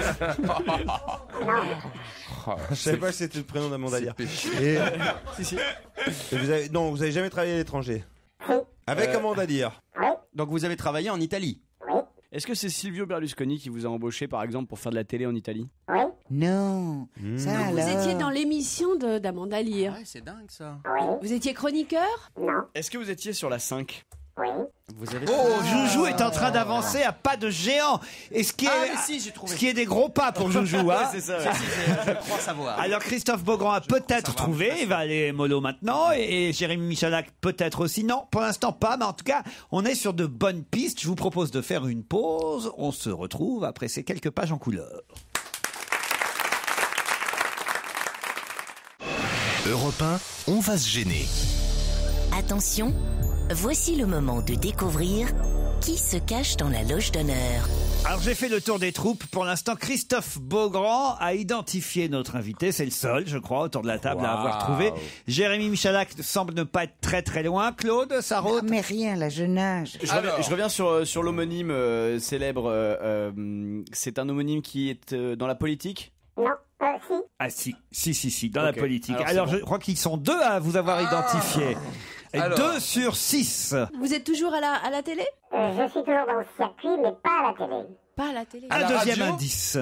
Je savais pas que c'était le prénom d'Amanda Lear. Et... Si, si. Et vous avez... Non, vous avez jamais travaillé à l'étranger? Avec Euh, Amanda Lear? Donc vous avez travaillé en Italie? Est-ce que c'est Silvio Berlusconi qui vous a embauché par exemple pour faire de la télé en Italie? Oui. Non. Ça Donc, vous alors. étiez dans l'émission de- d'Amanda Lear. Ouais, c'est dingue ça. Vous étiez chroniqueur? Non. Est-ce que vous étiez sur la cinq? Oui. Vous avez Oh, Joujou est en train d'avancer à pas de géant. Et ce qui est, Ah, mais si, j'ai trouvé. ce qui est des gros pas pour Joujou, hein. Ouais, c'est ça. Si, si, je crois savoir. Alors Christophe Beaugrand a peut-être trouvé, il va aller mollo maintenant, et, et Jérémy Michalak peut-être aussi. Non, pour l'instant pas, mais en tout cas, on est sur de bonnes pistes. Je vous propose de faire une pause. On se retrouve après ces quelques pages en couleur. Europe un, on va se gêner. Attention, voici le moment de découvrir qui se cache dans la loge d'honneur. Alors j'ai fait le tour des troupes. Pour l'instant, Christophe Beaugrand a identifié notre invité. C'est le seul, je crois, autour de la table à avoir trouvé. Jérémy Michalak semble ne pas être très très loin. Claude Sarraute? Mais rien, la jeune âge. Je reviens, je reviens sur, sur l'homonyme euh, célèbre. euh, euh, c'est un homonyme qui est euh, dans la politique? Non. Euh, si. Ah si, si, si, si, dans Ok. la politique. Alors, Alors, c'est je bon. crois qu'ils sont deux à vous avoir identifié. Et Alors. deux sur six. Vous êtes toujours à la, à la télé? Euh, je suis toujours dans le circuit, mais pas à la télé. Pas à la télé. Un la deuxième radio indice.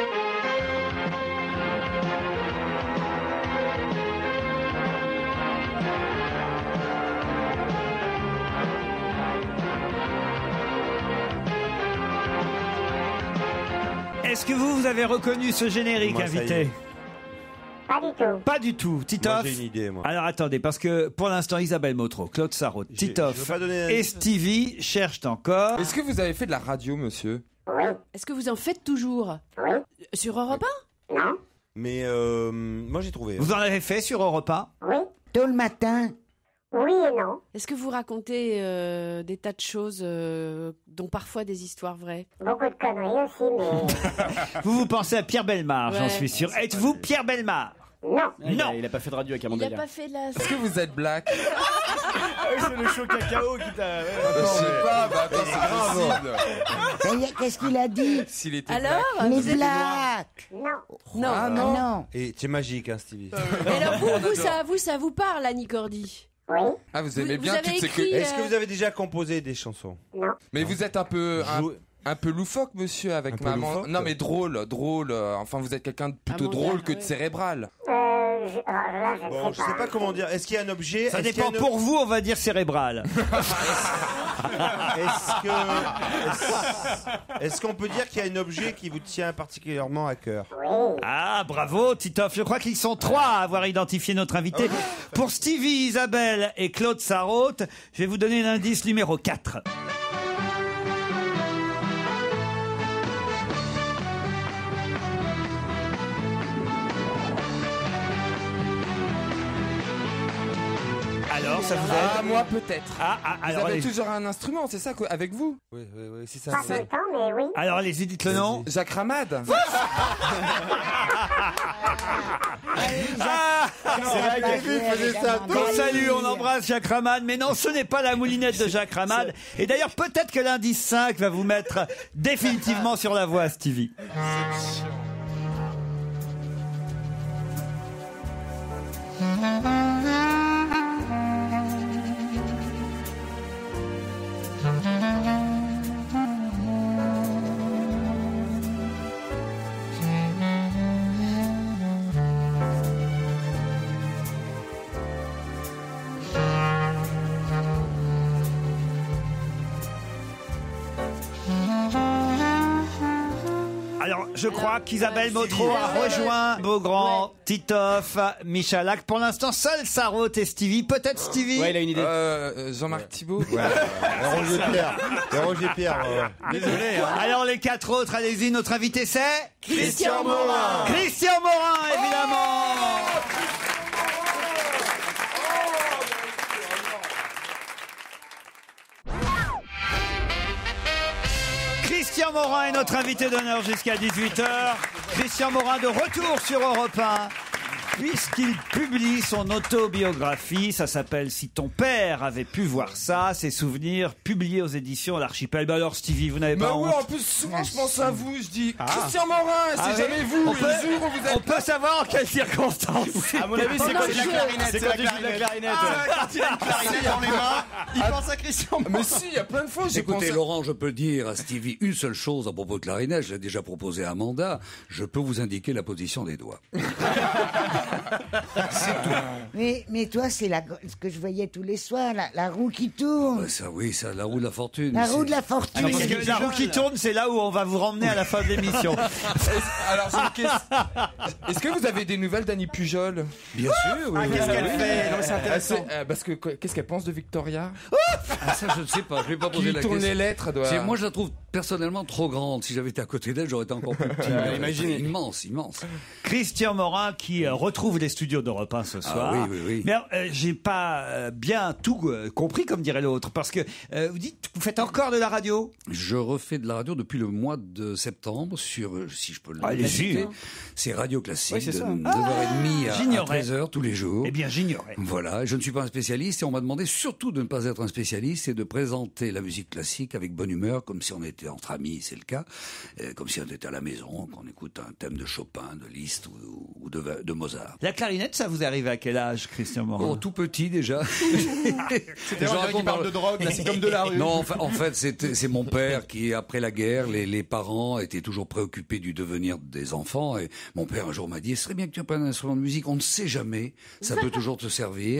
Est-ce que vous, vous avez reconnu ce générique, Moi, ça y invité? est. Pas du tout. Pas du tout. Titoff? Moi, j'ai une idée, moi. Alors attendez, parce que pour l'instant, Isabelle Motro, Claude Sarraute, J'ai- Titoff je veux pas donner et d'indice. Stevie cherchent encore. Est-ce que vous avez fait de la radio, monsieur? Oui. Est-ce que vous en faites toujours? Oui. Sur Europe un? Non. Mais euh, moi j'ai trouvé. Vous en avez fait sur Europe un? Oui. Tôt le matin. Oui et non. Est-ce que vous racontez euh, des tas de choses, euh, dont parfois des histoires vraies? Beaucoup de conneries aussi, mais... Vous vous pensez à Pierre Bellemare, j'en Ouais. suis sûr. Êtes-vous Pierre Bellemare? Non. Ah, il, a, Non. il a pas fait de radio avec Il Amanda n'a Lear. pas fait de la... Est-ce que vous êtes black? C'est le chaud cacao qui t'a. Je sais pas, bah attends, c'est possible. Ça y est, qu'est-ce qu'il a dit? S'il était Alors, Les vous êtes... blacks. Non. Non. Ah non. Et c'est magique, hein, Stevie. Mais alors vous, vous, ça, vous, ça vous parle, Annie Cordy? Oui. Ah, vous Vous- aimez vous bien avez toutes ces écrit, que... euh, Est-ce que vous avez déjà composé des chansons? Non. Mais vous êtes un peu un, Jou- un peu loufoque, monsieur, avec Un peu maman. loufoque Non, mais drôle, drôle. euh, Enfin, vous êtes quelqu'un de plutôt Amanda, drôle que de ouais. cérébral. Euh, je... alors là, je Bon, ne je sais pas. sais pas comment dire. Est-ce qu'il y a un objet? Ça Est-ce dépend qu'il y a un- pour vous, on va dire cérébral. Est-ce que est-ce- est-ce qu'on peut dire qu'il y a un objet qui vous tient particulièrement à cœur? Oui. Ah, bravo, Titoff. Je crois qu'ils sont trois à avoir identifié notre invité. Pour Stevie, Isabelle et Claude Sarraute, je vais vous donner l'indice numéro quatre. Alors, ça vous Ah, aide? moi peut-être. Ah, ah, Vous alors, avez allez, toujours un instrument, c'est ça, quoi, avec vous? Oui, oui, oui, c'est ça. Pas tout le temps, mais oui. alors allez-y, dites le nom. Jacques Ramade. Ah, C'est vrai vu, il faisait ça. Qu'on salue, on embrasse Jacques Ramade, mais non, ce n'est pas la moulinette de Jacques Ramade. Et d'ailleurs, peut-être que l'indice cinq va vous mettre définitivement sur la voie, Stevie. Alors, je crois qu'Isabelle Motro a rejoint Beaugrand, Titoff, Michalak. Pour l'instant, seul Sarraute et Stevie. Peut-être Stevie. Ouais, il a une idée. Euh, Jean-Marc Thibault. Et Roger Pierre. Et Roger Pierre. ouais. Désolé. Hein. Alors, les quatre autres, allez-y. Notre invité, c'est Christian Morin. Christian Morin, évidemment. Christian Morin est notre invité d'honneur jusqu'à dix-huit heures. Christian Morin de retour sur Europe un. Puisqu'il publie son autobiographie, ça s'appelle « Si ton père avait pu voir ça », ses souvenirs publiés aux éditions L'Archipel. Bah alors Stevie, vous n'avez Mais pas oui, honte? en plus, souvent je pense à vous, je dis Ah. Christian Morin, c'est Ah oui. jamais vous, On le peut- jour où vous êtes. On peut savoir en quelles circonstances. À mon avis, c'est quand il joue de la clarinette. C'est quand il joue de la clarinette. Quand il a une clarinette dans les mains, il pense à Christian Morin. Mais si, il y a plein de fois, j'ai Écoutez, pensé. Laurent, je peux dire à Stevie une seule chose à propos de clarinette. Je l'ai déjà proposé à Amanda. Je peux vous indiquer la position des doigts. Mais, mais toi, c'est la, ce que je voyais tous les soirs, la, la roue qui tourne. Ouais, ça, oui, ça, la roue de la fortune. La c'est- roue de la fortune. Alors, parce que la roue qui tourne, c'est là où on va vous remmener à la fin de l'émission. Alors, j'ai une question. Est-ce que vous avez des nouvelles d'Annie Pujol? Bien sûr, oui. Ah, oui, qu'est-ce oui, qu'elle oui. fait? Non, mais c'est Ah, intéressant. c'est- Euh, parce que quoi- qu'est-ce qu'elle pense de Victoria? Ah, ça, je ne sais pas. Je ne vais pas Qui poser la tourne question. les lettres, doit- C'est- Moi, je la trouve personnellement trop grande. Si j'avais été à côté d'elle, j'aurais été encore plus petit. Ouais, Euh, imaginez. Immense, immense. Christian Morin qui euh, retrouve les studios d'Europe un ce soir. oui, oui, oui. Mais euh, j'ai pas euh, bien tout euh, compris, comme dirait l'autre, parce que euh, vous dites, vous faites encore de la radio. Je refais de la radio depuis le mois de septembre sur, euh, si je peux le Allez-y. citer, c'est Radio Classique Oui, c'est de ça. neuf heures trente à, à j'ignorais. treize heures tous les jours. Eh bien, j'ignorais. Voilà, je ne suis pas un spécialiste et on m'a demandé surtout de ne pas être un spécialiste et de présenter la musique classique avec bonne humeur, comme si on était entre amis, c'est le cas, euh, comme si on était à la maison, qu'on écoute un thème de Chopin, de Liszt ou, ou de, de Mozart. La clarinette, ça vous arrive à quel âge, Christian Morin? Oh, tout petit déjà. C'était vrai qu'il parle de drogue, là, c'est comme de la rue. Non, en fait, en fait c'était- c'est mon père qui, après la guerre, les, les parents étaient toujours préoccupés du devenir des enfants. Et mon père, un jour, m'a dit, ce serait bien que tu apprennes un instrument de musique. On ne sait jamais. Ça peut toujours te servir.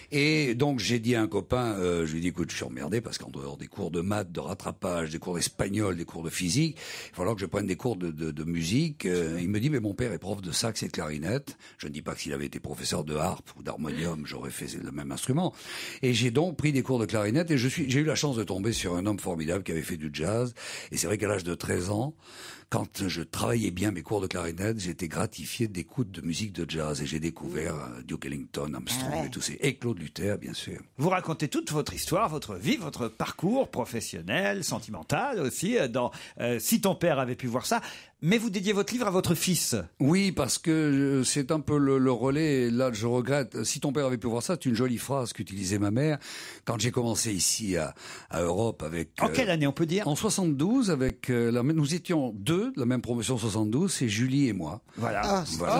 Et donc, j'ai dit à un copain, euh, je lui ai dit, écoute, je suis emmerdé parce qu'en dehors des cours de maths, de rattrapage, des cours d'espagnol, des cours de physique, il va falloir que je prenne des cours de, de, de musique. Euh, il me dit, mais mon père est prof de sax et de clarinette. Je ne dis pas que s'il avait été professeur de harpe ou d'harmonium, j'aurais fait le même instrument. Et j'ai donc pris des cours de clarinette et je suis, j'ai eu la chance de tomber sur un homme formidable qui avait fait du jazz. Et c'est vrai qu'à l'âge de treize ans, quand je travaillais bien mes cours de clarinette, j'étais gratifié d'écoute de musique de jazz et j'ai découvert euh, Duke Ellington, Armstrong Ah ouais. et tous ces, et Claude Luther, bien sûr. Vous racontez toute votre histoire, votre vie, votre parcours professionnel, sentimental aussi, euh, dans euh, Si ton père avait pu voir ça. Mais vous dédiez votre livre à votre fils. Oui, parce que euh, c'est un peu le, le relais. Et là, je regrette. Si ton père avait pu voir ça, c'est une jolie phrase qu'utilisait ma mère quand j'ai commencé ici à, à Europe avec. En quelle année on peut dire? En soixante-douze, avec euh, la, nous étions deux, la même promotion soixante-douze, c'est Julie et moi. Voilà. Ah, voilà.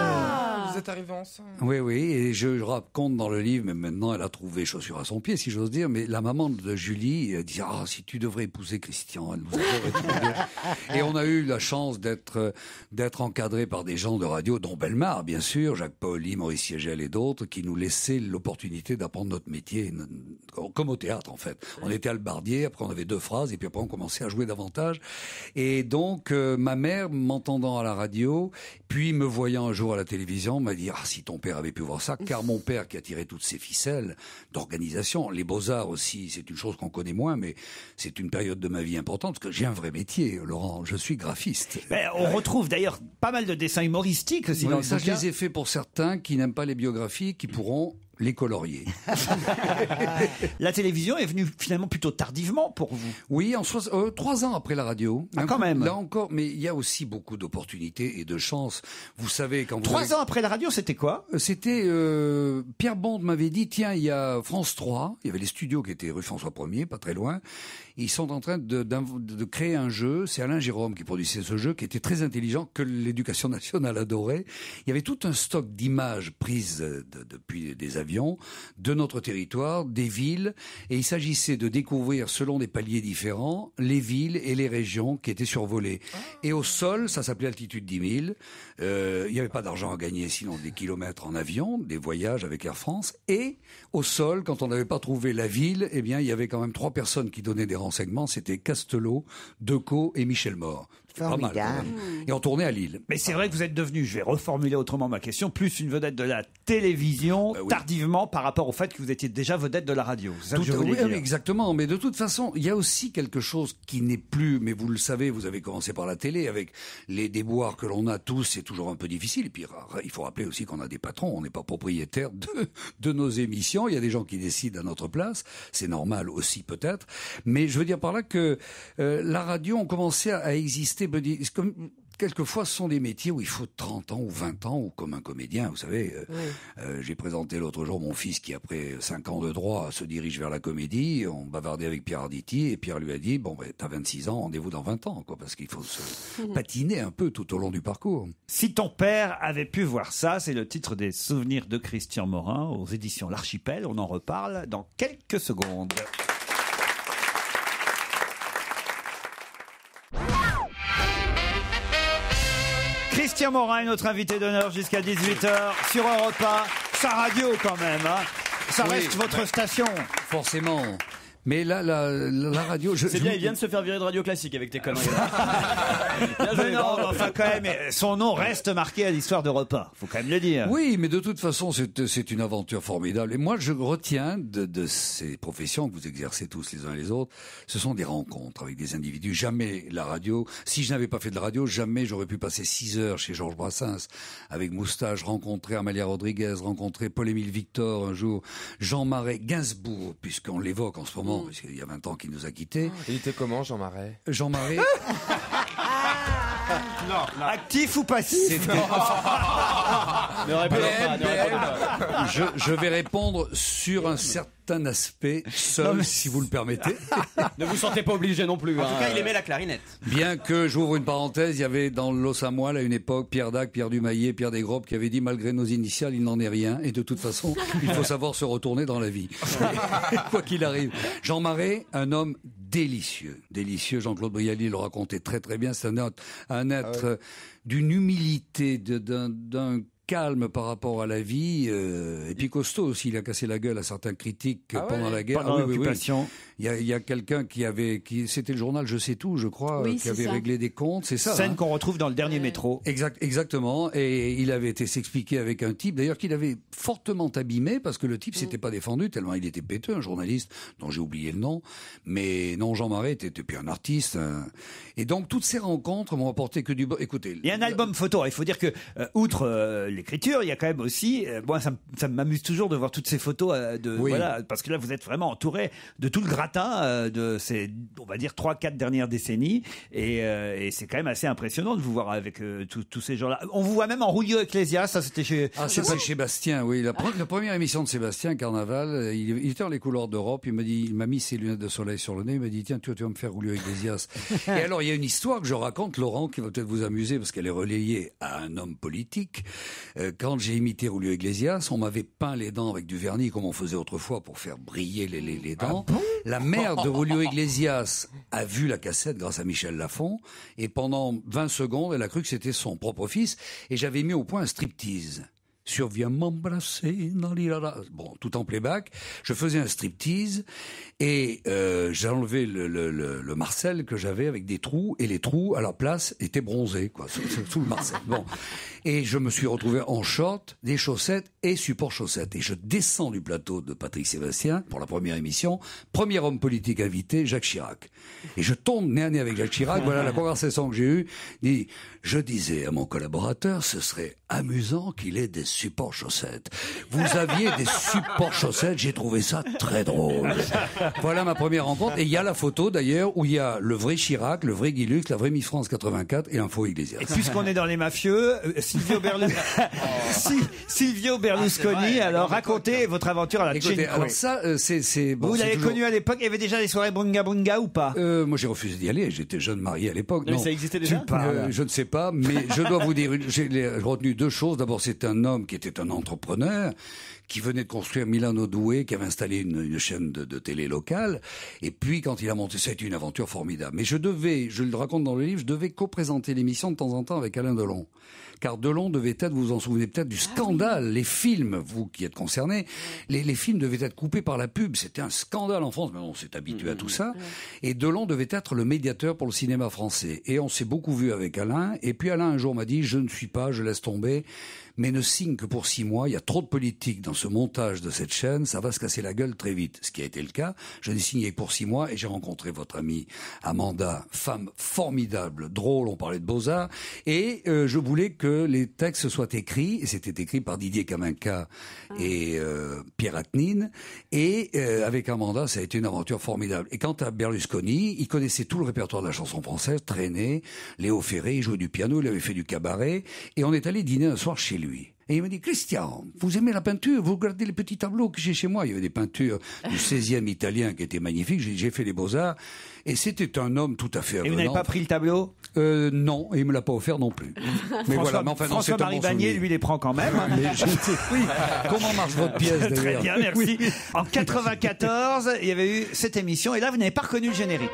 Ah, vous êtes arrivés ensemble. Oui, oui, et je raconte dans le livre, mais maintenant elle a trouvé chaussure à son pied, si j'ose dire, mais la maman de Julie euh, dit « Ah, si tu devrais épouser Christian, elle nous adorait tous les deux. » Et on a eu la chance d'être euh, d'être encadré par des gens de radio, dont Bellemare, bien sûr, Jacques Paoli, Maurice Siegel et d'autres, qui nous laissaient l'opportunité d'apprendre notre métier, no- comme au théâtre en fait. On était albardier, après on avait deux phrases, et puis après on commençait à jouer davantage. Et donc, euh, ma mère, m'entendant à la radio, puis me voyant un jour à la télévision, m'a dit « Ah, si ton père avait pu voir ça », car mon père qui a tiré toutes ces ficelles d'organisation, les beaux-arts aussi, c'est une chose qu'on connaît moins, mais c'est une période de ma vie importante, parce que j'ai un vrai métier, Laurent, je suis graphiste. Ben, on retrouve d'ailleurs pas mal de dessins humoristiques aussi Oui, dans le ça, je bouquin. les ai faits pour certains qui n'aiment pas les biographies, qui pourront les colorier. La télévision est venue finalement plutôt tardivement pour vous. Oui, en soix- euh, trois ans après la radio. Ah, Un quand peu- même. Là encore, mais il y a aussi beaucoup d'opportunités et de chance. Vous savez, quand vous Trois avez- ans après la radio, c'était quoi? Euh, C'était euh, Pierre Bond m'avait dit tiens, il y a France trois, il y avait les studios qui étaient rue François Ier, pas très loin. Ils sont en train de, d'inv- de créer un jeu. C'est Alain Jérôme qui produisait ce jeu, qui était très intelligent, que l'Éducation nationale adorait. Il y avait tout un stock d'images prises de- depuis des avions de notre territoire, des villes, et il s'agissait de découvrir, selon des paliers différents, les villes et les régions qui étaient survolées. Et au sol, ça s'appelait Altitude dix mille. Euh, il n'y avait pas d'argent à gagner, sinon des kilomètres en avion, des voyages avec Air France. Et au sol, quand on n'avait pas trouvé la ville, eh bien, il y avait quand même trois personnes qui donnaient des renseignements. C'était Castelot, Decaux et Michel Mort. Pas mal, quand Formidable. même. Et on tournait à Lille. Mais c'est vrai que vous êtes devenu, je vais reformuler autrement ma question, plus une vedette de la télévision Bah oui. tardivement par rapport au fait que vous étiez déjà vedette de la radio. C'est ça que Tout- je voulais oui, dire. oui, exactement. Mais de toute façon, il y a aussi quelque chose qui n'est plus, mais vous le savez, vous avez commencé par la télé, avec les déboires que l'on a tous, c'est toujours un peu difficile. Et puis, il faut rappeler aussi qu'on a des patrons, on n'est pas propriétaire de, de nos émissions. Il y a des gens qui décident à notre place. C'est normal aussi, peut-être. Mais je veux dire par là que euh, la radio, on commençait à, à exister. C'est comme, quelquefois, ce sont des métiers où il faut trente ans ou vingt ans, ou comme un comédien, vous savez. Euh, Oui. euh, j'ai présenté l'autre jour mon fils qui, après cinq ans de droit, se dirige vers la comédie. On bavardait avec Pierre Arditi, et Pierre lui a dit, bon, ben, t'as vingt-six ans, rendez-vous dans vingt ans, quoi, parce qu'il faut se patiner un peu tout au long du parcours. Si ton père avait pu voir ça, c'est le titre des souvenirs de Christian Morin aux éditions L'Archipel. On en reparle dans quelques secondes. Christian Morin est notre invité d'honneur jusqu'à dix-huit heures sur Europe un. Sa radio quand même, hein. Ça Oui, reste votre bah, station. Forcément. Mais là, la, la, la radio... Je, C'est je bien, vous- il vient de se faire virer de Radio Classique avec tes conneries. Bien joué, Mais non, bravo. mais enfin quand même, son nom reste marqué à l'histoire d'Europe un. Faut quand même le dire. Oui, mais de toute façon, c'est c'est une aventure formidable. Et moi, je retiens de, de ces professions que vous exercez tous les uns et les autres, ce sont des rencontres avec des individus. Jamais la radio, si je n'avais pas fait de la radio, jamais j'aurais pu passer six heures chez Georges Brassens avec Moustache, rencontrer Amalia Rodriguez, rencontrer Paul-Émile Victor un jour, Jean Marais, Gainsbourg, puisqu'on l'évoque en ce moment, parce qu'il y a vingt ans qu'il nous a quittés. Il était comment, Jean Marais? Jean Marais... Actif ou passif? C'était- Ne répète pas, ne répète pas. je, je vais répondre sur un certain aspect seul, si vous le permettez. Ne vous sentez pas obligé non plus. En hein. tout cas, il aimait la clarinette. Bien que, j'ouvre une parenthèse, il y avait dans l'os à moelle à une époque Pierre Dac, Pierre Dumaillet, Pierre Desgrobes qui avait dit malgré nos initiales, il n'en est rien. Et de toute façon, il faut savoir se retourner dans la vie. Quoi qu'il arrive. Jean Marais, un homme délicieux. Délicieux. Jean-Claude Brialy le racontait très très bien. C'est un, être- un être euh, d'une humilité, de- d'un d'un calme par rapport à la vie, euh, et puis costaud aussi. Il a cassé la gueule à certains critiques Ah ouais, pendant la guerre. pendant Ah oui, oui, oui. l'occupation. Il y a, il y a quelqu'un qui avait, qui, c'était le journal Je sais tout, je crois, Oui, qui c'est avait ça. réglé des comptes, c'est ça. Scène hein qu'on retrouve dans le dernier métro. Exact, exactement. Et il avait été s'expliquer avec un type, d'ailleurs, qu'il avait fortement abîmé parce que le type s'était pas défendu tellement il était péteux, un journaliste dont j'ai oublié le nom. Mais non, Jean Marais était, était puis un artiste. un- Et donc toutes ces rencontres m'ont apporté que du bon. Écoutez, Il y a un album photo. Il faut dire que, euh, outre euh, l'écriture, il y a quand même aussi. Euh, moi, ça, m- ça m'amuse toujours de voir toutes ces photos. euh, de Oui. voilà, parce que là, vous êtes vraiment entouré de tout le gratin euh, de ces, on va dire, trois, quatre dernières décennies. Et, euh, et c'est quand même assez impressionnant de vous voir avec euh, tous tous ces gens-là. On vous voit même en Julio Ecclesias. Ça, c'était chez. Ah, ça, c'est chez Bastien, oui. La, pre- la première émission de Sébastien, Carnaval, euh, il, il était dans les couleurs d'Europe. Il m'a dit, il m'a mis ses lunettes de soleil sur le nez. Il m'a dit, tiens, tu, tu vas me faire Julio Iglesias. Et alors, il y a une histoire que je raconte, Laurent, qui va peut-être vous amuser parce qu'elle est relayée à un homme politique. Euh, quand j'ai imité Julio Iglesias, on m'avait peint les dents avec du vernis, comme on faisait autrefois pour faire briller les, les, les dents. La mère de Julio Iglesias a vu la cassette grâce à Michel Lafon. Et pendant vingt secondes, elle a cru que c'était son propre fils. Et j'avais mis au point un striptease. Sur Viens m'embrasser dans l'Irara. Bon, tout en playback. Je faisais un striptease et euh, j'ai enlevé le, le, le, le Marcel que j'avais avec des trous et les trous à la place étaient bronzés, quoi, sous, sous le Marcel. Bon. Et je me suis retrouvé en short, des chaussettes et support chaussettes. Et je descends du plateau de Patrick Sébastien pour la première émission. Premier homme politique invité, Jacques Chirac. Et je tombe nez à nez avec Jacques Chirac. Voilà la conversation que j'ai eue. Dit, je disais à mon collaborateur, ce serait amusant qu'il ait des supports chaussettes. Vous aviez des supports chaussettes, j'ai trouvé ça très drôle. Voilà ma première rencontre. Et il y a la photo d'ailleurs où il y a le vrai Chirac, le vrai Guy Lux, la vraie Miss France quatre-vingt-quatre et un faux Iglesias. Et puisqu'on est dans les mafieux, euh, Silvio, Berlu- Si- Silvio Berlusconi, alors racontez votre aventure à la Écoutez, Cinque. alors ça, euh, c'est, c'est bon. Vous c'est l'avez toujours- connu à l'époque, il y avait déjà des soirées Bunga Bunga ou pas Euh, moi, j'ai refusé d'y aller. J'étais jeune marié à l'époque. Non, mais ça existait déjà Tu parles. Euh, je ne sais pas, mais je dois vous dire, une- j'ai les- retenu deux choses. D'abord, c'est un homme qui était un entrepreneur, qui venait de construire Milano Due, qui avait installé une, une chaîne de, de télé locale. Et puis, quand il a monté, ça a été une aventure formidable. Mais je devais, je le raconte dans le livre, je devais co-présenter l'émission de temps en temps avec Alain Delon. Car Delon devait être, vous vous en souvenez peut-être, du scandale. Ah oui. Les films, vous qui êtes concernés, les, les films devaient être coupés par la pub. C'était un scandale en France, mais on s'est habitué mmh, à tout ça. Mmh. Et Delon devait être le médiateur pour le cinéma français. Et on s'est beaucoup vu avec Alain. Et puis Alain, un jour, m'a dit, je ne suis pas, je laisse tomber, mais ne signe que pour six mois. Il y a trop de politique dans ce montage de cette chaîne. Ça va se casser la gueule très vite. Ce qui a été le cas. Je n'ai signé que pour six mois et j'ai rencontré votre amie Amanda, femme formidable, drôle, on parlait de Beaux-Arts. Et euh, je voulais que les textes soient écrits. Et c'était écrit par Didier Kaminka et euh, Pierre Acnine. Et euh, avec Amanda, ça a été une aventure formidable. Et quant à Berlusconi, il connaissait tout le répertoire de la chanson française, Traîné, Léo Ferré, il jouait du piano, il avait fait du cabaret. Et on est allé dîner un soir chez lui. Et il m'a dit, Christian, vous aimez la peinture? Vous regardez les petits tableaux que j'ai chez moi. Il y avait des peintures du seizième italien qui étaient magnifiques. J'ai, j'ai fait les Beaux-Arts. Et c'était un homme tout à fait avenant. Et vous n'avez pas pris le tableau? euh, Non, et il me l'a pas offert non plus. Mais François, voilà, mais enfin, François-Marie bon Bagné, lui, les prend quand même. Mais je... oui. Comment marche votre pièce, d'ailleurs? Très bien, merci. Oui. En quatre-vingt-quatorze, il y avait eu cette émission. Et là, vous n'avez pas reconnu le générique.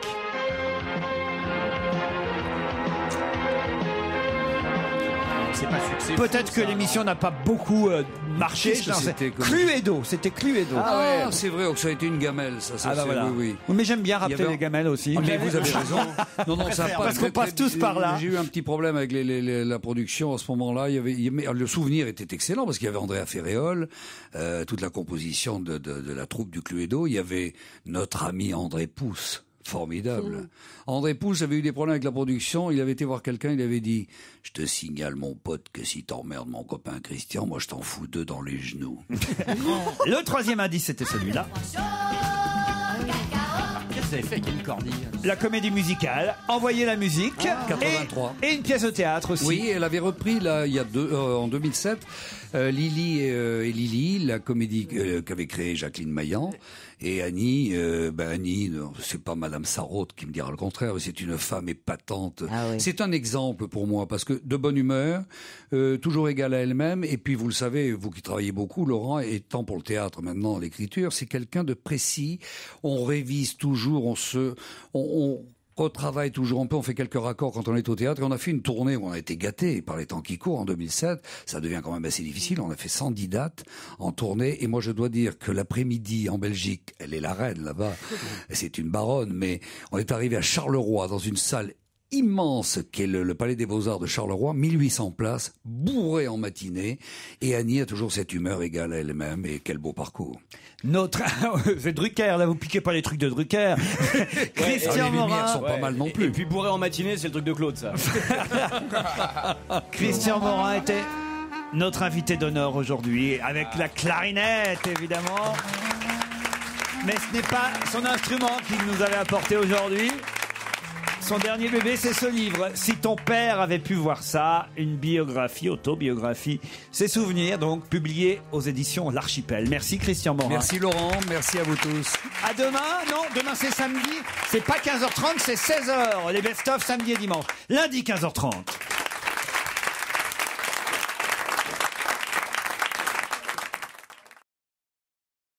C'est pas succès. Peut-être fou, que ça, l'émission n'a pas beaucoup euh, marché. Qu'est-ce que c'était comme- Cluedo, c'était Cluedo. Ah, ouais, c'est vrai, que ça a été une gamelle, ça. ça Ah bah c'est- voilà. oui, oui. Mais j'aime bien rappeler Il y avait- les gamelles aussi. Ah, mais vous avez raison. Non, non, ça a pas Parce qu'on passe tous par là. J'ai eu un petit problème avec les, les, les- la production à ce moment-là. Il y avait, il y avait- le souvenir était excellent parce qu'il y avait Andrea Ferréol, euh, toute la composition de, de, de la troupe du Cluedo. Il y avait notre ami André Pousse. Formidable. Mmh. André Pousse avait eu des problèmes avec la production. Il avait été voir quelqu'un, il avait dit « Je te signale, mon pote, que si t'emmerdes mon copain Christian, moi je t'en fous deux dans les genoux. » Le troisième indice, c'était celui-là. Qu'est-ce que vous avez fait avec une cordille? La comédie musicale, Envoyer la musique, Ah, quatre-vingt-trois. Et, et une pièce de théâtre aussi. Oui, elle avait repris là, il y a deux, euh, en deux mille sept, euh, Lily et, euh, et Lily, la comédie euh, qu'avait créée Jacqueline Maillan. Et Annie, euh, ben Annie, c'est pas Madame Sarraute qui me dira le contraire, c'est une femme épatante. Ah oui. C'est un exemple pour moi, parce que de bonne humeur, euh, toujours égale à elle-même, et puis vous le savez, vous qui travaillez beaucoup, Laurent, étant pour le théâtre maintenant, l'écriture, c'est quelqu'un de précis, on révise toujours, on se... on, on retravaille toujours un peu, on fait quelques raccords quand on est au théâtre, et on a fait une tournée où on a été gâtés par les temps qui courent en deux mille sept, ça devient quand même assez difficile, on a fait cent dix dates en tournée, et moi je dois dire que l'après-midi en Belgique, elle est la reine là-bas, c'est une baronne, mais on est arrivé à Charleroi dans une salle immense qu'est le, le Palais des Beaux-Arts de Charleroi, mille huit cents places, bourré en matinée, et Annie a toujours cette humeur égale à elle-même, et quel beau parcours. Notre... C'est Drucker, là, vous piquez pas les trucs de Drucker. Christian les lumières Morin. sont pas mal non plus. Et puis bourré en matinée, c'est le truc de Claude, ça. Christian Morin était notre invité d'honneur aujourd'hui, avec la clarinette, évidemment. Mais ce n'est pas son instrument qu'il nous avait apporté aujourd'hui. Son dernier bébé, c'est ce livre. Si ton père avait pu voir ça, une biographie, autobiographie, ses souvenirs, donc publié aux éditions L'Archipel. Merci Christian Morin. Merci Laurent, merci à vous tous. À demain, non, demain c'est samedi, c'est pas quinze heures trente, c'est seize heures. Les best-of samedi et dimanche. Lundi quinze heures trente.